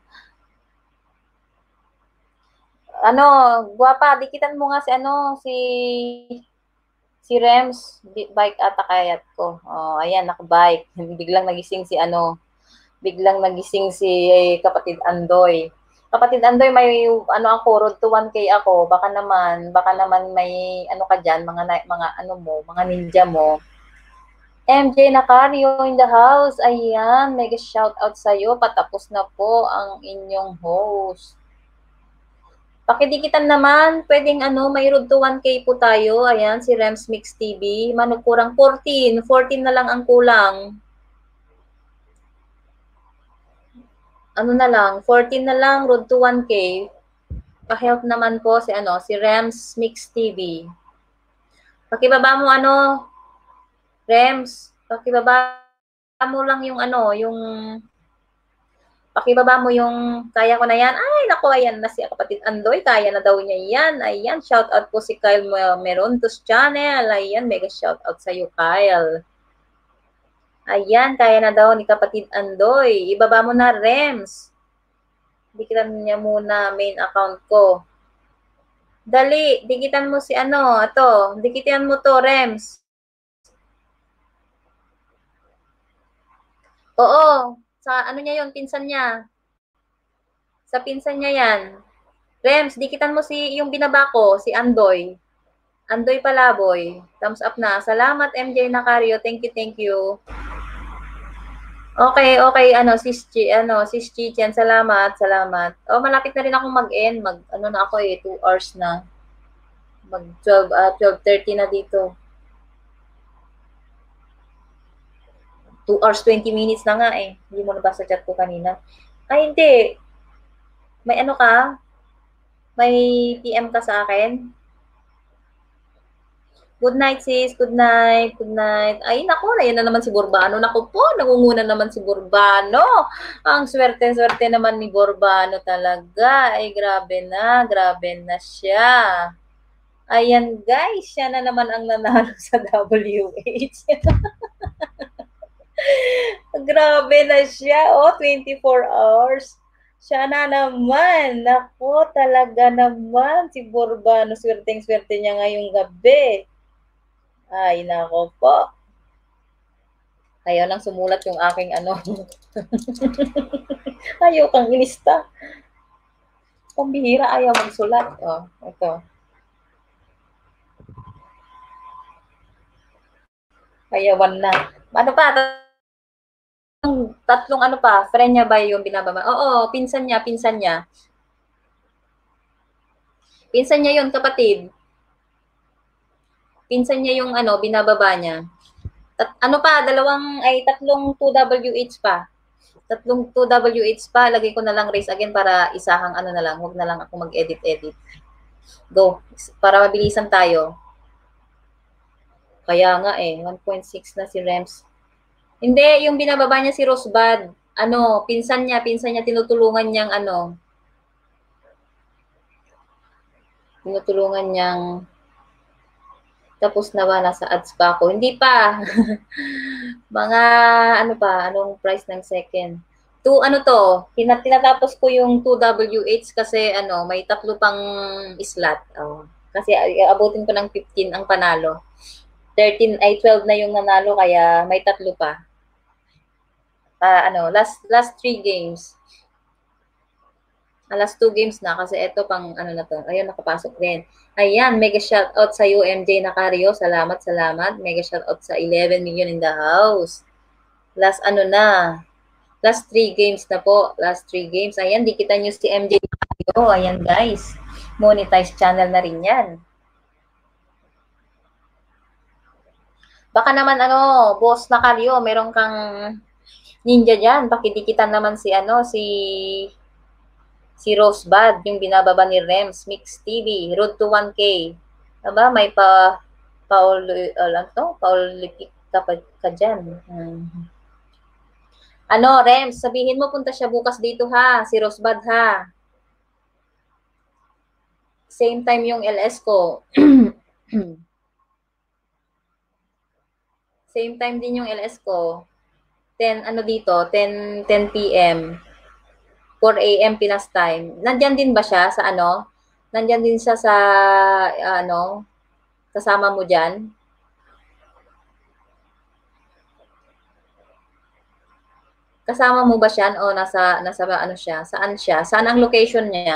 Ano, guwapa, dikitan mo nga si si Rems, bike ata kayat ko. Oh, ayan, nakabike. Biglang nagising si kapatid Andoy. Kapatid Andoy, may ano ako, road to 1K ako. Baka naman may ano ka diyan, mga ano mo, mga ninja mo. MJ Nacario in the house. Ayan, mega shout out sa iyo. Patapos na po ang inyong host. Pakidikitan naman, pwedeng ano, may road to 1K po tayo. Ayan, si Rems Mix TV. Kurang 14. 14 na lang ang kulang. Ano na lang, 14 na lang, road to 1K. Pa-help naman po si Rems Mix TV. Pakibaba mo Rems, pakibaba mo lang pakibaba mo yung kaya ko na yan. Ay, naku, ayan na si kapatid Andoy. Kaya na daw niya yan. Ayan, shout out po si Kyle Merontos channel. Ayan, mega shout out sa iyo, Kyle. Ayan, kaya na daw ni kapatid Andoy. Ibaba mo na, Rems. Dikitan niya muna main account ko. Dali, dikitan mo dikitan mo to, Rems. Oo, sa ano niya yon, pinsan niya. Sa pinsan niya yan. Rems, dikitan mo yung binaba ko, si Andoy. Andoy Palaboy. Thumbs up na. Salamat, MJ Nacario. Thank you, thank you. Okay, sis Chichen, salamat. Oh, malapit na rin akong mag-end. Na ako 2 hours na. Mag 12:30 na dito. 2 hours 20 minutes na nga eh. Hindi mo nabasa chat ko kanina. Ay, hindi. May ano ka? May PM ka sa akin? Good night, sis. Good night. Ay, naku, ayan na naman si Borbano. Naku po, nangunguna naman si Borbano. Ang swerte-swerte naman ni Borbano talaga. Ay, grabe na siya. Ayan, guys, siya na naman ang nanalo sa WH. Grabe na siya. 24 hours. Siya na naman. Naku, talaga naman si Borbano. Swerteng-swerte niya ngayong gabi. Ay, nako po. Ayaw nang sumulat yung aking Ayaw kang ilista. Pambihira, ayaw magsulat. Oh, ito. Ayawan na. Ano pa? Tatlong friend niya ba yung binababa? Oo, pinsan niya. Pinsan niya yun, kapatid. Pinsan niya yung binababa niya. Tatlong 2WH pa. Tatlong 2WH pa. Lagay ko na lang raise again para isahang na lang. Huwag na lang ako mag-edit. Go. Para mabilisan tayo. Kaya nga 1.6 na si Rems. Hindi, yung binababa niya si Rosbad. Pinsan niya tinutulungan niyang tapos na ba, nasa ads pa ako? Hindi pa. Mga anong price ng second? Tinatapos ko yung 2WH kasi may tatlo pang slot. Oh. Kasi abutin ko ng 15 ang panalo. 12 na yung nanalo kaya may tatlo pa. Last 3 games. Last 2 games na kasi ito pang na to. Ayun, nakapasok din. Ayan, mega shout out sa UMJ Nacario. Salamat. Mega shout out sa 11 million in the house. Last Last 3 games na po. Last 3 games. Ayan, dikitan nyo si MJ Nacario. Ayan, guys. Monetize channel na rin yan. Baka naman Boss Nacario, meron kang ninja dyan. Pakidikitan naman si Rosebud, yung binababa ni Rems Mix TV, Road to 1K. Aba, may Paul Lipik ka dyan. Rems, sabihin mo, punta siya bukas dito ha, si Rosebud ha. Same time yung LS ko. Same time din yung LS ko. 10, ano dito, 10 p.m. 4 a.m. Pinas time. Nandyan din ba siya sa ano? Nandyan din siya sa, ano, kasama mo dyan? Kasama mo ba siya o nasa ano siya? Saan siya? Saan ang location niya?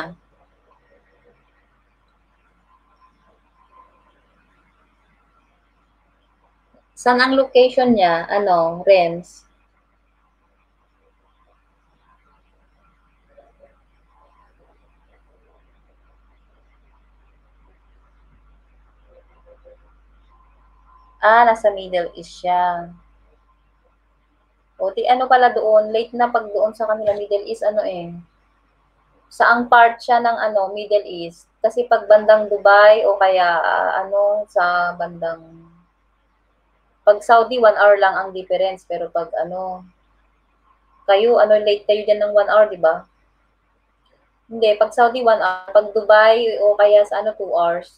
Saan ang location niya? Ano, Renz? Ah, nasa Middle East siya. O, di ano pala doon, late na pag doon sa kanila Middle East, ano eh. Saang part siya ng ano, Middle East? Kasi pag bandang Dubai o kaya ano, sa bandang pag Saudi, 1 hour lang ang difference. Pero pag ano, kayo, ano, late kayo dyan ng 1 hour, di ba? Hindi, pag Saudi, 1 hour. Pag Dubai o kaya sa ano, 2 hours.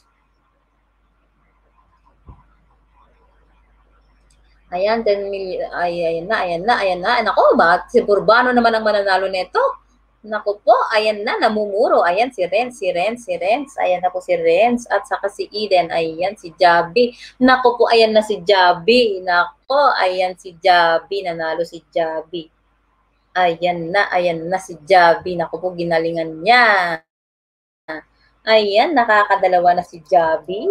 Ayan, 10 million. Ay, ayan na, ayan na, ayan na. Nako, bakit si Burbano naman ang mananalo nito? Naku po, ayan na, namumuro. Ayan si Renz, si Renz, si Renz. Ayan na po si Renz. At saka si Eden. Ayan si Javi. Naku po, ayan na si Javi. Nako, ayan si Javi. Nanalo si Javi. Ayan na si Javi. Naku po, ginalingan niya. Ayan, nakakadalawa na si Javi.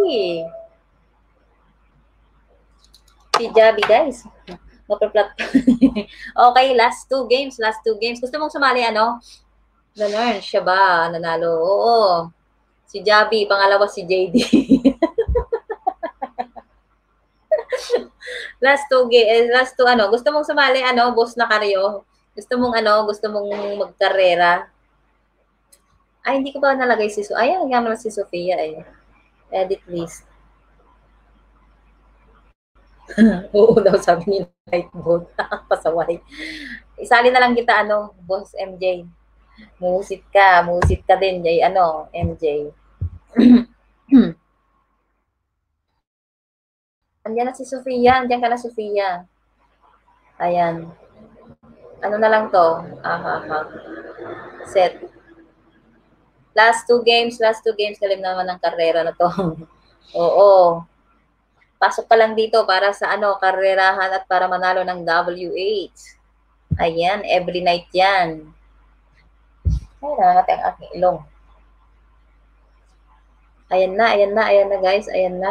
Si Javi, guys. Mapaplat. Okay, last two games, last two games. Gusto mong sumali, ano? Ganun, siya ba? Nanalo? Oo. Si Javi, pangalawa si JD. Last two, ano? Gusto mong sumali, ano? Boss na karyo? Gusto mong, ano? Gusto mong magkarera? Ay, hindi ko ba nalagay si Sofia? Ayan, nga naman si Sofia, eh. Edit list. Oo daw, sabi ni Lightboat. Pasaway. Isali na lang kita, ano? Boss MJ. Musit ka din, Jay, ano? MJ. Andiyan na si Sofia, andiyan ka na, Sofia. Ayan. Ano na lang to? Set. Last two games, kalim naman ng karera na to. Oo. Pasok ka lang dito para sa ano, karerahan at para manalo ng W8. Ayan, every night yan. Ay, nakakati ang aking ilong. Ayan na guys, ayan na.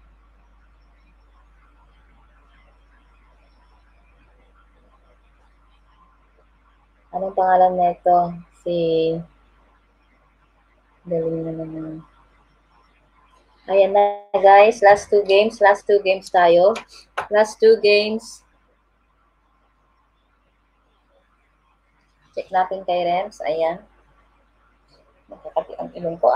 Anong pangalan na ito? Si... Galing na naman. Ayan na guys, last two games tayo. Last two games. Check natin kay Rems, ayan. Nakakati ang ilong ko,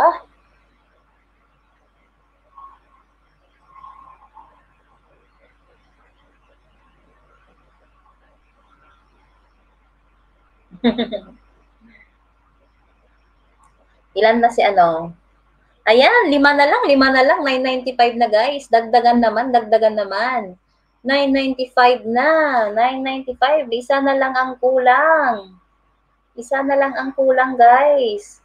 Ilan na si ano? Ayan, 5 na lang, 995 na guys. Dagdagan naman. 995 na, 995. Isa na lang ang kulang. Isa na lang ang kulang guys.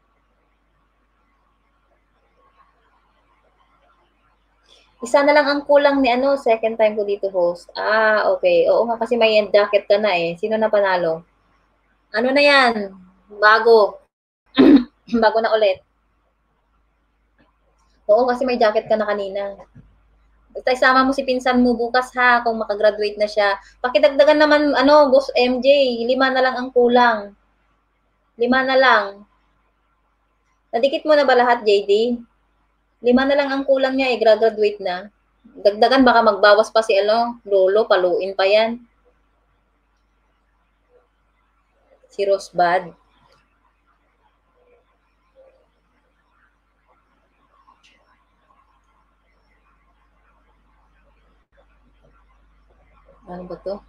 Isa na lang ang kulang ni ano, second time ko dito host. Okay. Oo nga kasi may jacket ka na eh. Sino na panalo? Ano na yan? Bago. Bago na ulit. Oo, kasi may jacket ka na kanina. Basta isama mo si pinsan mo bukas ha, kung makagraduate na siya. Pakidagdagan naman, ano, Boss MJ, 5 na lang ang kulang. 5 na lang. Nadikit mo na ba lahat, JD? 5 na lang ang kulang niya, graduate na. Dagdagan, baka magbawas pa si ano, lolo, paluin pa yan. Si Rosbad. Ano ba to?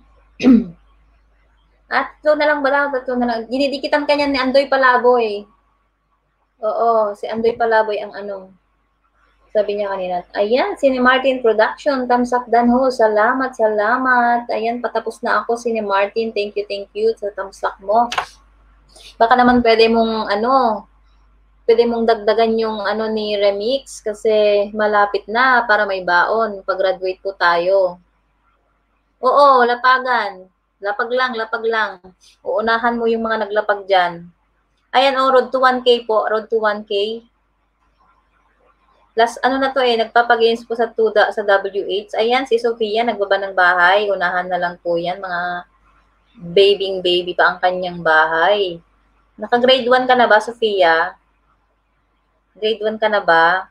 Tatlo na lang ba lang? Tatlo na lang. Dinidikitan kanya ni Andoy Palaboy. Oo, si Andoy Palaboy ang ano. Sabi niya kanina. Ayan, Cine Martin Production, thumbs up dan ho. Salamat, salamat. Ayan, patapos na ako, Cine Martin. Thank you sa thumbs up mo. Baka naman pwede mong dagdagan yung ni Remix kasi malapit na para may baon. Pag-graduate po tayo. Oo, lapagan. Lapag lang. Uunahan mo yung mga naglapag dyan. Ayan, road to 1K po. Road to 1K. Last, na to nagpapagames po sa WH. Ayan, si Sofia, nagbaba ng bahay. Unahan na lang po yan. Mga baby pa ang kanyang bahay. Naka-grade 1 ka na ba, Sofia? Grade 1 ka na ba?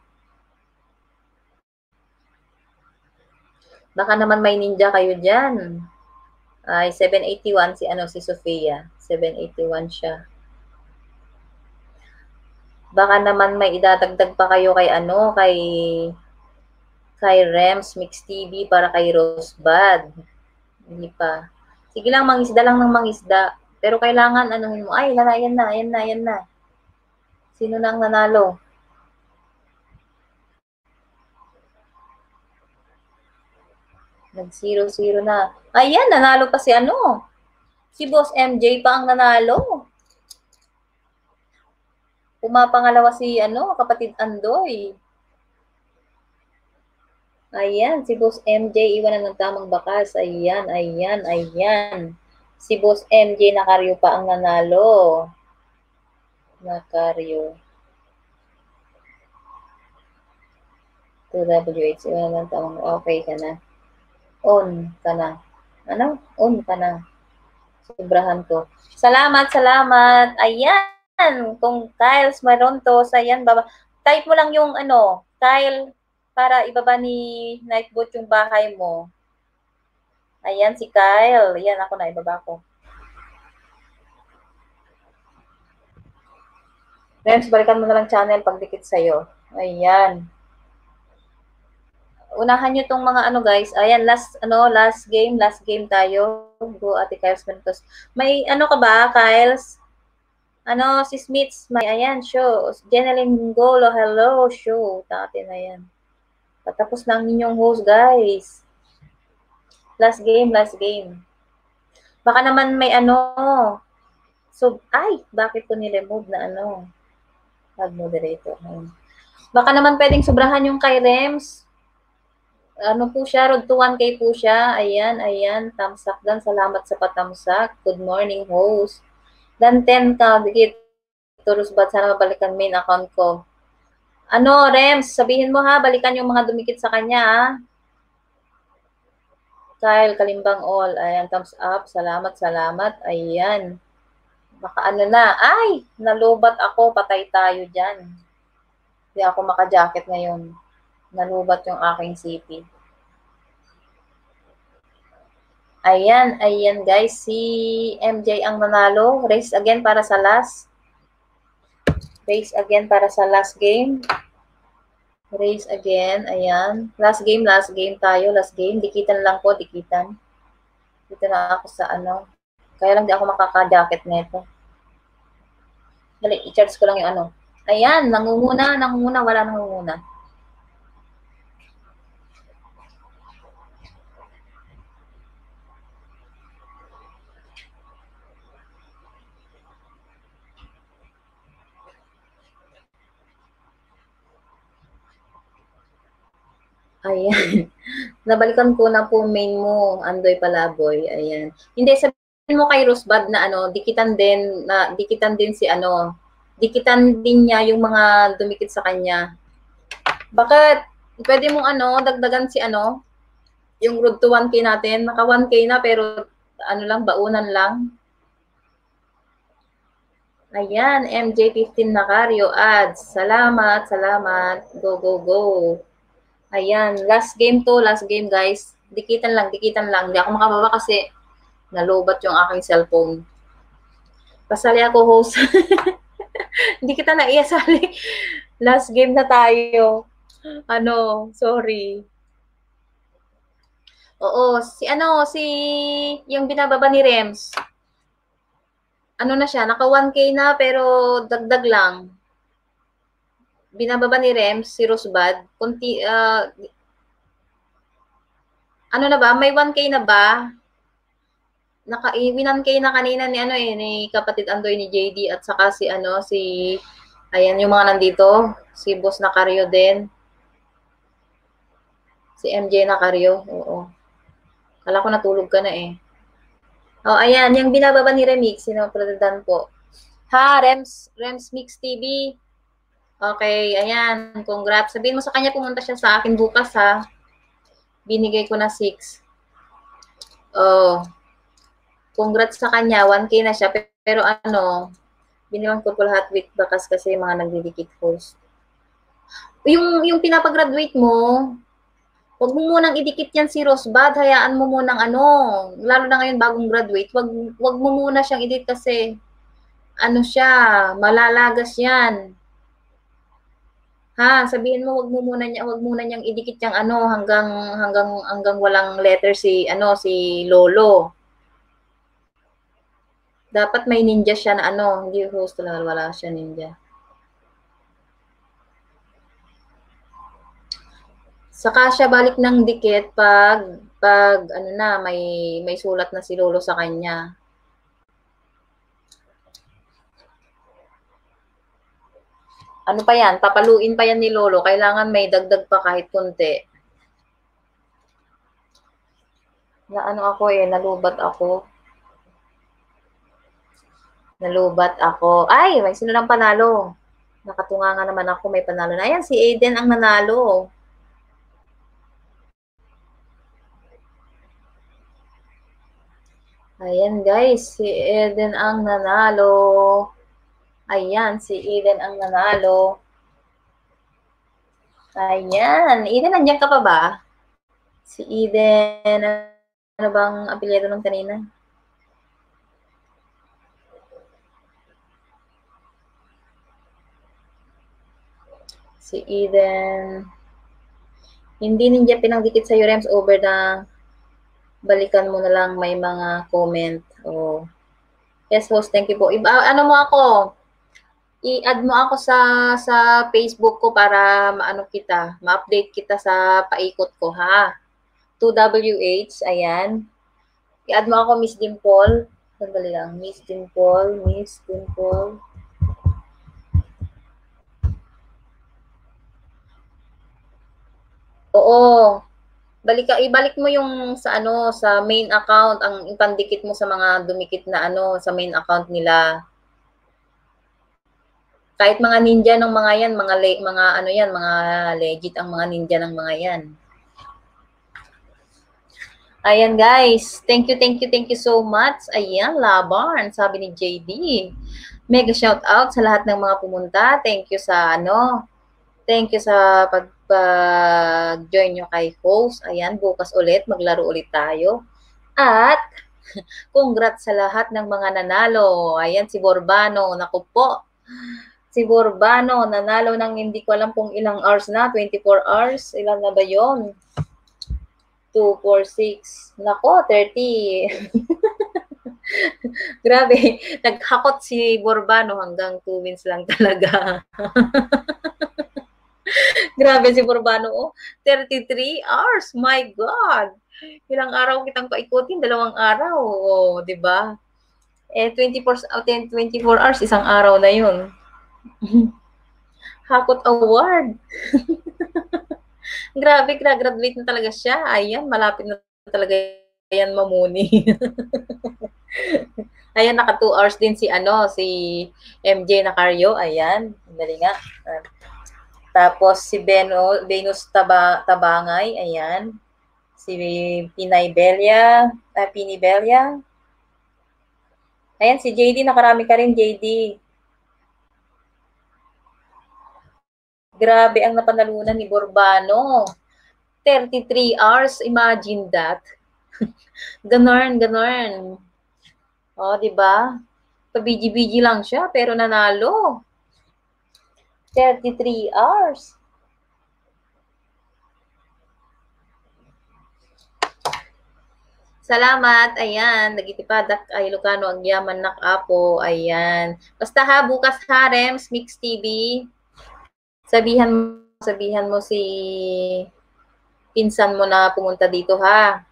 Baka naman may ninja kayo dyan. Ay, 781 si Sofia. 781 siya. Baka naman may idadagdag pa kayo kay Rems Mix TV para kay Rosebud. Hindi pa. Sige lang, mangisda lang ng mangisda. Pero kailangan, mo, ay, yan na. Sino na ang nanalo? Nag-0-0 na. Ayan, nanalo pa si Boss MJ pa ang nanalo. Pumapangalawa si kapatid Andoy. Ayan, si Boss MJ iwanan ng tamang bakas. Ayan. Si Boss MJ Nakaryo pa ang nanalo. Nakaryo. 2WH, iwanan ng tamang, okay ka na. On ka na. On ka na. Sobrahan ko. Salamat. Ayan. Kung Kyles Marontos, ayan, baba. Type mo lang yung Kyle, para ibaba ni Nightbot yung bahay mo. Ayan, si Kyle. Ayan, ako na, ibaba ko. Rems, balikan mo na lang channel pag dikit sa'yo. Ayan. Unahan nyo tong mga guys. Ayan, last game tayo. Go, Ate Kyles Marontos. May ka ba, Kyles? Si Smiths, ayan, show. Jeneline Golo, hello, show. Dati na yan. Patapos na ang inyong host, guys. Last game. Baka naman may bakit ko ni-remove na Add moderator. Baka naman pwedeng sobrahan yung kay Rems. Po siya, road to 1K po siya. Ayan, thumbs up dan. Salamat sa patamsak. Good morning, host. Dan 10 ka, dikit. Rosebud, sana mabalikan main account ko. Rems, sabihin mo ha, balikan yung mga dumikit sa kanya ha. Kyle, Kalimbang all. Ayan, thumbs up. Salamat. Ayan. Baka na. Ay, nalubat ako. Patay tayo dyan. Hindi ako maka-jacket ngayon. Nalubat yung aking CP. Ayan guys. Si MJ ang nanalo. Race again para sa last game. Race again. Ayan. Last game tayo. Dikitan lang po. Dito na ako sa Kaya lang di ako makaka-jacket nito. Dali, i-charge ko lang yung Ayan, nangunguna. Wala nangunguna. Ayan. Nabalikan ko na po main mo, Andoy Palaboy. Ayan. Hindi, sabihin mo kay Rosebud na dikitan din dikitan din niya yung mga dumikit sa kanya. Bakit? Pwede mong dagdagan si yung road to 1K natin. Naka 1K na pero baunan lang. Ayan, MJ15 Nakaryo ads. Salamat. Go. Ayan, last game guys. Dikitan lang. Hindi ako makababa kasi nalubat yung aking cellphone. Pasali ako, host. Hindi kita na iasali. Last game na tayo. Sorry. Oo, si yung binababa ni Rems. Na siya, naka 1K na pero dagdag lang. binababa ni Rems, si Rosbad, kunti, ano na ba, may 1K na ba? Naka 1K na kanina ni ano eh, ni kapatid Andoy ni JD at saka si ano, si, ayan yung mga nandito, si Boss Nakaryo din, si MJ Nakaryo, oo. Kala ko natulog ka na eh. Oh, ayan, yung binababa ni Remix, sinaprodan po. Ha, Rems Mix TV. Okay, ayan, congrats. Sabihin mo sa kanya pumunta siya sa akin bukas ha. Binigay ko na 6. Oh, congrats sa kanya, 1K na siya. Pero ano, binilang ko po lahat with bakas kasi mga nagdidikit host. Yung pinapag-graduate mo, wag mo munang idikit yan si Rosbad, hayaan mo munang ano, lalo na ngayon bagong graduate, wag mo muna siyang idikit kasi ano siya, malalagas yan. Ha, sabihin mo wag muna niyang idikit yang ano hanggang walang letter si ano si lolo. Dapat may ninja siya na ano, hindi host talaga wala siya ninja. Saka siya balik ng dikit pag ano na may sulat na si lolo sa kanya. Ano pa yan? Papaluin pa yan ni lolo. Kailangan may dagdag pa kahit konti. Na ano ako eh, nalubat ako. Nalubat ako. Ay, may sino lang panalo. Nakatunga nga naman ako, may panalo na. Ayan, si Aiden ang nanalo. Ayan guys, si Eden ang nanalo. Ayan, si Eden ang nanalo. Ayan, Eden, nandiyan ka pa ba? Si Eden, ano bang apelyido ng kanina? Si Eden. Hindi ninja pinangdikit sa Rems over na balikan mo na lang may mga comment. Oh. Yes, host, thank you po. Ano mo ako? I-add mo ako sa Facebook ko para maano kita, ma-update kita sa paikot ko ha. 2WH, ayan. I-add mo ako, Miss Dimple. Sandali lang, Miss Dimple, Miss Dimple. Oo. Ibalik mo yung sa ano, sa main account, ang ipandikit mo sa mga dumikit na ano, sa main account nila. Kahit mga ninja ng mga yan, mga ano yan, mga legit ang mga ninja ng mga yan. Ayan guys, thank you so much. Ayan, laban, sabi ni JD. Mega shout out sa lahat ng mga pumunta. Thank you sa ano, thank you sa pag-join nyo kay host. Ayan, bukas ulit, maglaro ulit tayo. At, congrats sa lahat ng mga nanalo. Ayan, si Borbano, naku po. Si Borbano, nanalo ng hindi ko alam kung ilang hours na, 24 hours. Ilan na ba yon? 2, 4, 6. Nako, 30. Grabe, naghakot si Borbano hanggang 2 wins lang talaga. Grabe si Borbano, oh. 33 hours, my God. Ilang araw kitang paikutin, 2 araw, oh, di ba? 24 hours, isang araw na yun. Hakot award. Grabe, graduate na talaga siya. Ayan, malapit na talaga yan mamuni. Ayan, naka 2 hours din si MJ Nakaryo. Ayan, dali nga. Tapos si Venus Tabangay, ayan. Si Pinay Belia, Pini Belia. Ayan, si JD, nakarami ka rin, JD. Grabe ang napanalunan ni Borbano. 33 hours, imagine that. Ganon. O, di ba? Pa-BG-BG lang siya, pero nanalo. 33 hours. Salamat. Ayan, nagitipadak ay Lucano ang yaman nak apo. Ayan. Basta ha, bukas ha, Rems, Mix TV. Sabihan mo si pinsan mo na pumunta dito, ha?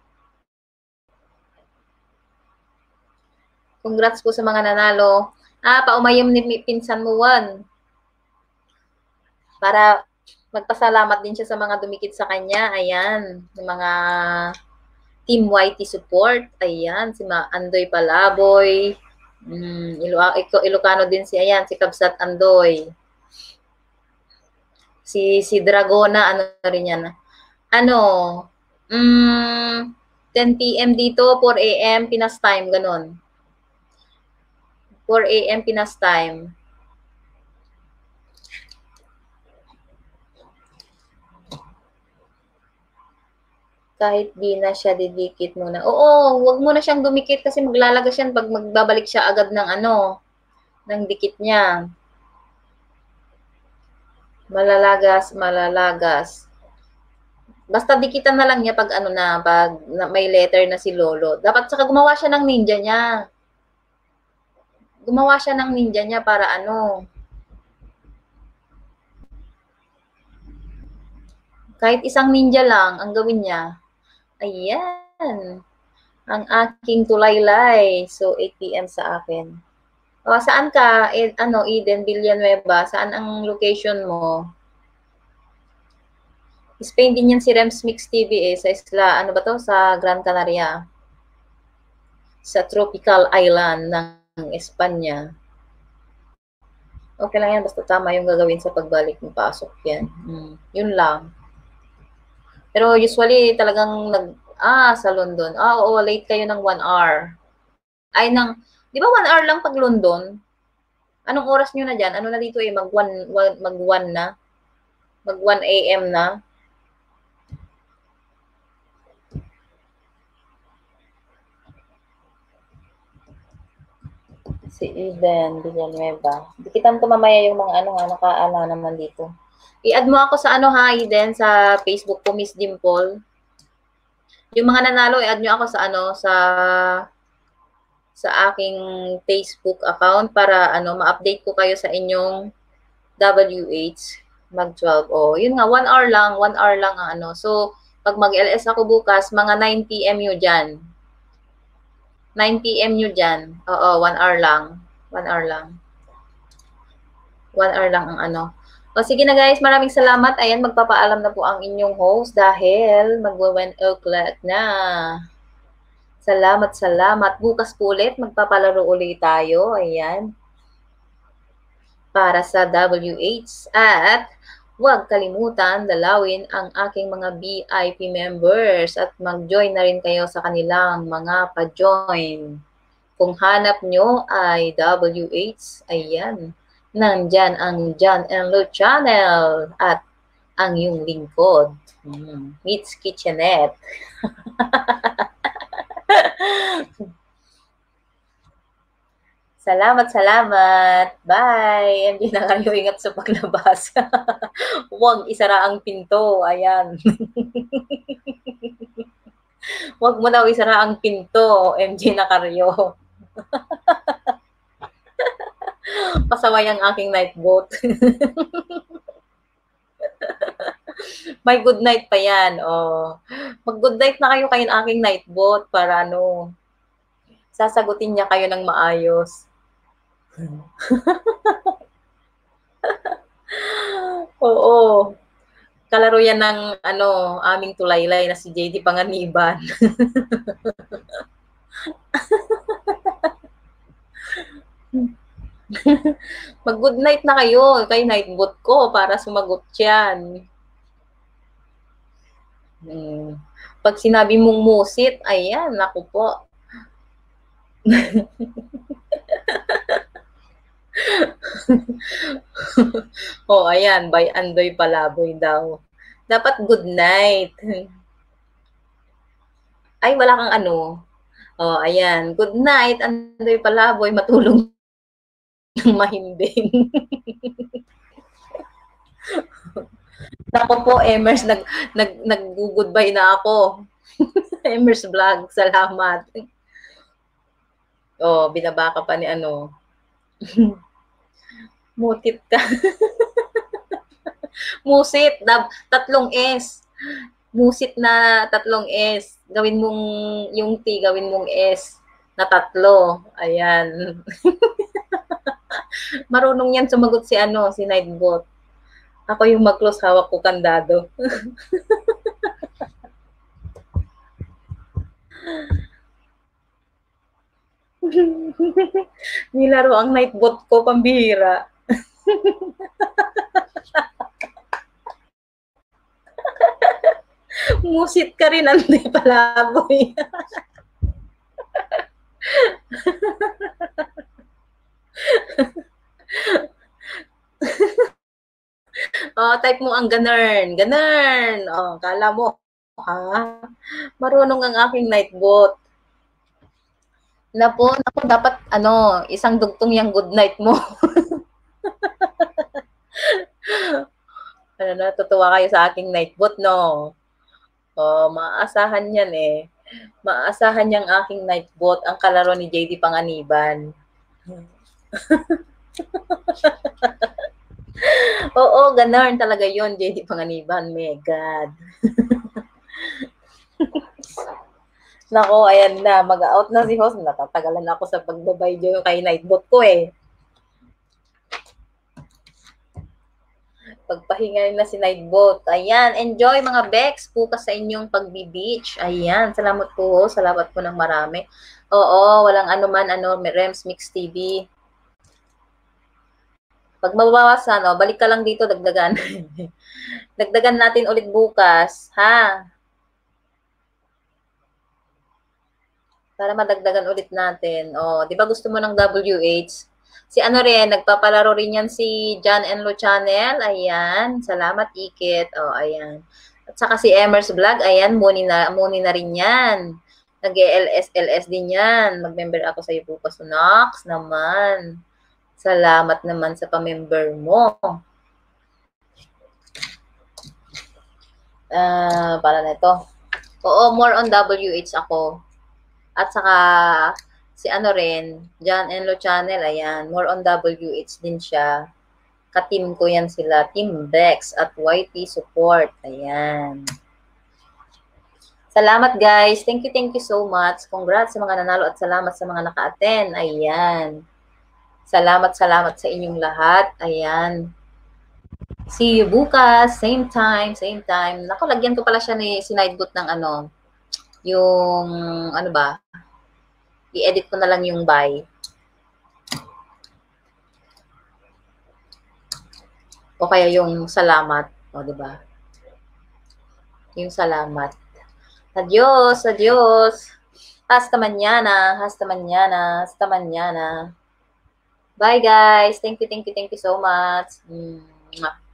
Congrats po sa mga nanalo. Paumayom ni pinsan mo, Juan. Para magpasalamat din siya sa mga dumikit sa kanya. Ayan, yung mga Team YT support. Ayan, si Andoy Palaboy. Ilocano din si, ayan, si Kabsat Andoy. Si Dragona, ano rin yan. Ano, 10 p.m. dito, 4 a.m. Pinas time, ganun. 4 a.m. Pinas time. Kahit di na siya didikit muna. Oo, wag mo na siyang dumikit kasi maglalagas yan pag magbabalik siya agad ng ano, ng dikit niya. Malalagas. Basta dikitan na lang niya pag ano na, pag may letter na si Lolo. Dapat saka gumawa siya ng ninja niya. Gumawa siya ng ninja niya para ano, kahit isang ninja lang ang gawin niya. Ayan. Ang aking tulaylay. So, 8 p.m. sa akin. Saan ka? Eden, Villanueva. Saan ang location mo? Spain din yan si Rems Mix TV sa isla. Ano ba to? Sa Gran Canaria. Sa tropical island ng Espanya. Okay lang yan. Basta tama yung gagawin sa pagbalik ng pasok yan. Yun lang. Pero usually talagang sa London. Oo, late kayo ng 1 hour. Di ba 1 hour lang pag London? Anong oras nyo na dyan? Ano na dito mag-1 na? Mag-1 a.m. na? Si Eden Villanueva. Dikitan ko mamaya yung mga nakaala naman dito. I-add mo ako sa Eden, sa Facebook ko, Miss Dimple. Yung mga nanalo, i-add nyo ako sa aking Facebook account para ma-update ko kayo sa inyong WH mag-12. Yun nga, 1 hour lang ang So, pag mag-LS ako bukas, mga 9 p.m. yun dyan. 9 p.m. nyo dyan. 1 hour lang. 1 hour lang. 1 hour lang ang sige na guys, maraming salamat. Ayan, magpapaalam na po ang inyong host dahil magwa-1 o'clock na. Salamat. Bukas po ulit, magpapalaro ulit tayo. Ayan. Para sa WH. At huwag kalimutan dalawin ang aking mga VIP members at mag-join na rin kayo sa kanilang mga pa-join. Kung hanap nyo ay WH, ayan, nandyan ang John and Lou channel at ang yung lingkod, Meets Kitchenette. Salamat. Bye. Hindi na kayo ingat sa paglabas. Huwag isara ang pinto. Ayan. Huwag mo daw isara ang pinto. MJ Nakaryo. Pasaway ang aking night boat. May good night pa yan. Mag-good night na kayo kayo aking night boat para sasagutin niya kayo ng maayos. Oo. Kalaro yan ng aming tulaylay na si JD Panganiban. Mag-good night na kayo kay nightbot ko para sumagot yan. Pag sinabi mong musit, ayan, naku po. Ayan, by Andoy Palaboy daw. Dapat good night. Ay, wala kang ayan. Good night, Andoy Palaboy. Matulog ng mahimbing. Naku po, Emers, nag-goodbye na ako. Emers Vlog, salamat. Binaba ka pa ni Mutit ka. Musit, tatlong S. Musit na tatlong S. Gawin mong yung T, gawin mong S na tatlo. Ayan. Marunong yan sumagot si si Nightbot. Ako yung mag-close, hawak ko kandado. Nilaro ang Nightbot ko, pambihira. Musit ka rin, Andy Palaboy. Type mo ang ganern. Ganern. Kala mo, ha? Marunong ang aking Nightbot. Napo, dapat, isang dugtong yung good night mo. Natutuwa kayo sa aking Nightbot, no? Maaasahan yan eh. Maaasahan niyang aking Nightbot ang kalaro ni JD Panganiban. Oo, ganun talaga yon JD Panganiban. My God. Nako, ayan na. Mag-out na si host. Natatagalan ako sa pagbabay dyan kay Nightbot ko eh. Pagpahinga na si Nightbot. Ayan, enjoy mga Bex. Pukas sa inyong pagbi-beach. Ayan, salamat po. Salamat po ng marami. Oo, walang anuman, Rems Mix TV. Pag mabawasan, balik ka lang dito, dagdagan. Dagdagan natin ulit bukas, ha? Para madagdagan ulit natin. Di ba gusto mo ng WH? Si rin, nagpapalaro rin yan si John Enlo Channel. Ayan. Salamat, Ikit. Ayan. At saka si Emers Vlog. Ayan, muni na rin yan. Nag-LS din yan. Mag-member ako sa iyo bukas. Nox naman. Salamat naman sa pamember mo. Para na ito. Oo, more on WH ako. At saka si rin, John Enlo Channel, ayan, more on WH din siya. Ka-team ko yan sila, Team Bex at YT Support, ayan. Salamat guys, thank you so much. Congrats sa mga nanalo at salamat sa mga naka-attend, ayan. Salamat sa inyong lahat, ayan. See you bukas, same time. Naku, lagyan ko pala siya ni Nightbot ng yung, ba, i-edit ko na lang yung buy. O kaya yung salamat. Di ba? Yung salamat. Adios. Hasta mañana. Bye guys. Thank you so much.